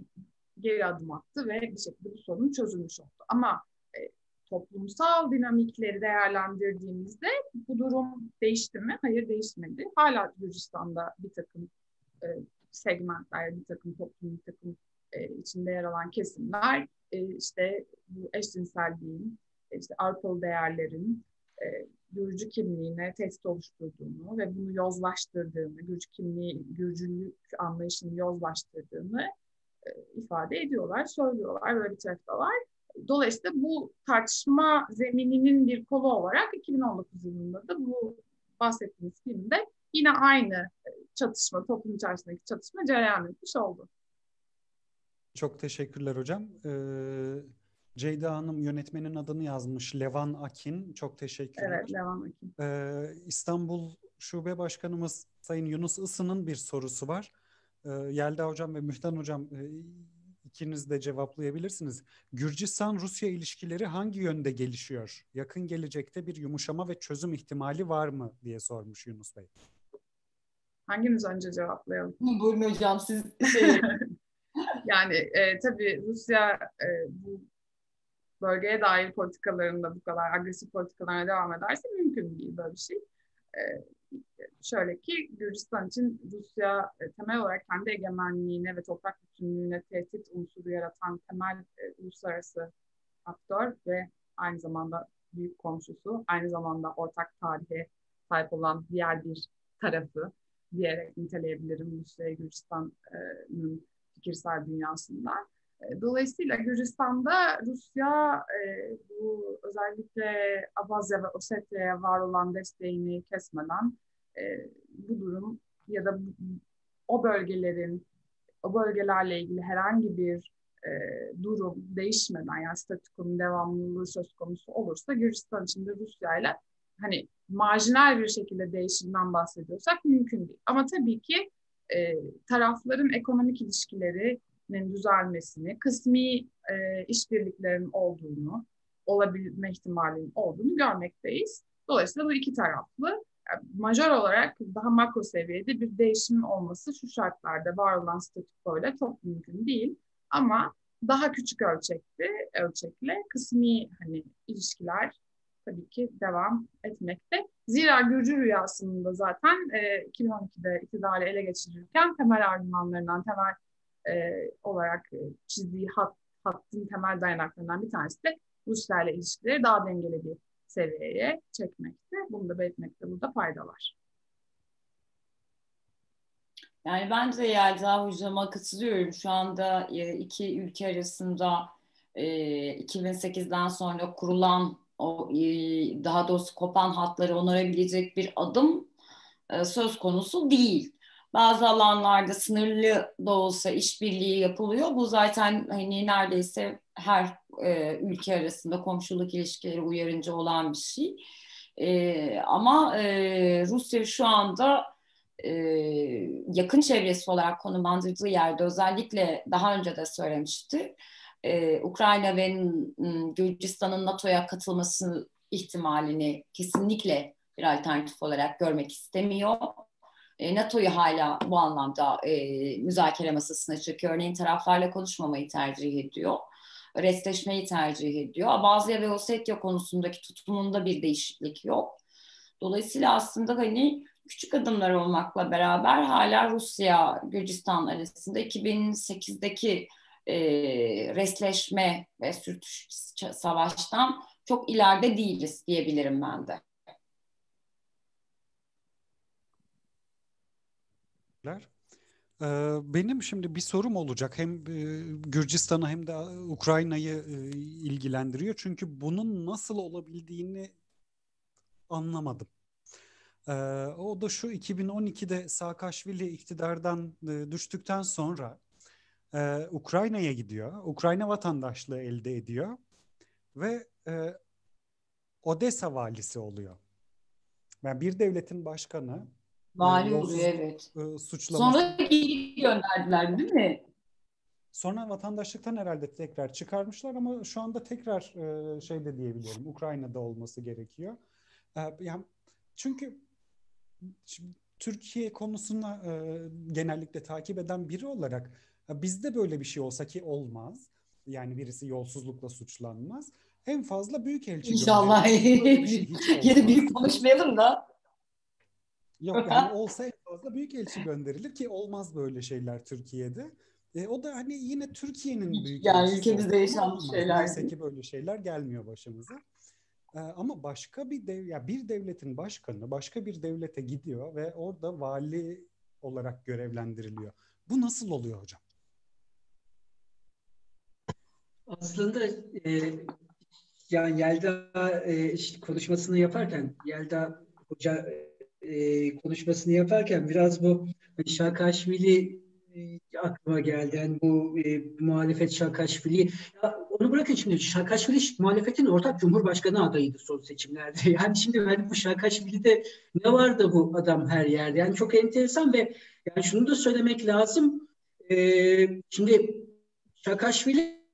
geri adım attı ve bir şekilde bu sorun çözülmüş oldu. Ama e, toplumsal dinamikleri değerlendirdiğimizde bu durum değişti mi? Hayır, değişmedi. Hala Gürcistan'da bir takım e, segmentler, bir takım toplum, bir takım e, içinde yer alan kesimler e, işte bu eşcinselliğin, işte Avrupalı değerlerin e, Gürcü kimliğine test oluşturduğunu ve bunu yozlaştırdığını, Gürcü kimliği, Gürcülük anlayışını yozlaştırdığını e, ifade ediyorlar, söylüyorlar, böyle bir tarafı da var. Dolayısıyla bu tartışma zemininin bir kolu olarak iki bin on dokuz yılında da bu bahsettiğimiz filmde yine aynı çatışma, toplum içerisindeki çatışma cereyan etmiş oldu. Çok teşekkürler hocam. Ee, Ceyda Hanım yönetmenin adını yazmış. Levan Akin. Çok teşekkürler. Evet, Levan Akin. Ee, İstanbul Şube Başkanımız Sayın Yunus Isı'nın bir sorusu var. Ee, Yelda Hocam ve Mühtan Hocam e, ikiniz de cevaplayabilirsiniz. Gürcistan-Rusya ilişkileri hangi yönde gelişiyor? Yakın gelecekte bir yumuşama ve çözüm ihtimali var mı diye sormuş Yunus Bey. Hangimiz önce cevaplayalım? Buyurun hocam siz şey... Yani e, tabii Rusya e, bu bölgeye dair politikalarında bu kadar agresif politikalarına devam ederse mümkün değil böyle bir şey. E, şöyle ki Gürcistan için Rusya e, temel olarak kendi egemenliğine ve toprak bütünlüğüne tehdit unsuru yaratan temel e, uluslararası aktör ve aynı zamanda büyük komşusu, aynı zamanda ortak tarihe sahip olan diğer bir tarafı diyerek niteleyebilirim Rusya Gürcistan'ın fikirsel dünyasında. Dolayısıyla Gürcistan'da Rusya e, bu özellikle Abhazya ve Osetya'ya var olan desteğini kesmeden e, bu durum ya da bu, o bölgelerin o bölgelerle ilgili herhangi bir e, durum değişmeden yani statükonun devamlılığı söz konusu olursa Gürcistan içinde Rusya ile hani marjinal bir şekilde değişimden bahsediyorsak mümkün değil. Ama tabii ki e, tarafların ekonomik ilişkilerinin düzelmesini, kısmi e, işbirliklerin olduğunu, olabilme ihtimalinin olduğunu görmekteyiz. Dolayısıyla bu iki taraflı yani majör olarak daha makro seviyede bir değişimin olması şu şartlarda var olan statükoyla çok mümkün değil. Ama daha küçük ölçekli, ölçekle kısmi hani ilişkiler tabii ki devam etmekte. Zira Gürcü rüyasında zaten e, iki bin on ikide iktidarı ele geçirirken temel argümanlarından, temel e, olarak e, çizdiği hat, hattın temel dayanaklarından bir tanesi de Rusya ile ilişkileri daha dengeli bir seviyeye çekmekte. Bunu da belirtmekte burada fayda var. Yani ben de Yelda Hocam'a katılıyorum. Şu anda iki ülke arasında iki bin sekizden sonra kurulan, o daha doğrusu kopan hatları onarabilecek bir adım söz konusu değil. Bazı alanlarda sınırlı da olsa işbirliği yapılıyor. Bu zaten hani neredeyse her e, ülke arasında komşuluk ilişkileri uyarınca olan bir şey. E, ama e, Rusya şu anda e, yakın çevresi olarak konumlandırdığı yerde, özellikle daha önce de söylemişti, e, Ukrayna ve Gürcistan'ın NATO'ya katılması ihtimalini kesinlikle bir alternatif olarak görmek istemiyor. E, NATO'yu hala bu anlamda e, müzakere masasına çekiyor. Örneğin taraflarla konuşmamayı tercih ediyor. Restleşmeyi tercih ediyor. Abazya ve Ossetya konusundaki tutumunda bir değişiklik yok. Dolayısıyla aslında hani küçük adımlar olmakla beraber hala Rusya, Gürcistan arasında iki bin sekizdeki e, restleşme ve sürtüş savaştan çok ileride değiliz diyebilirim ben de. Benim şimdi bir sorum olacak. Hem Gürcistan'ı hem de Ukrayna'yı ilgilendiriyor. Çünkü bunun nasıl olabildiğini anlamadım. O da şu: iki bin on ikide Saakashvili iktidardan düştükten sonra Ukrayna'ya gidiyor. Ukrayna vatandaşlığı elde ediyor. Ve Odessa valisi oluyor. Yani bir devletin başkanı Vali oluyor, evet. Suçlaması. Sonra geri gönderdiler değil mi? Sonra vatandaşlıktan herhalde tekrar çıkarmışlar ama şu anda tekrar şey de diyebiliyorum, Ukrayna'da olması gerekiyor. Yani çünkü Türkiye konusunu genellikle takip eden biri olarak bizde böyle bir şey olsa, ki olmaz. Yani birisi yolsuzlukla suçlanmaz. En fazla büyükelçi İnşallah. Şey Yine büyük konuşmayalım da. Yok yani olsa en fazla büyükelçi gönderilir, ki olmaz böyle şeyler Türkiye'de. E, o da hani yine Türkiye'nin büyükelçisi. Yani ülkemizde yaşanmış şeyler. Neyse ki böyle şeyler gelmiyor başımıza. E, ama başka bir dev, ya bir devletin başkanı başka bir devlete gidiyor ve orada vali olarak görevlendiriliyor. Bu nasıl oluyor hocam? Aslında e, yani Yelda e, işte konuşmasını yaparken Yelda Hoca e, konuşmasını yaparken biraz bu Saakashvili e, aklıma geldi. Yani bu e, muhalefet Saakashvili, ya onu bırakın şimdi, Saakashvili muhalefetin ortak cumhurbaşkanı adayıydı son seçimlerde. Yani şimdi hani bu Saakashvili'de ne var da bu adam her yerde? Yani çok enteresan ve yani şunu da söylemek lazım. E, şimdi Saakashvili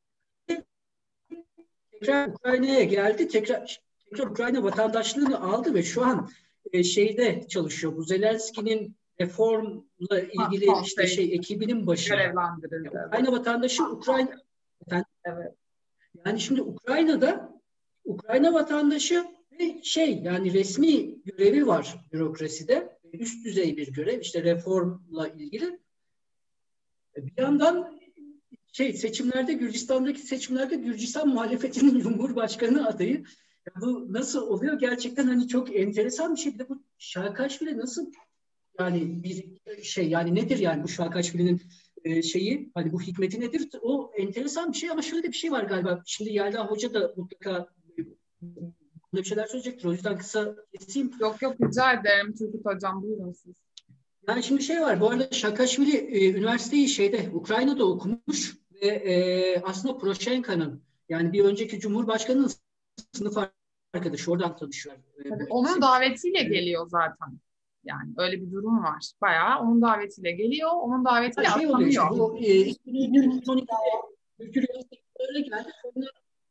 tekrar Ukrayna'ya geldi. Tekrar tekrar Ukrayna vatandaşlığını aldı ve şu an e, şeyde çalışıyor. Bu Zelenski'nin reformla ilgili ha, işte şey ekibinin başında. Görevlendirildi. Yani Ukrayna vatandaşı Ukrayna evet. Yani şimdi Ukrayna'da Ukrayna vatandaşı ve şey yani resmi görevi var bürokraside. Üst düzey bir görev, işte reformla ilgili. Bir yandan şey seçimlerde, Gürcistan'daki seçimlerde Gürcistan muhalefetinin cumhurbaşkanı adayı. Ya bu nasıl oluyor? Gerçekten hani çok enteresan bir şey. Bir de bu Saakashvili nasıl yani bir şey, yani nedir yani bu Saakashvili'nin e, şeyi, hani bu hikmeti nedir? O enteresan bir şey ama şöyle de bir şey var galiba. Şimdi Yelda Hoca da mutlaka bunda bir şeyler söyleyecektir. O yüzden kısa keseyim. Yok yok, rica ederim Turgut Hocam, buyurun siz. Yani şimdi şey var, bu arada Saakashvili e, üniversiteyi şeyde Ukrayna'da okumuş ve e, aslında Poroshenko'nun, yani bir önceki Cumhurbaşkanı'nın sınıf arkadaşı, oradan tanışıyor. E, Tabii, onun davetiyle geliyor zaten. Yani öyle bir durum var. Bayağı onun davetiyle geliyor, onun davetiyle şey atanıyor. Işte, bu e, iki bin on ikide Kültür Enstitüsü'ne geldi. Sonra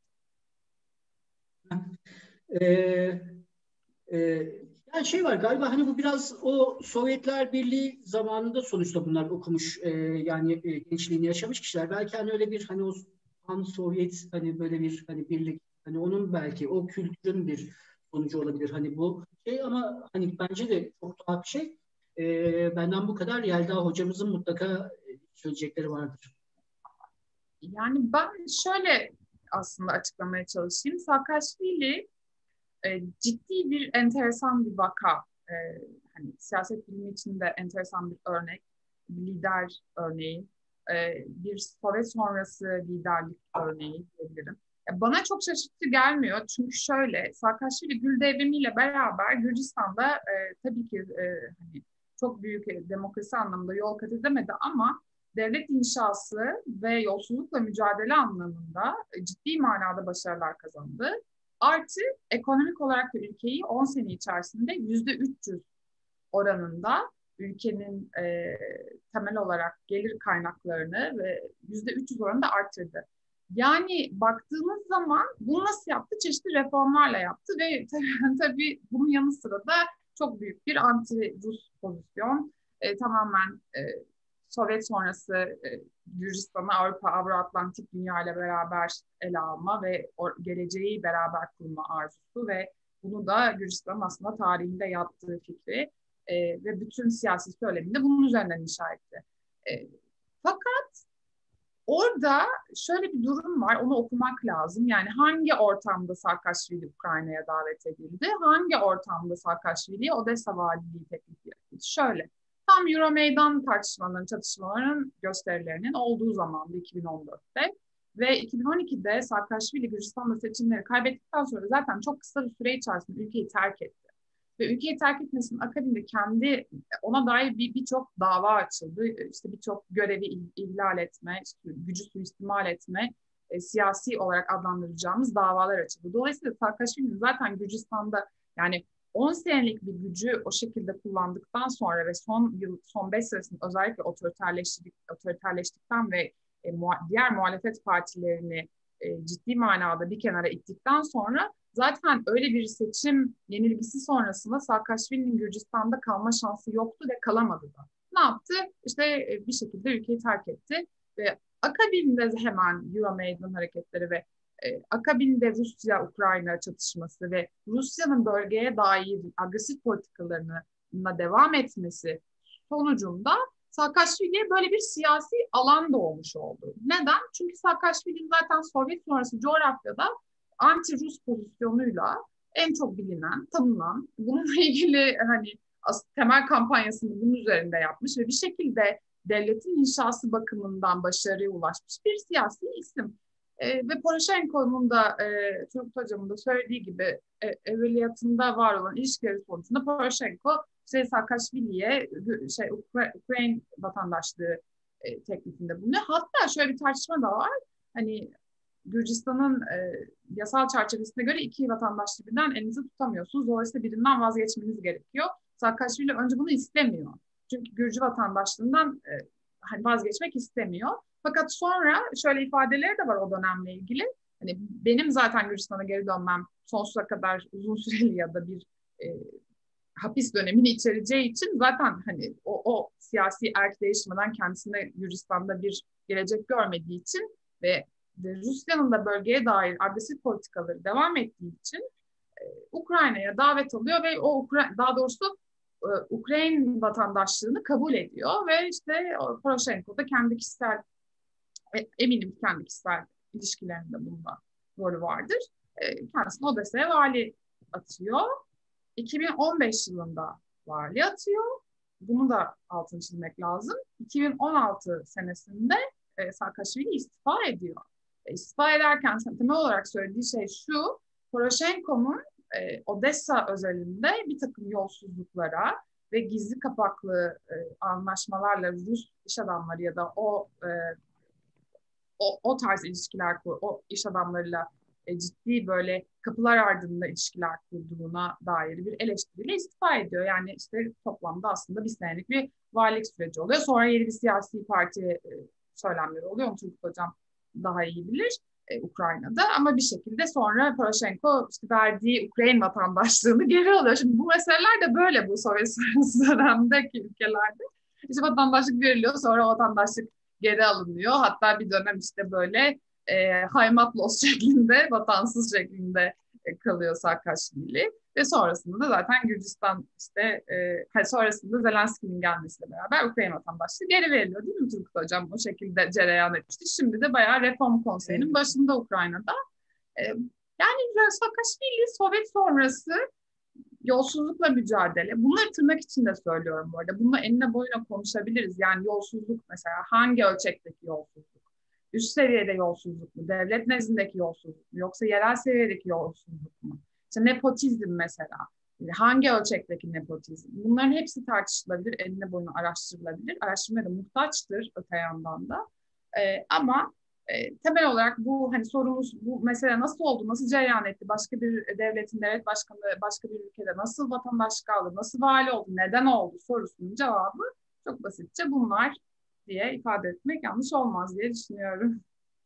e, e, yani şey var galiba, hani bu biraz o Sovyetler Birliği zamanında sonuçta bunlar okumuş e, yani e, gençliğini yaşamış kişiler. Belki hani öyle bir hani o Han Sovyet hani böyle bir hani birlik, hani onun belki o kültürün bir sonucu olabilir. Hani bu şey ama hani bence de çok tuhaf bir şey. Ee, benden bu kadar. Yelda hocamızın mutlaka söyleyecekleri vardır. Yani ben şöyle aslında açıklamaya çalışayım. Saakashvili e, ciddi bir enteresan bir vaka. E, hani siyaset bilimi için de enteresan bir örnek. Bir lider örneği. E, bir Sovyet sonrası liderlik örneği diyebilirim. Ya bana çok şaşırtıcı gelmiyor. Çünkü şöyle, Saakashvili Gül devrimiyle beraber Gürcistan'da e, tabii ki e, hani çok büyük e, demokrasi anlamında yol kat edemedi ama devlet inşası ve yolsuzlukla mücadele anlamında e, ciddi manada başarılar kazandı. Artı ekonomik olarak da ülkeyi on sene içerisinde yüzde üç yüz oranında ülkenin e, temel olarak gelir kaynaklarını ve yüzde üç yüz oranında arttırdı. Yani baktığımız zaman bunu nasıl yaptı? Çeşitli reformlarla yaptı ve tabii, tabii bunun yanı sıra da çok büyük bir anti-Rus pozisyon. E, tamamen e, Sovyet sonrası e, Gürcistan'ı Avrupa, Avro-Atlantik dünya ile beraber ele alma ve o, geleceği beraber kurma arzusu ve bunu da Gürcistan'ın aslında tarihinde yaptığı fikri e, ve bütün siyasi söyleminde bunun üzerinden inşa etti. E, fakat orada şöyle bir durum var, onu okumak lazım. Yani hangi ortamda Saakashvili Ukrayna'ya davet edildi? Hangi ortamda Saakashvili'ye Odessa valiliği teklif edildi? Şöyle, tam Euromeydan tartışmaların, çatışmaların gösterilerinin olduğu zamanda iki bin on dörtte ve iki bin on ikide Saakashvili Gürcistan'da seçimleri kaybettikten sonra zaten çok kısa bir süre içerisinde ülkeyi terk etti. Ve ülkeyi terk etmesinin akabinde kendi ona dair bir birçok dava açıldı. İşte birçok görevi ihlal etme, işte gücü suistimal etme, e, siyasi olarak adlandıracağımız davalar açıldı. Dolayısıyla Saakashvili'nin zaten Gürcistan'da yani on senelik bir gücü o şekilde kullandıktan sonra ve son yıl, son beş senesinde özellikle otoriterleştik, otoriterleştikten ve e, muha, diğer muhalefet partilerini e, ciddi manada bir kenara ittikten sonra zaten öyle bir seçim yenilgisi sonrasında Saakashvili'nin Gürcistan'da kalma şansı yoktu ve kalamadı da. Ne yaptı? İşte e, bir şekilde ülkeyi terk etti ve akabinde hemen Euromaidan hareketleri ve e, akabinde Rusya-Ukrayna çatışması ve Rusya'nın bölgeye dair agresif politikalarına devam etmesi sonucunda Saakashvili'ye böyle bir siyasi alan doğmuş oldu. Neden? Çünkü Saakashvili zaten Sovyet sonrası coğrafyada anti-Rus pozisyonuyla en çok bilinen, tanınan, bununla ilgili hani temel kampanyasını bunun üzerinde yapmış ve bir şekilde devletin inşası bakımından başarıya ulaşmış bir siyasi isim. E, ve Poroshenko'nun da e, Turgut Hocam'ın da söylediği gibi e, evveliyatında var olan ilişkileri sonucunda Poroshenko şey, Saakashvili'ye şey, Ukra- Ukrayna vatandaşlığı e, teklifinde bulunuyor. Hatta şöyle bir tartışma da var. Hani Gürcistan'ın e, yasal çerçevesine göre iki vatandaşlığı birden elinizi tutamıyorsunuz. Dolayısıyla birinden vazgeçmeniz gerekiyor. Saakashvili önce bunu istemiyor. Çünkü Gürcü vatandaşlığından e, hani vazgeçmek istemiyor. Fakat sonra şöyle ifadeleri de var o dönemle ilgili. Hani benim zaten Gürcistan'a geri dönmem sonsuza kadar uzun süreli ya da bir e, hapis dönemini içereceği için zaten hani o, o siyasi erk değişmeden kendisine Gürcistan'da bir gelecek görmediği için ve Rusya'nın da bölgeye dair agresif politikaları devam ettiği için e, Ukrayna'ya davet alıyor ve o Ukra- daha doğrusu e, Ukrayna vatandaşlığını kabul ediyor ve işte Poroshenko da kendi kişisel e, eminim kendi kişisel ilişkilerinde bunda rolü vardır. E, kendisini Odessa'ya vali atıyor. iki bin on beş yılında vali atıyor. Bunu da altını çizmek lazım. iki bin on altı senesinde e, Saakashvili istifa ediyor. E, istifa ederken temel olarak söylediği şey şu, Poroshenko'nun e, Odessa özelinde bir takım yolsuzluklara ve gizli kapaklı e, anlaşmalarla Rus iş adamları ya da o e, o, o tarz ilişkiler, o iş adamlarıyla e, ciddi böyle kapılar ardında ilişkiler kurduğuna dair bir eleştiriyle istifa ediyor. Yani işte toplamda aslında bir senelik bir valilik süreci oluyor. Sonra yeni bir siyasi parti e, söylemleri oluyor. Turgut Hocam daha iyi bilir e, Ukrayna'da. Ama bir şekilde sonra Poroshenko işte verdiği Ukrayna vatandaşlığını geri alıyor. Şimdi bu meseleler de böyle bu Sovyet sonrası dönemdeki ülkelerde. İşte vatandaşlık veriliyor, sonra vatandaşlık geri alınıyor. Hatta bir dönem işte böyle e, haymatlos şeklinde, vatansız şeklinde e, kalıyor Saakashvili. Ve sonrasında da zaten Gürcistan işte e, sonrasında Zelenski'nin gelmesiyle beraber Ukrayna vatandaşlığı geri veriliyor değil mi Turgut Hocam? O şekilde cereyan etmişti. Şimdi de bayağı Reform Konseyi'nin başında Ukrayna'da. E, yani Saakashvili Sovyet sonrası yolsuzlukla mücadele. Bunları tırnak içinde söylüyorum bu arada. Bununla enine boyuna konuşabiliriz. Yani yolsuzluk mesela hangi ölçekteki yolsuzluk? Üst seviyede yolsuzluk mu? Devlet nezdindeki yolsuzluk mu? Yoksa yerel seviyedeki yolsuzluk mu? İşte nepotizm mesela. Hangi ölçekteki nepotizm? Bunların hepsi tartışılabilir, enine boyuna araştırılabilir. Araştırmaya da muhtaçtır öte yandan da. Ee, ama e, temel olarak bu hani sorumuz bu mesele nasıl oldu, nasıl cereyan etti, başka bir devletin devlet başkanı başka bir ülkede nasıl vatandaşlık aldı, nasıl vali oldu, neden oldu sorusunun cevabı çok basitçe bunlar diye ifade etmek yanlış olmaz diye düşünüyorum.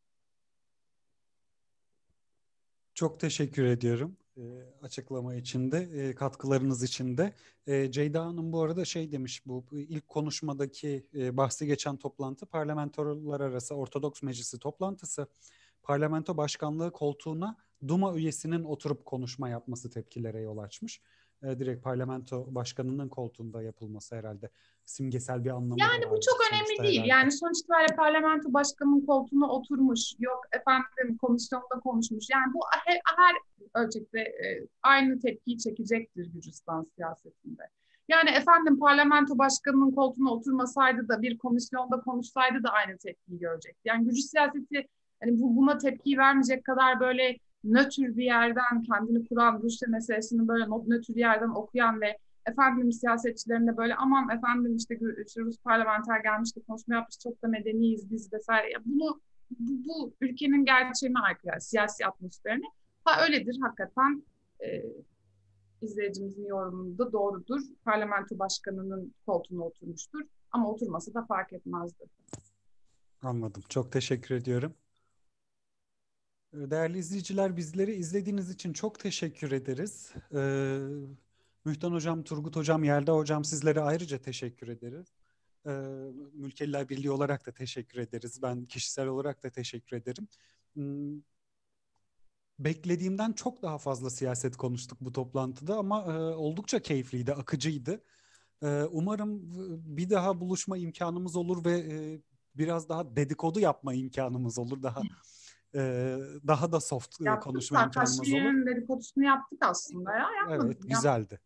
Çok teşekkür ediyorum e, açıklama için de, e, katkılarınız için de. E, Ceyda Hanım bu arada şey demiş, bu, bu ilk konuşmadaki e, bahsi geçen toplantı Parlamentolar Arası Ortodoks Meclisi toplantısı. Parlamento başkanlığı koltuğuna Duma üyesinin oturup konuşma yapması tepkilere yol açmış. E, direkt parlamento başkanının koltuğunda yapılması herhalde simgesel bir anlamı da Yani bu vardır çok önemli sonuçta değil. herhalde. Yani sonuç itibariyle parlamento başkanının koltuğuna oturmuş, yok efendim komisyonda konuşmuş. Yani bu her, her ölçekte e, aynı tepkiyi çekecektir Gürcistan siyasetinde. Yani efendim parlamento başkanının koltuğuna oturmasaydı da bir komisyonda konuşsaydı da aynı tepkiyi görecekti. Yani Gürcü siyaseti hani bu, buna tepki vermeyecek kadar böyle nötr bir yerden kendini kuran, Rusya meselesini böyle nötr bir yerden okuyan ve efendim siyasetçilerinde böyle aman efendim işte, işte Rus parlamenter gelmiş de konuşma yapmış çok da medeniyiz biz vesaire. Ya bunu bu, bu ülkenin gerçeğine aykırı yani, siyasi atmosferine. Ha öyledir hakikaten e, izleyicimizin yorumunda doğrudur. Parlamento başkanının koltuğuna oturmuştur ama oturması da fark etmezdi. Anladım. Çok teşekkür ediyorum. Değerli izleyiciler, bizleri izlediğiniz için çok teşekkür ederiz. Ee, Mühtan Hocam, Turgut Hocam, Yelda Hocam sizlere ayrıca teşekkür ederiz. Ee, Mülkeliler Birliği olarak da teşekkür ederiz. Ben kişisel olarak da teşekkür ederim. Hmm, beklediğimden çok daha fazla siyaset konuştuk bu toplantıda ama e, oldukça keyifliydi, akıcıydı. E, umarım bir daha buluşma imkanımız olur ve e, biraz daha dedikodu yapma imkanımız olur. Daha e, daha da soft e, Yaptık konuşma da imkanımız olur. Kaşmir'in dedikodusunu yaptık aslında ya. Yapmadım, Evet, güzeldi.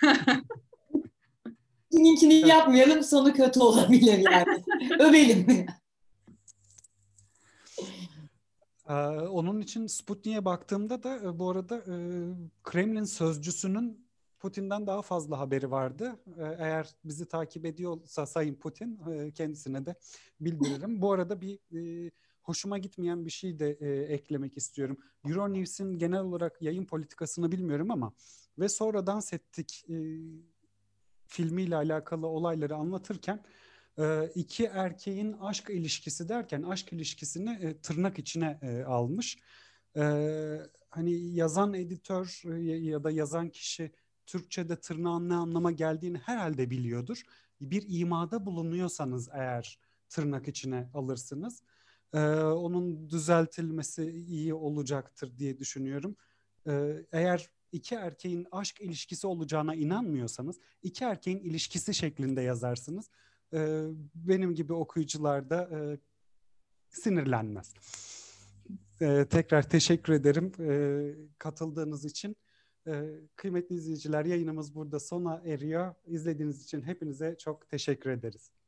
Seninkini yapmayalım, sonu kötü olabilir yani. Övelim. Ee, onun için Sputnik'e baktığımda da e, bu arada e, Kremlin sözcüsünün Putin'den daha fazla haberi vardı. E, eğer bizi takip ediyorsa Sayın Putin e, kendisine de bildiririm. Bu arada bir e, hoşuma gitmeyen bir şey de e, eklemek istiyorum. Euronews'in genel olarak yayın politikasını bilmiyorum ama ve sonra Dans Ettik e, filmiyle alakalı olayları anlatırken e, iki erkeğin aşk ilişkisi derken aşk ilişkisini e, tırnak içine e, almış. E, hani yazan editör e, ya da yazan kişi Türkçe'de tırnağın ne anlama geldiğini herhalde biliyordur. Bir imada bulunuyorsanız eğer tırnak içine alırsınız. E, onun düzeltilmesi iyi olacaktır diye düşünüyorum. E, eğer iki erkeğin aşk ilişkisi olacağına inanmıyorsanız iki erkeğin ilişkisi şeklinde yazarsınız. Ee, benim gibi okuyucular da e, sinirlenmez. Ee, tekrar teşekkür ederim e, katıldığınız için. E, kıymetli izleyiciler, yayınımız burada sona eriyor. İzlediğiniz için hepinize çok teşekkür ederiz.